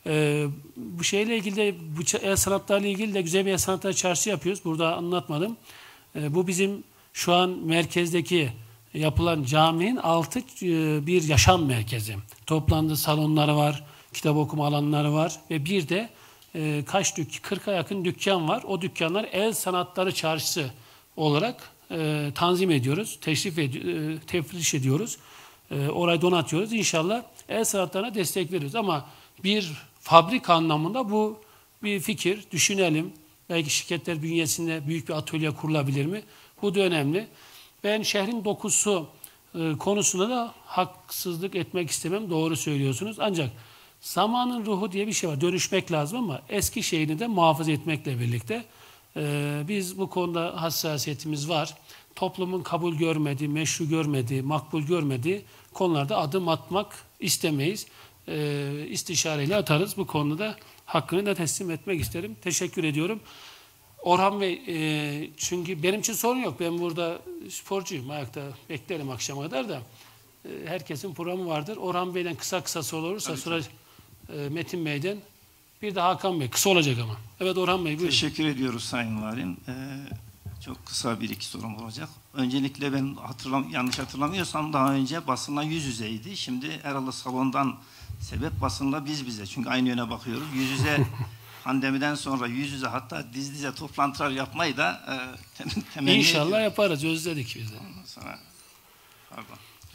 Bu şeyle ilgili de bu el sanatlarıyla ilgili de güzel bir el sanatları çarşı yapıyoruz. Burada anlatmadım. Bu bizim şu an merkezdeki yapılan caminin altı bir yaşam merkezi. Toplandığı salonları var, kitap okuma alanları var ve bir de 40'a yakın dükkan var. O dükkanlar el sanatları çarşısı olarak tanzim ediyoruz, tefriş ediyoruz. Orayı donatıyoruz. İnşallah el sanatlarına destek veriyoruz. Ama bir fabrika anlamında bu bir fikir. Düşünelim. Belki şirketler bünyesinde büyük bir atölye kurulabilir mi? Bu da önemli. Ben şehrin dokusu konusunda da haksızlık etmek istemem. Doğru söylüyorsunuz. Ancak zamanın ruhu diye bir şey var. Dönüşmek lazım ama eski şehrini de muhafaza etmekle birlikte biz bu konuda hassasiyetimiz var. Toplumun kabul görmediği, meşru görmediği, makbul görmediği konularda adım atmak istemeyiz. İstişareyle atarız. Bu konuda hakkını da teslim etmek isterim. Teşekkür ediyorum. Orhan Bey, çünkü benim için sorun yok. Ben burada sporcuyum. Ayakta beklerim akşama kadar da. Herkesin programı vardır. Orhan Bey'den kısa soru olursa sonra Metin Bey'den bir de Hakan Bey. Kısa olacak ama. Evet Orhan Bey buyurun. Teşekkür ediyoruz Sayın Valim. Çok kısa bir iki sorum olacak. Öncelikle ben yanlış hatırlamıyorsam daha önce basınla yüz yüzeydi. Şimdi herhalde salondan sebep basınla biz bize. Çünkü aynı yöne bakıyoruz. Yüz yüze pandemiden sonra yüz yüze hatta diz dize toplantılar yapmayı da temenni İnşallah ediyorum. yaparız. Özledik biz de. Sonra, pardon.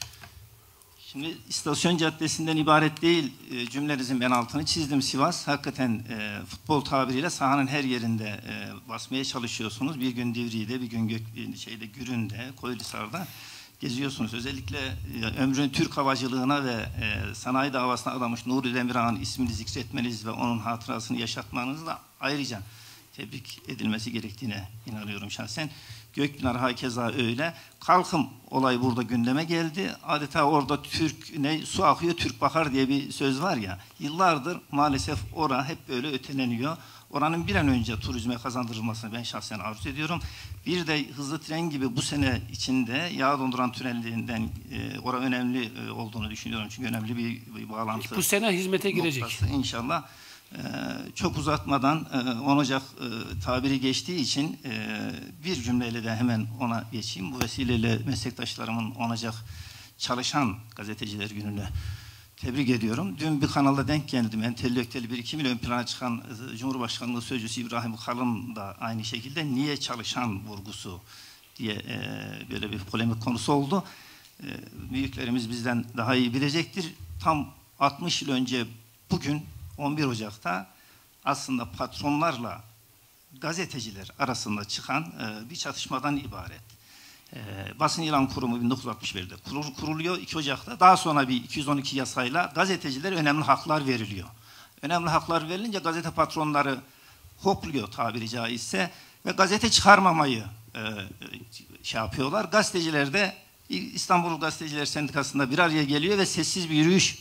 Şimdi istasyon caddesinden ibaret değil cümlenizin ben altını çizdim. Sivas hakikaten futbol tabiriyle sahanın her yerinde basmaya çalışıyorsunuz. Bir gün Divriği'de, bir gün Gürün'de, Koylisar'da geziyorsunuz. Özellikle ömrünü Türk havacılığına ve sanayi davasına adamış Nuri Demirağ'ın ismini zikretmeniz ve onun hatırasını yaşatmanızla ayrıca tebrik edilmesi gerektiğine inanıyorum şahsen. Gökpınar hakeza öyle. Kalkım olayı burada gündeme geldi. Adeta orada su akıyor Türk bakar diye bir söz var ya. Yıllardır maalesef hep böyle öteleniyor. Oranın bir an önce turizme kazandırılmasını ben şahsen arzu ediyorum. Bir de hızlı tren gibi bu sene içinde yağ donduran tünelinden orada önemli olduğunu düşünüyorum. Çünkü önemli bir bağlantı. Bu sene hizmete girecek. İnşallah. Çok uzatmadan 10 Ocak tabiri geçtiği için bir cümleyle de hemen ona geçeyim. Bu vesileyle meslektaşlarımın 10 Ocak çalışan gazeteciler gününü tebrik ediyorum. Dün bir kanalda denk geldim. Entelektüel birikimiyle ön plana çıkan Cumhurbaşkanlığı Sözcüsü İbrahim Kalın da aynı şekilde niye çalışan vurgusu diye böyle bir polemik konusu oldu. Büyüklerimiz bizden daha iyi bilecektir. Tam 60 yıl önce bugün 11 Ocak'ta aslında patronlarla gazeteciler arasında çıkan bir çatışmadan ibaret. Basın İlan Kurumu 1961'de kuruluyor 2 Ocak'ta. Daha sonra bir 212 yasayla gazetecilere önemli haklar veriliyor. Önemli haklar verilince gazete patronları hopluyor tabiri caizse ve gazete çıkarmamayı yapıyorlar. Gazeteciler de İstanbul Gazeteciler Sendikası'nda bir araya geliyor ve sessiz bir yürüyüş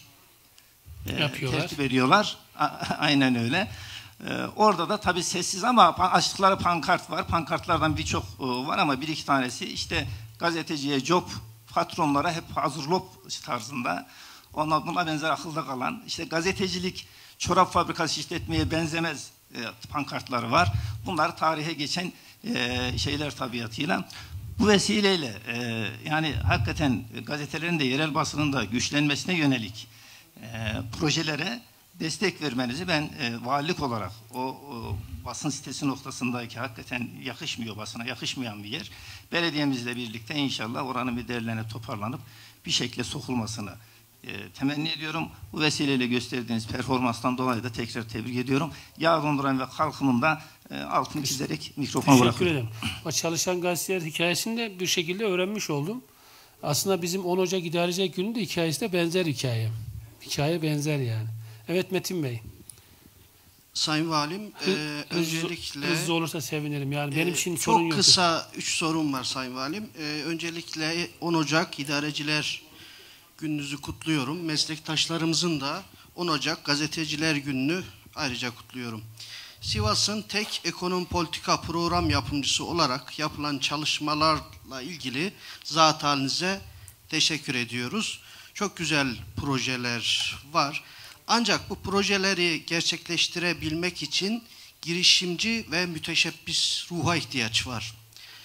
tertip ediyorlar. Aynen öyle. Orada da tabii sessiz ama açtıkları pankart var. Pankartlardan birçok var ama bir iki tanesi işte gazeteciye job, patronlara hep hazır lob tarzında. Buna benzer akılda kalan, işte gazetecilik çorap fabrikası işletmeye benzemez pankartları var. Bunlar tarihe geçen şeyler tabiatıyla. Bu vesileyle yani hakikaten gazetelerin de yerel basının da güçlenmesine yönelik projelere destek vermenizi ben valilik olarak o basın sitesi noktasındaki hakikaten yakışmıyor, basına yakışmayan bir yer. Belediyemizle birlikte inşallah oranın bir değerlerine toparlanıp bir şekilde sokulmasını temenni ediyorum. Bu vesileyle gösterdiğiniz performanstan dolayı da tekrar tebrik ediyorum. Yağ donduran ve kalkımın da altını çizerek mikrofonu bırakıyorum. Teşekkür ederim. O çalışan gazeteciler hikayesini de bir şekilde öğrenmiş oldum. Aslında bizim 10 Ocak İdareciler Günü'nün de hikayesi de benzer hikaye. Hikaye benzer yani. Evet Metin Bey. Sayın Valim, öncelikle... Hızlı olursa sevinirim. Yani benim için sorun yok. Çok kısa 3 sorum var Sayın Valim. Öncelikle 10 Ocak İdareciler Gününüzü kutluyorum. Meslektaşlarımızın da 10 Ocak Gazeteciler Günü'nü ayrıca kutluyorum. Sivas'ın tek ekonomi politika program yapımcısı olarak yapılan çalışmalarla ilgili zat halinize teşekkür ediyoruz. Çok güzel projeler var. Ancak bu projeleri gerçekleştirebilmek için girişimci ve müteşebbis ruha ihtiyaç var.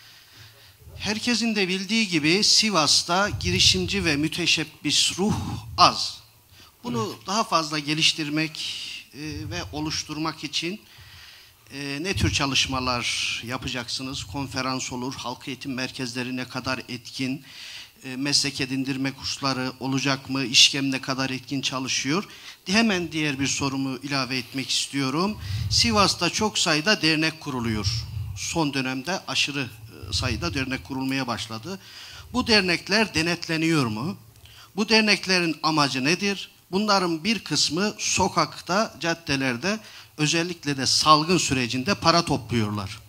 Herkesin de bildiği gibi Sivas'ta girişimci ve müteşebbis ruh az. Bunu daha fazla geliştirmek ve oluşturmak için ne tür çalışmalar yapacaksınız? Konferans olur, halk eğitim merkezleri ne kadar etkin, meslek edindirme kursları olacak mı, İşkem ne kadar etkin çalışıyor? Hemen diğer bir sorumu ilave etmek istiyorum. Sivas'ta çok sayıda dernek kuruluyor. Son dönemde aşırı sayıda dernek kurulmaya başladı. Bu dernekler denetleniyor mu? Bu derneklerin amacı nedir? Bunların bir kısmı sokakta, caddelerde, özellikle de salgın sürecinde para topluyorlar.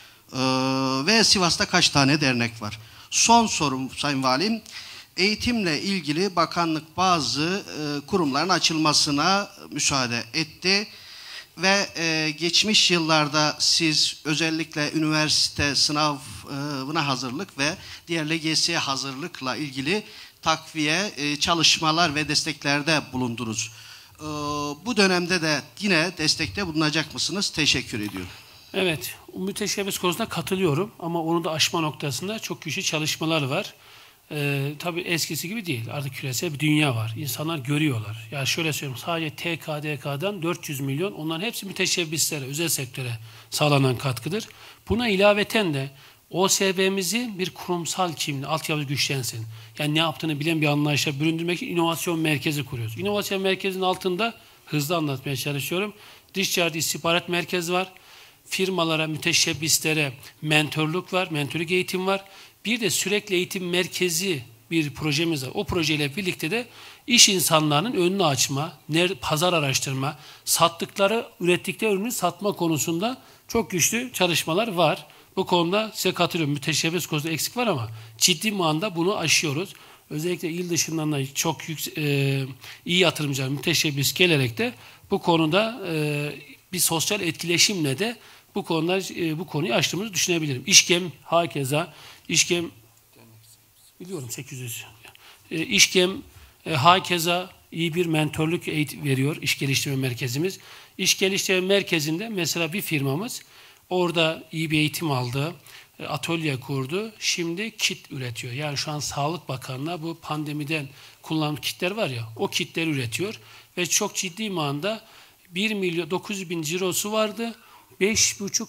Ve Sivas'ta kaç tane dernek var? Son sorum Sayın Valim, eğitimle ilgili bakanlık bazı kurumların açılmasına müsaade etti. Ve geçmiş yıllarda siz özellikle üniversite sınavına hazırlık ve diğer LGS'ye hazırlıkla ilgili takviye çalışmalar ve desteklerde bulundunuz. Bu dönemde de yine destekte bulunacak mısınız? Teşekkür ediyorum. Evet, müteşebbis konusunda katılıyorum ama onu da aşma noktasında çok güçlü çalışmalar var. Tabii eskisi gibi değil. Artık küresel bir dünya var. İnsanlar görüyorlar. Ya şöyle söyleyeyim, sadece TKDK'dan 400 milyon, onların hepsi müteşebbislere, özel sektöre sağlanan katkıdır. Buna ilaveten de OSB'mizi bir kurumsal kimliği, altyapı güçlensin. Yani ne yaptığını bilen bir anlayışa büründürmek için inovasyon merkezi kuruyoruz. İnovasyon merkezinin altında, hızlı anlatmaya çalışıyorum, dış ticaret istihbarat merkezi var. Firmalara, müteşebbislere mentorluk var, mentorluk eğitim var. Bir de sürekli eğitim merkezi bir projemiz var. O projeyle birlikte de iş insanlarının önünü açma, pazar araştırma, sattıkları, ürettikleri ürünü satma konusunda çok güçlü çalışmalar var. Bu konuda size katılıyorum. Müteşebbis konusunda eksik var ama ciddi manada bunu aşıyoruz. Özellikle il dışından da çok iyi yatırımcılar, müteşebbis gelerek de bu konuda bir sosyal etkileşimle de bu konuyu açtığımızı düşünebilirim. İşkem hakeza, İşkem biliyorum 800. İşkem hakeza iyi bir mentorluk eğitim veriyor iş geliştirme merkezimiz. İş geliştirme merkezinde mesela bir firmamız orada iyi bir eğitim aldı, atölye kurdu. Şimdi kit üretiyor. Yani şu an Sağlık Bakanlığı bu pandemiden kullanılan kitler var ya, o kitleri üretiyor ve çok ciddi manada 1.900.000 cirosu vardı. 5,5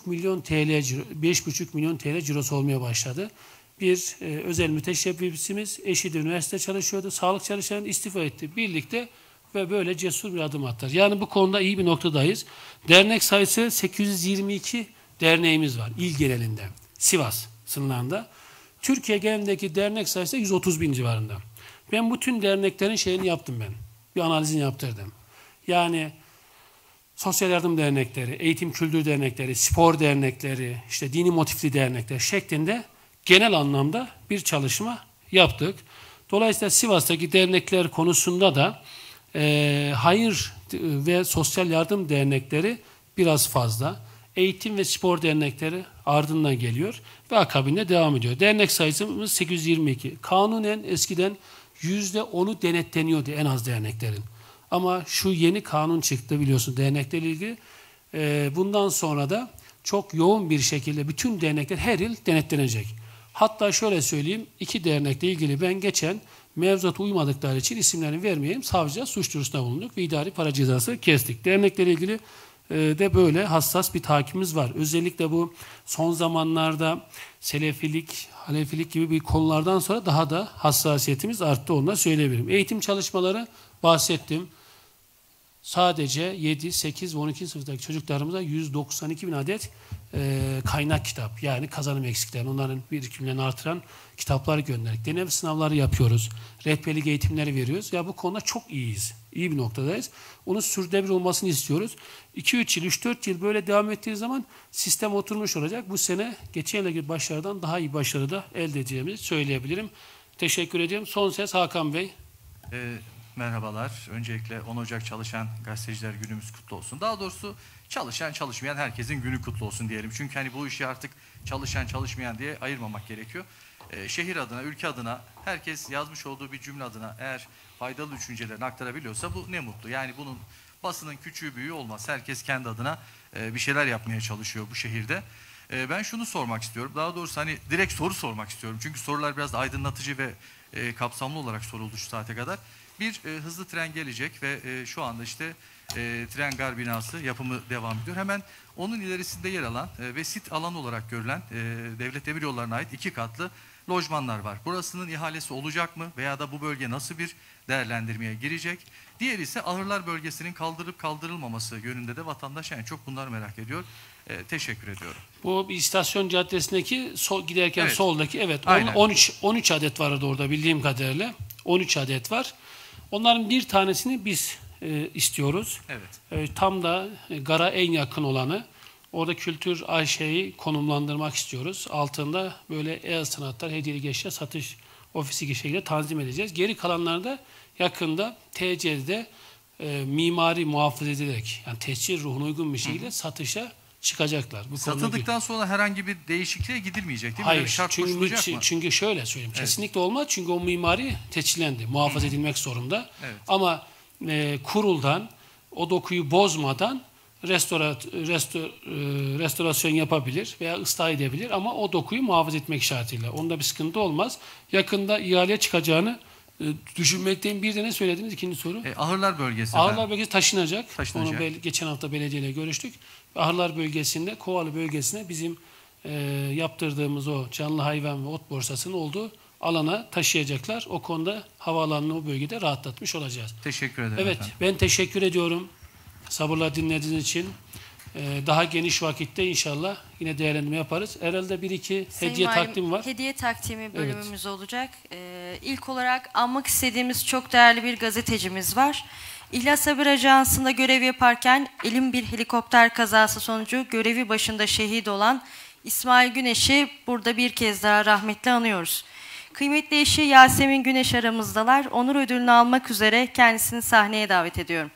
milyon TL cirosu olmaya başladı. Bir özel müteşebbisimiz, eşi de üniversite çalışıyordu. Sağlık çalışanı istifa etti. Birlikte ve böyle cesur bir adım attılar. Yani bu konuda iyi bir noktadayız. Dernek sayısı 822 derneğimiz var il genelinde. Sivas sınırlarında. Türkiye genelindeki dernek sayısı 130.000 civarında. Ben bütün derneklerin şeyini yaptım ben. Bir analizini yaptırdım. Yani sosyal yardım dernekleri, eğitim kültür dernekleri, spor dernekleri, işte dini motifli dernekler şeklinde genel anlamda bir çalışma yaptık. Dolayısıyla Sivas'taki dernekler konusunda da hayır ve sosyal yardım dernekleri biraz fazla. Eğitim ve spor dernekleri ardından geliyor ve akabinde devam ediyor. Dernek sayısımız 822. Kanunen eskiden %10'u denetleniyordu en az derneklerin. Ama şu yeni kanun çıktı biliyorsun derneklerle ilgili. Bundan sonra da çok yoğun bir şekilde bütün dernekler her yıl denetlenecek. Hatta şöyle söyleyeyim, 2 dernekle ilgili ben geçen mevzuata uymadıkları için isimlerini vermeyeyim. Savcıya suç duyurusunda bulunduk ve idari para cezası kestik. Derneklerle ilgili de böyle hassas bir takibimiz var. Özellikle bu son zamanlarda Selefilik, Halefilik gibi bir konulardan sonra daha da hassasiyetimiz arttı, onu da söyleyebilirim. Eğitim çalışmaları bahsettim. Sadece 7, 8 ve 12. sınıftaki çocuklarımıza 192 bin adet kaynak kitap, yani kazanım eksiklerini, onların birikimlerini artıran kitapları gönderdik. Deneme sınavları yapıyoruz. Rehberlik eğitimleri veriyoruz. Ya bu konuda çok iyiyiz. İyi bir noktadayız. Onun sürdürülebilir olmasını istiyoruz. 2-3 yıl, 3-4 yıl böyle devam ettiği zaman sistem oturmuş olacak. Bu sene geçen yılki başarıdan daha iyi başarı da elde edeceğimizi söyleyebilirim. Teşekkür ediyorum. Son ses Hakan Bey. Merhabalar. Öncelikle 10 Ocak Çalışan Gazeteciler Günümüz kutlu olsun. Daha doğrusu çalışan çalışmayan herkesin günü kutlu olsun diyelim. Çünkü hani bu işi artık çalışan çalışmayan diye ayırmamak gerekiyor. Şehir adına, ülke adına, herkes yazmış olduğu bir cümle adına eğer faydalı düşüncelerini aktarabiliyorsa bu ne mutlu. Yani bunun basının küçüğü büyüğü olmaz. Herkes kendi adına bir şeyler yapmaya çalışıyor bu şehirde. Ben şunu sormak istiyorum. Daha doğrusu hani direkt soru sormak istiyorum. Çünkü sorular biraz da aydınlatıcı ve kapsamlı olarak soruldu şu saate kadar. Bir hızlı tren gelecek ve şu anda işte tren gar binası yapımı devam ediyor. Hemen onun ilerisinde yer alan ve sit alanı olarak görülen devlet demiryollarına ait 2 katlı lojmanlar var. Burasının ihalesi olacak mı veya da bu bölge nasıl bir değerlendirmeye girecek? Diğer ise ahırlar bölgesinin kaldırıp kaldırılmaması yönünde de vatandaş en çok bunları merak ediyor. Teşekkür ediyorum. Bu istasyon caddesindeki giderken evet, soldaki evet 13 adet vardı orada bildiğim kadarıyla. 13 adet var. Onların bir tanesini biz istiyoruz. Evet. Tam da gara en yakın olanı. Orada Kültür AŞ'yi konumlandırmak istiyoruz. Altında böyle e-sanatlar, hediyelik eşya satış ofisi gibi şekilde tanzim edeceğiz. Geri kalanları da yakında TC'de mimari muhafaza edilerek, yani tescil ruhuna uygun bir şekilde satışa çıkacaklar. Bu satıldıktan sonra herhangi bir değişikliğe gidilmeyecek değil mi? Hayır. Böyle şart koşulacak mı? Çünkü şöyle söyleyeyim. Evet. Kesinlikle olmaz. Çünkü o mimari tescillendi. Muhafaza edilmek zorunda. Evet. Ama kuruldan o dokuyu bozmadan restorasyon yapabilir veya ıslah edebilir ama o dokuyu muhafaza etmek şartıyla. Onda bir sıkıntı olmaz. Yakında ihaleye çıkacağını düşünmekteyim. Bir de ne söylediniz? İkinci soru. Ahırlar bölgesi. Ahırlar bölgesi taşınacak. Onu geçen hafta belediyeyle görüştük. Ahırlar bölgesinde, Kovalı bölgesine bizim yaptırdığımız o canlı hayvan ve ot borsasının olduğu alana taşıyacaklar. O konuda havaalanını o bölgede rahatlatmış olacağız. Teşekkür ederim. Evet, efendim. ben teşekkür ediyorum. Sabırla dinlediğiniz için. Daha geniş vakitte inşallah yine değerlendirme yaparız. Herhalde bir iki hediye takdim var. Hediye takdimi bölümümüz olacak. İlk olarak anmak istediğimiz çok değerli bir gazetecimiz var. İhlas Haber Ajansı'nda görev yaparken elim bir helikopter kazası sonucu görevi başında şehit olan İsmail Güneş'i burada bir kez daha rahmetle anıyoruz. Kıymetli eşi Yasemin Güneş aramızdalar. Onur ödülünü almak üzere kendisini sahneye davet ediyorum.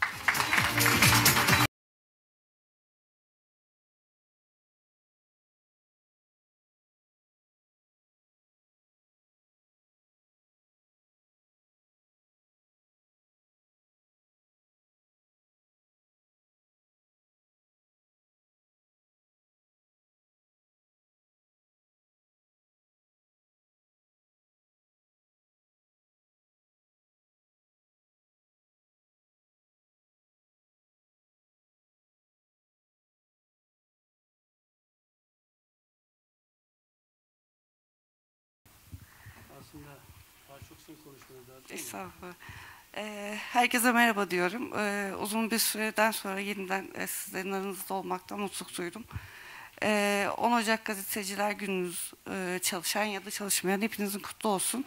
Estağfurullah. Herkese merhaba diyorum. Uzun bir süreden sonra yeniden sizlerin aranızda olmaktan mutluluk duydum. 10 Ocak Gazeteciler Gününüz çalışan ya da çalışmayan hepinizin kutlu olsun.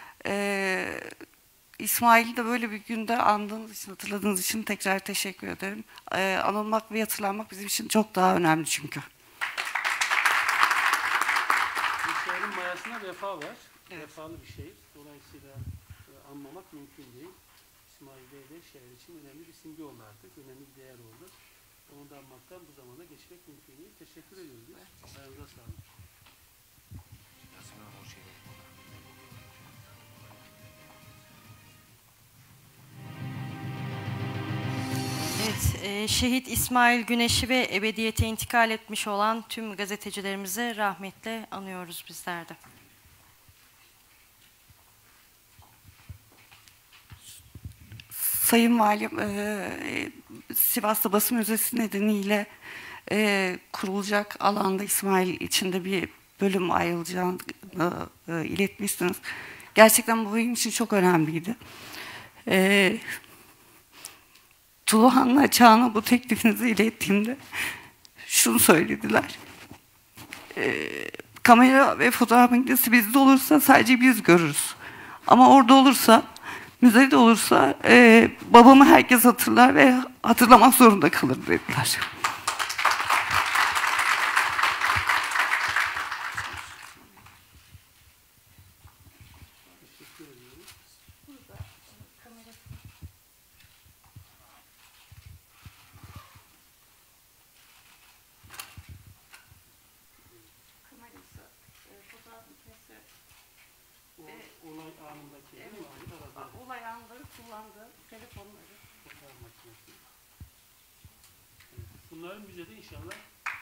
İsmail'i de böyle bir günde andığınız için, hatırladığınız için tekrar teşekkür ederim. Anılmak ve hatırlanmak bizim için çok daha önemli çünkü. Şehrin mayasında vefa var. vefalı bir şehir. Dolayısıyla anmamak mümkün değil. İsmail Bey de şehir için önemli bir simge oldu artık. Önemli bir değer oldu. Onu da anmaktan bu zamana geçmek mümkün değil. Teşekkür ediyoruz. Ayağınıza sağlık. Evet, şehit İsmail Güneş'i ve ebediyete intikal etmiş olan tüm gazetecilerimizi rahmetle anıyoruz bizler de. Sayın Valim, Sivas'ta Basın Müzesi nedeniyle kurulacak alanda İsmail için de bir bölüm ayrılacağını iletmişsiniz. Gerçekten bu benim için çok önemliydi. Tuluhan'la Çağan'a bu teklifinizi ilettiğimde şunu söylediler. Kamera ve fotoğraf makinesi bizde olursa sadece biz görürüz. Ama orada olursa, müzede olursa babamı herkes hatırlar ve hatırlamak zorunda kalır dediler. Olay anları kullandığı telefonları. Bunların müzede inşallah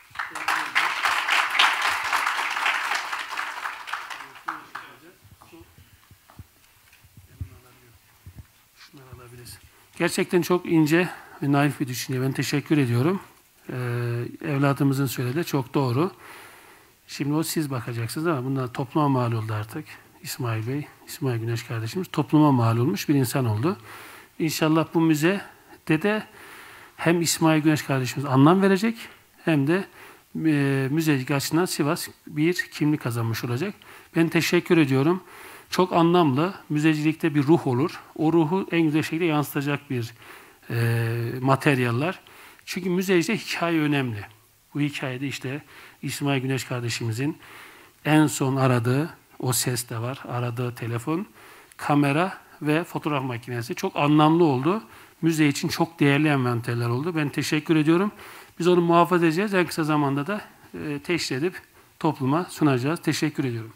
şunları alabiliriz. Gerçekten çok ince ve naif bir düşünce. Ben teşekkür ediyorum. Evladımızın söylediği çok doğru. Şimdi o siz bakacaksınız ama bunlar topluma mal oldu artık. İsmail Bey, İsmail Güneş kardeşimiz topluma mal olmuş bir insan oldu. İnşallah bu müzede de hem İsmail Güneş kardeşimiz anlam verecek hem de müzecilik açısından Sivas bir kimlik kazanmış olacak. Ben teşekkür ediyorum. Çok anlamlı. Müzecilikte bir ruh olur. O ruhu en güzel şekilde yansıtacak bir materyaller. Çünkü müzecilikte hikaye önemli. Bu hikayede işte İsmail Güneş kardeşimizin en son aradığı, o ses de var, aradığı telefon, kamera ve fotoğraf makinesi çok anlamlı oldu. Müze için çok değerli envanterler oldu. Ben teşekkür ediyorum. Biz onu muhafaza edeceğiz. En kısa zamanda da teşhir edip topluma sunacağız. Teşekkür ediyorum.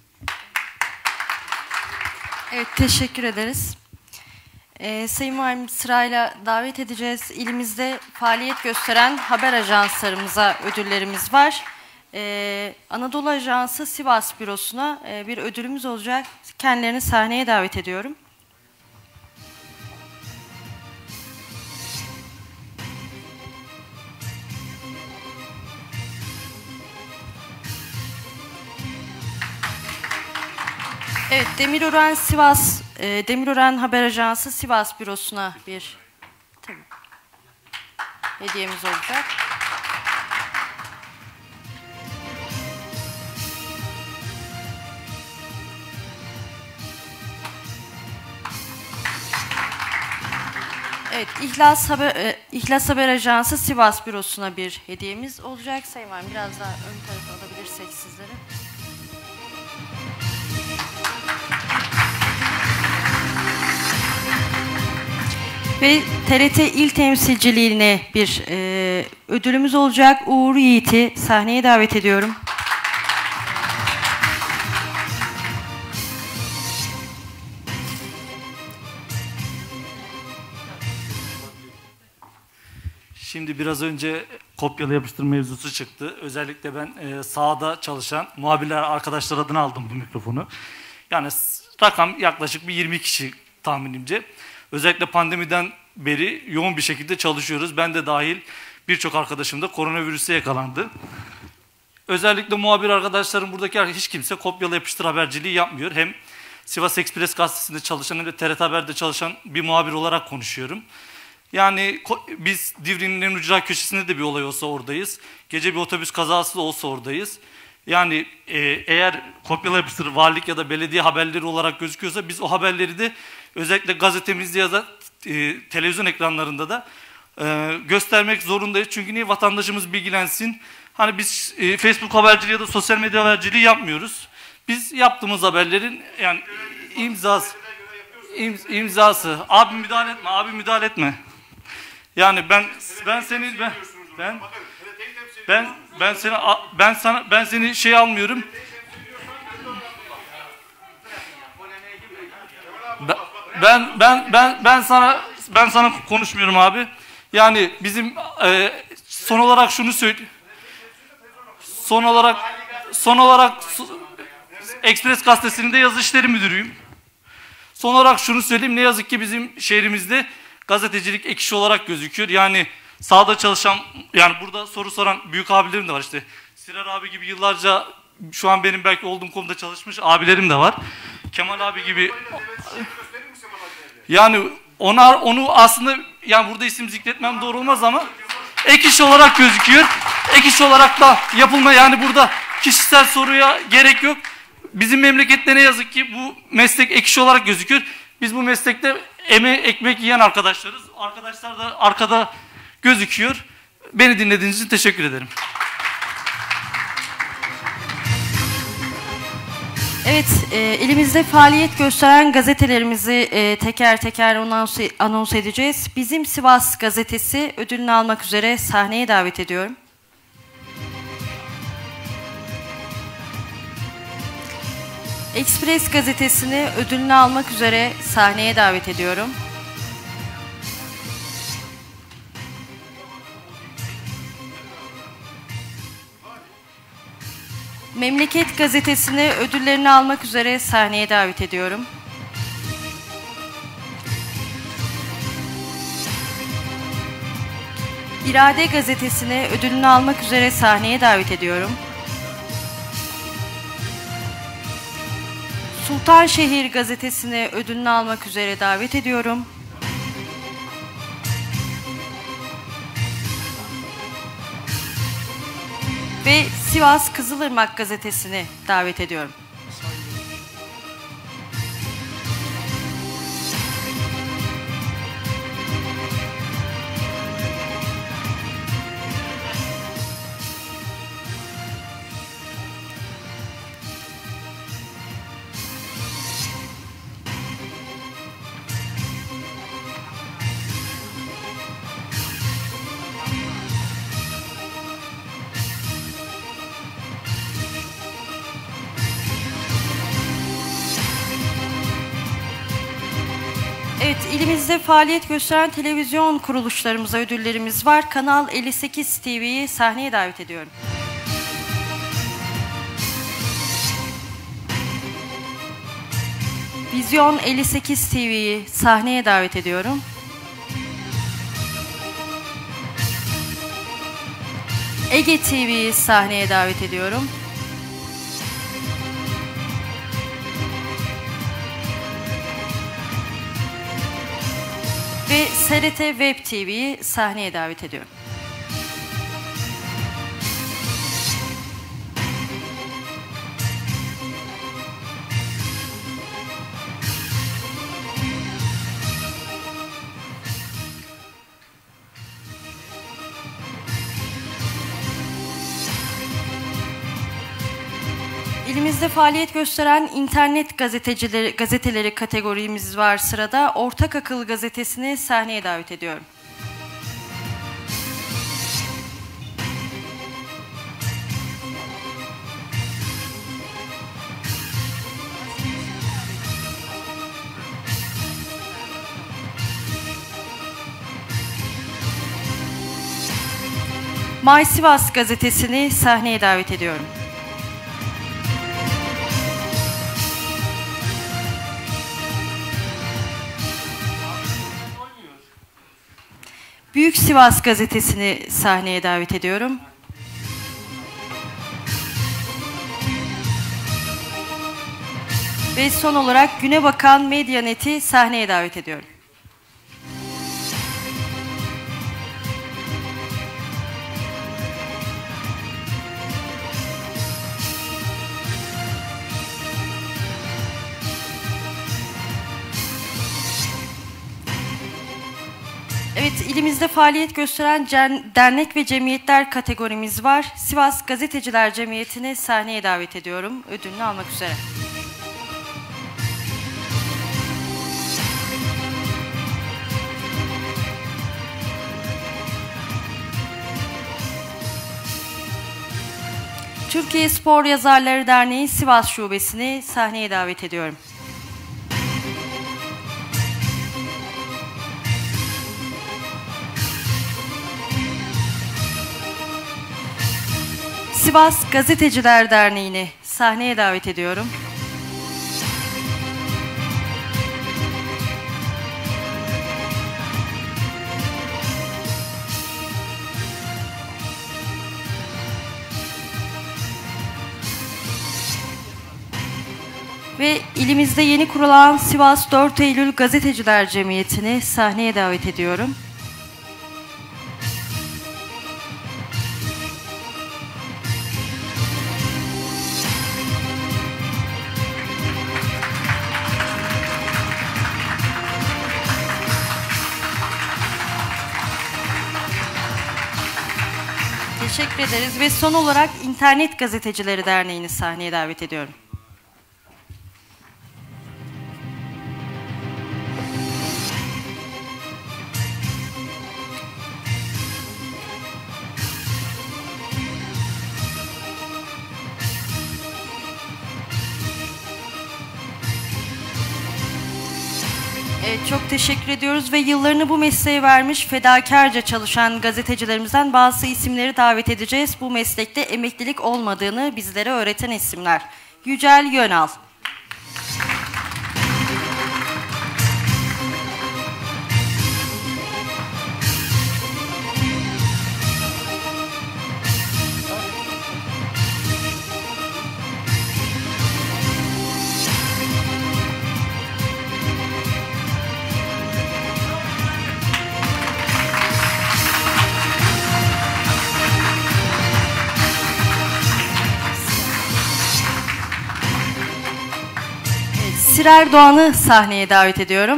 Evet, teşekkür ederiz. Sayın Valim, sırayla davet edeceğiz. İlimizde faaliyet gösteren haber ajanslarımıza ödüllerimiz var. Anadolu Ajansı Sivas Bürosu'na bir ödülümüz olacak. Kendilerini sahneye davet ediyorum. Evet, Demirören Haber Ajansı Sivas Bürosu'na bir hediyemiz olacak. Evet, İhlas Haber Ajansı Sivas Bürosu'na bir hediyemiz olacak. Sayın Valim, biraz daha ön tarafa alabilirsek sizleri. Ve TRT İl Temsilciliğine bir ödülümüz olacak. Uğur Yiğit'i sahneye davet ediyorum. Şimdi biraz önce kopyala yapıştır mevzusu çıktı. Özellikle ben sahada çalışan muhabirler arkadaşlar adına aldım bu mikrofonu. Yani rakam yaklaşık bir 20 kişi tahminimce. Özellikle pandemiden beri yoğun bir şekilde çalışıyoruz. Ben de dahil birçok arkadaşım da koronavirüse yakalandı. Özellikle muhabir arkadaşlarım buradaki hiç kimse kopyala yapıştır haberciliği yapmıyor. Hem Sivas Ekspres gazetesinde çalışan hem de TRT Haber'de çalışan bir muhabir olarak konuşuyorum. Yani biz Divri'nin en ücra köşesinde de bir olay olsa oradayız. Gece bir otobüs kazası da olsa oradayız. Yani eğer kopyala yapıştır valilik ya da belediye haberleri olarak gözüküyorsa biz o haberleri de özellikle gazetemizde ya da televizyon ekranlarında da göstermek zorundayız. Çünkü niye? Vatandaşımız bilgilensin. Hani biz Facebook haberciliği ya da sosyal medya haberciliği yapmıyoruz. Biz yaptığımız haberlerin yani imzası. Abi müdahale etme. Yani ben seni şey almıyorum. Ben sana konuşmuyorum abi. Yani bizim son olarak şunu söyleyeyim. Son olarak Express Gazetesi'nde yazı işleri müdürüyüm. Son olarak şunu söyleyeyim. Ne yazık ki bizim şehrimizde gazetecilik ek iş olarak gözüküyor. Yani sahada çalışan, yani burada soru soran büyük abilerim de var işte. Sirar abi gibi yıllarca şu an benim belki olduğum konuda çalışmış abilerim de var. Kemal abi gibi. Yani onu aslında yani burada isim zikretmem doğru olmaz ama ek iş olarak gözüküyor. Ek iş olarak da yapılma, yani burada kişisel soruya gerek yok. Bizim memlekette ne yazık ki bu meslek ek iş olarak gözüküyor. Biz bu meslekte ekmek yiyen arkadaşlarız. Arkadaşlar da arkada gözüküyor. Beni dinlediğiniz için teşekkür ederim. Evet, elimizde faaliyet gösteren gazetelerimizi teker teker anons edeceğiz. Bizim Sivas gazetesi ödülünü almak üzere sahneye davet ediyorum. Express gazetesini ödülünü almak üzere sahneye davet ediyorum. Memleket gazetesini ödüllerini almak üzere sahneye davet ediyorum. İrade gazetesini ödülünü almak üzere sahneye davet ediyorum. Sultanşehir gazetesini ödülünü almak üzere davet ediyorum. Ve Sivas Kızılırmak gazetesini davet ediyorum. Evet, ilimizde faaliyet gösteren televizyon kuruluşlarımıza ödüllerimiz var. Kanal 58 TV'yi sahneye davet ediyorum. Vizyon 58 TV'yi sahneye davet ediyorum. Ege TV'yi sahneye davet ediyorum. Ve SRT Web TV'yi sahneye davet ediyorum. İlimizde faaliyet gösteren internet gazeteleri kategorimiz var sırada. Ortak Akıl gazetesini sahneye davet ediyorum. My Sivas gazetesini sahneye davet ediyorum. Büyük Sivas gazetesini sahneye davet ediyorum. Ve son olarak Güne Bakan Medyanet'i sahneye davet ediyorum. Evet, Evet, ilimizde faaliyet gösteren dernek ve cemiyetler kategorimiz var. Sivas Gazeteciler Cemiyeti'ni sahneye davet ediyorum. Ödülünü almak üzere. Türkiye Spor Yazarları Derneği Sivas Şubesi'ni sahneye davet ediyorum. Sivas Gazeteciler Derneği'ni sahneye davet ediyorum. Ve ilimizde yeni kurulan Sivas 4 Eylül Gazeteciler Cemiyeti'ni sahneye davet ediyorum. Teşekkür ederiz ve son olarak İnternet Gazetecileri Derneği'ni sahneye davet ediyorum. Çok teşekkür ediyoruz ve yıllarını bu mesleğe vermiş, fedakarca çalışan gazetecilerimizden bazı isimleri davet edeceğiz. Bu meslekte emeklilik olmadığını bizlere öğreten isimler. Yücel Yönal. Sirer Doğan'ı sahneye davet ediyorum.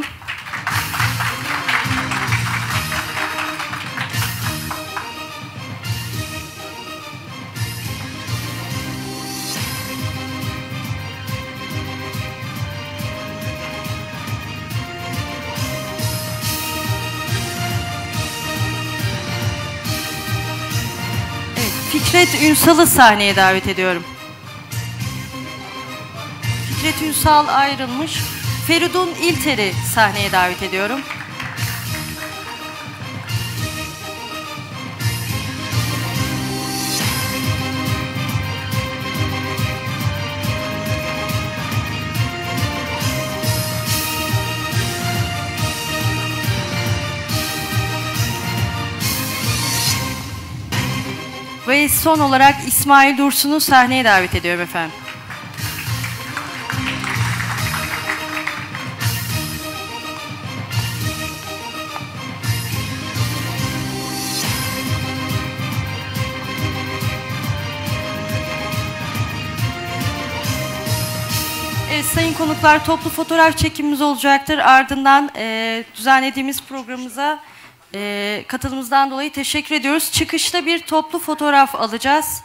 Evet, Fikret Ünsal'ı sahneye davet ediyorum. Fikret Ünsal ayrılmış. Feridun İlter'i sahneye davet ediyorum. Ve son olarak İsmail Dursun'u sahneye davet ediyorum efendim. Sayın konuklar, toplu fotoğraf çekimimiz olacaktır. Ardından düzenlediğimiz programımıza katılımınızdan dolayı teşekkür ediyoruz. Çıkışta bir toplu fotoğraf alacağız.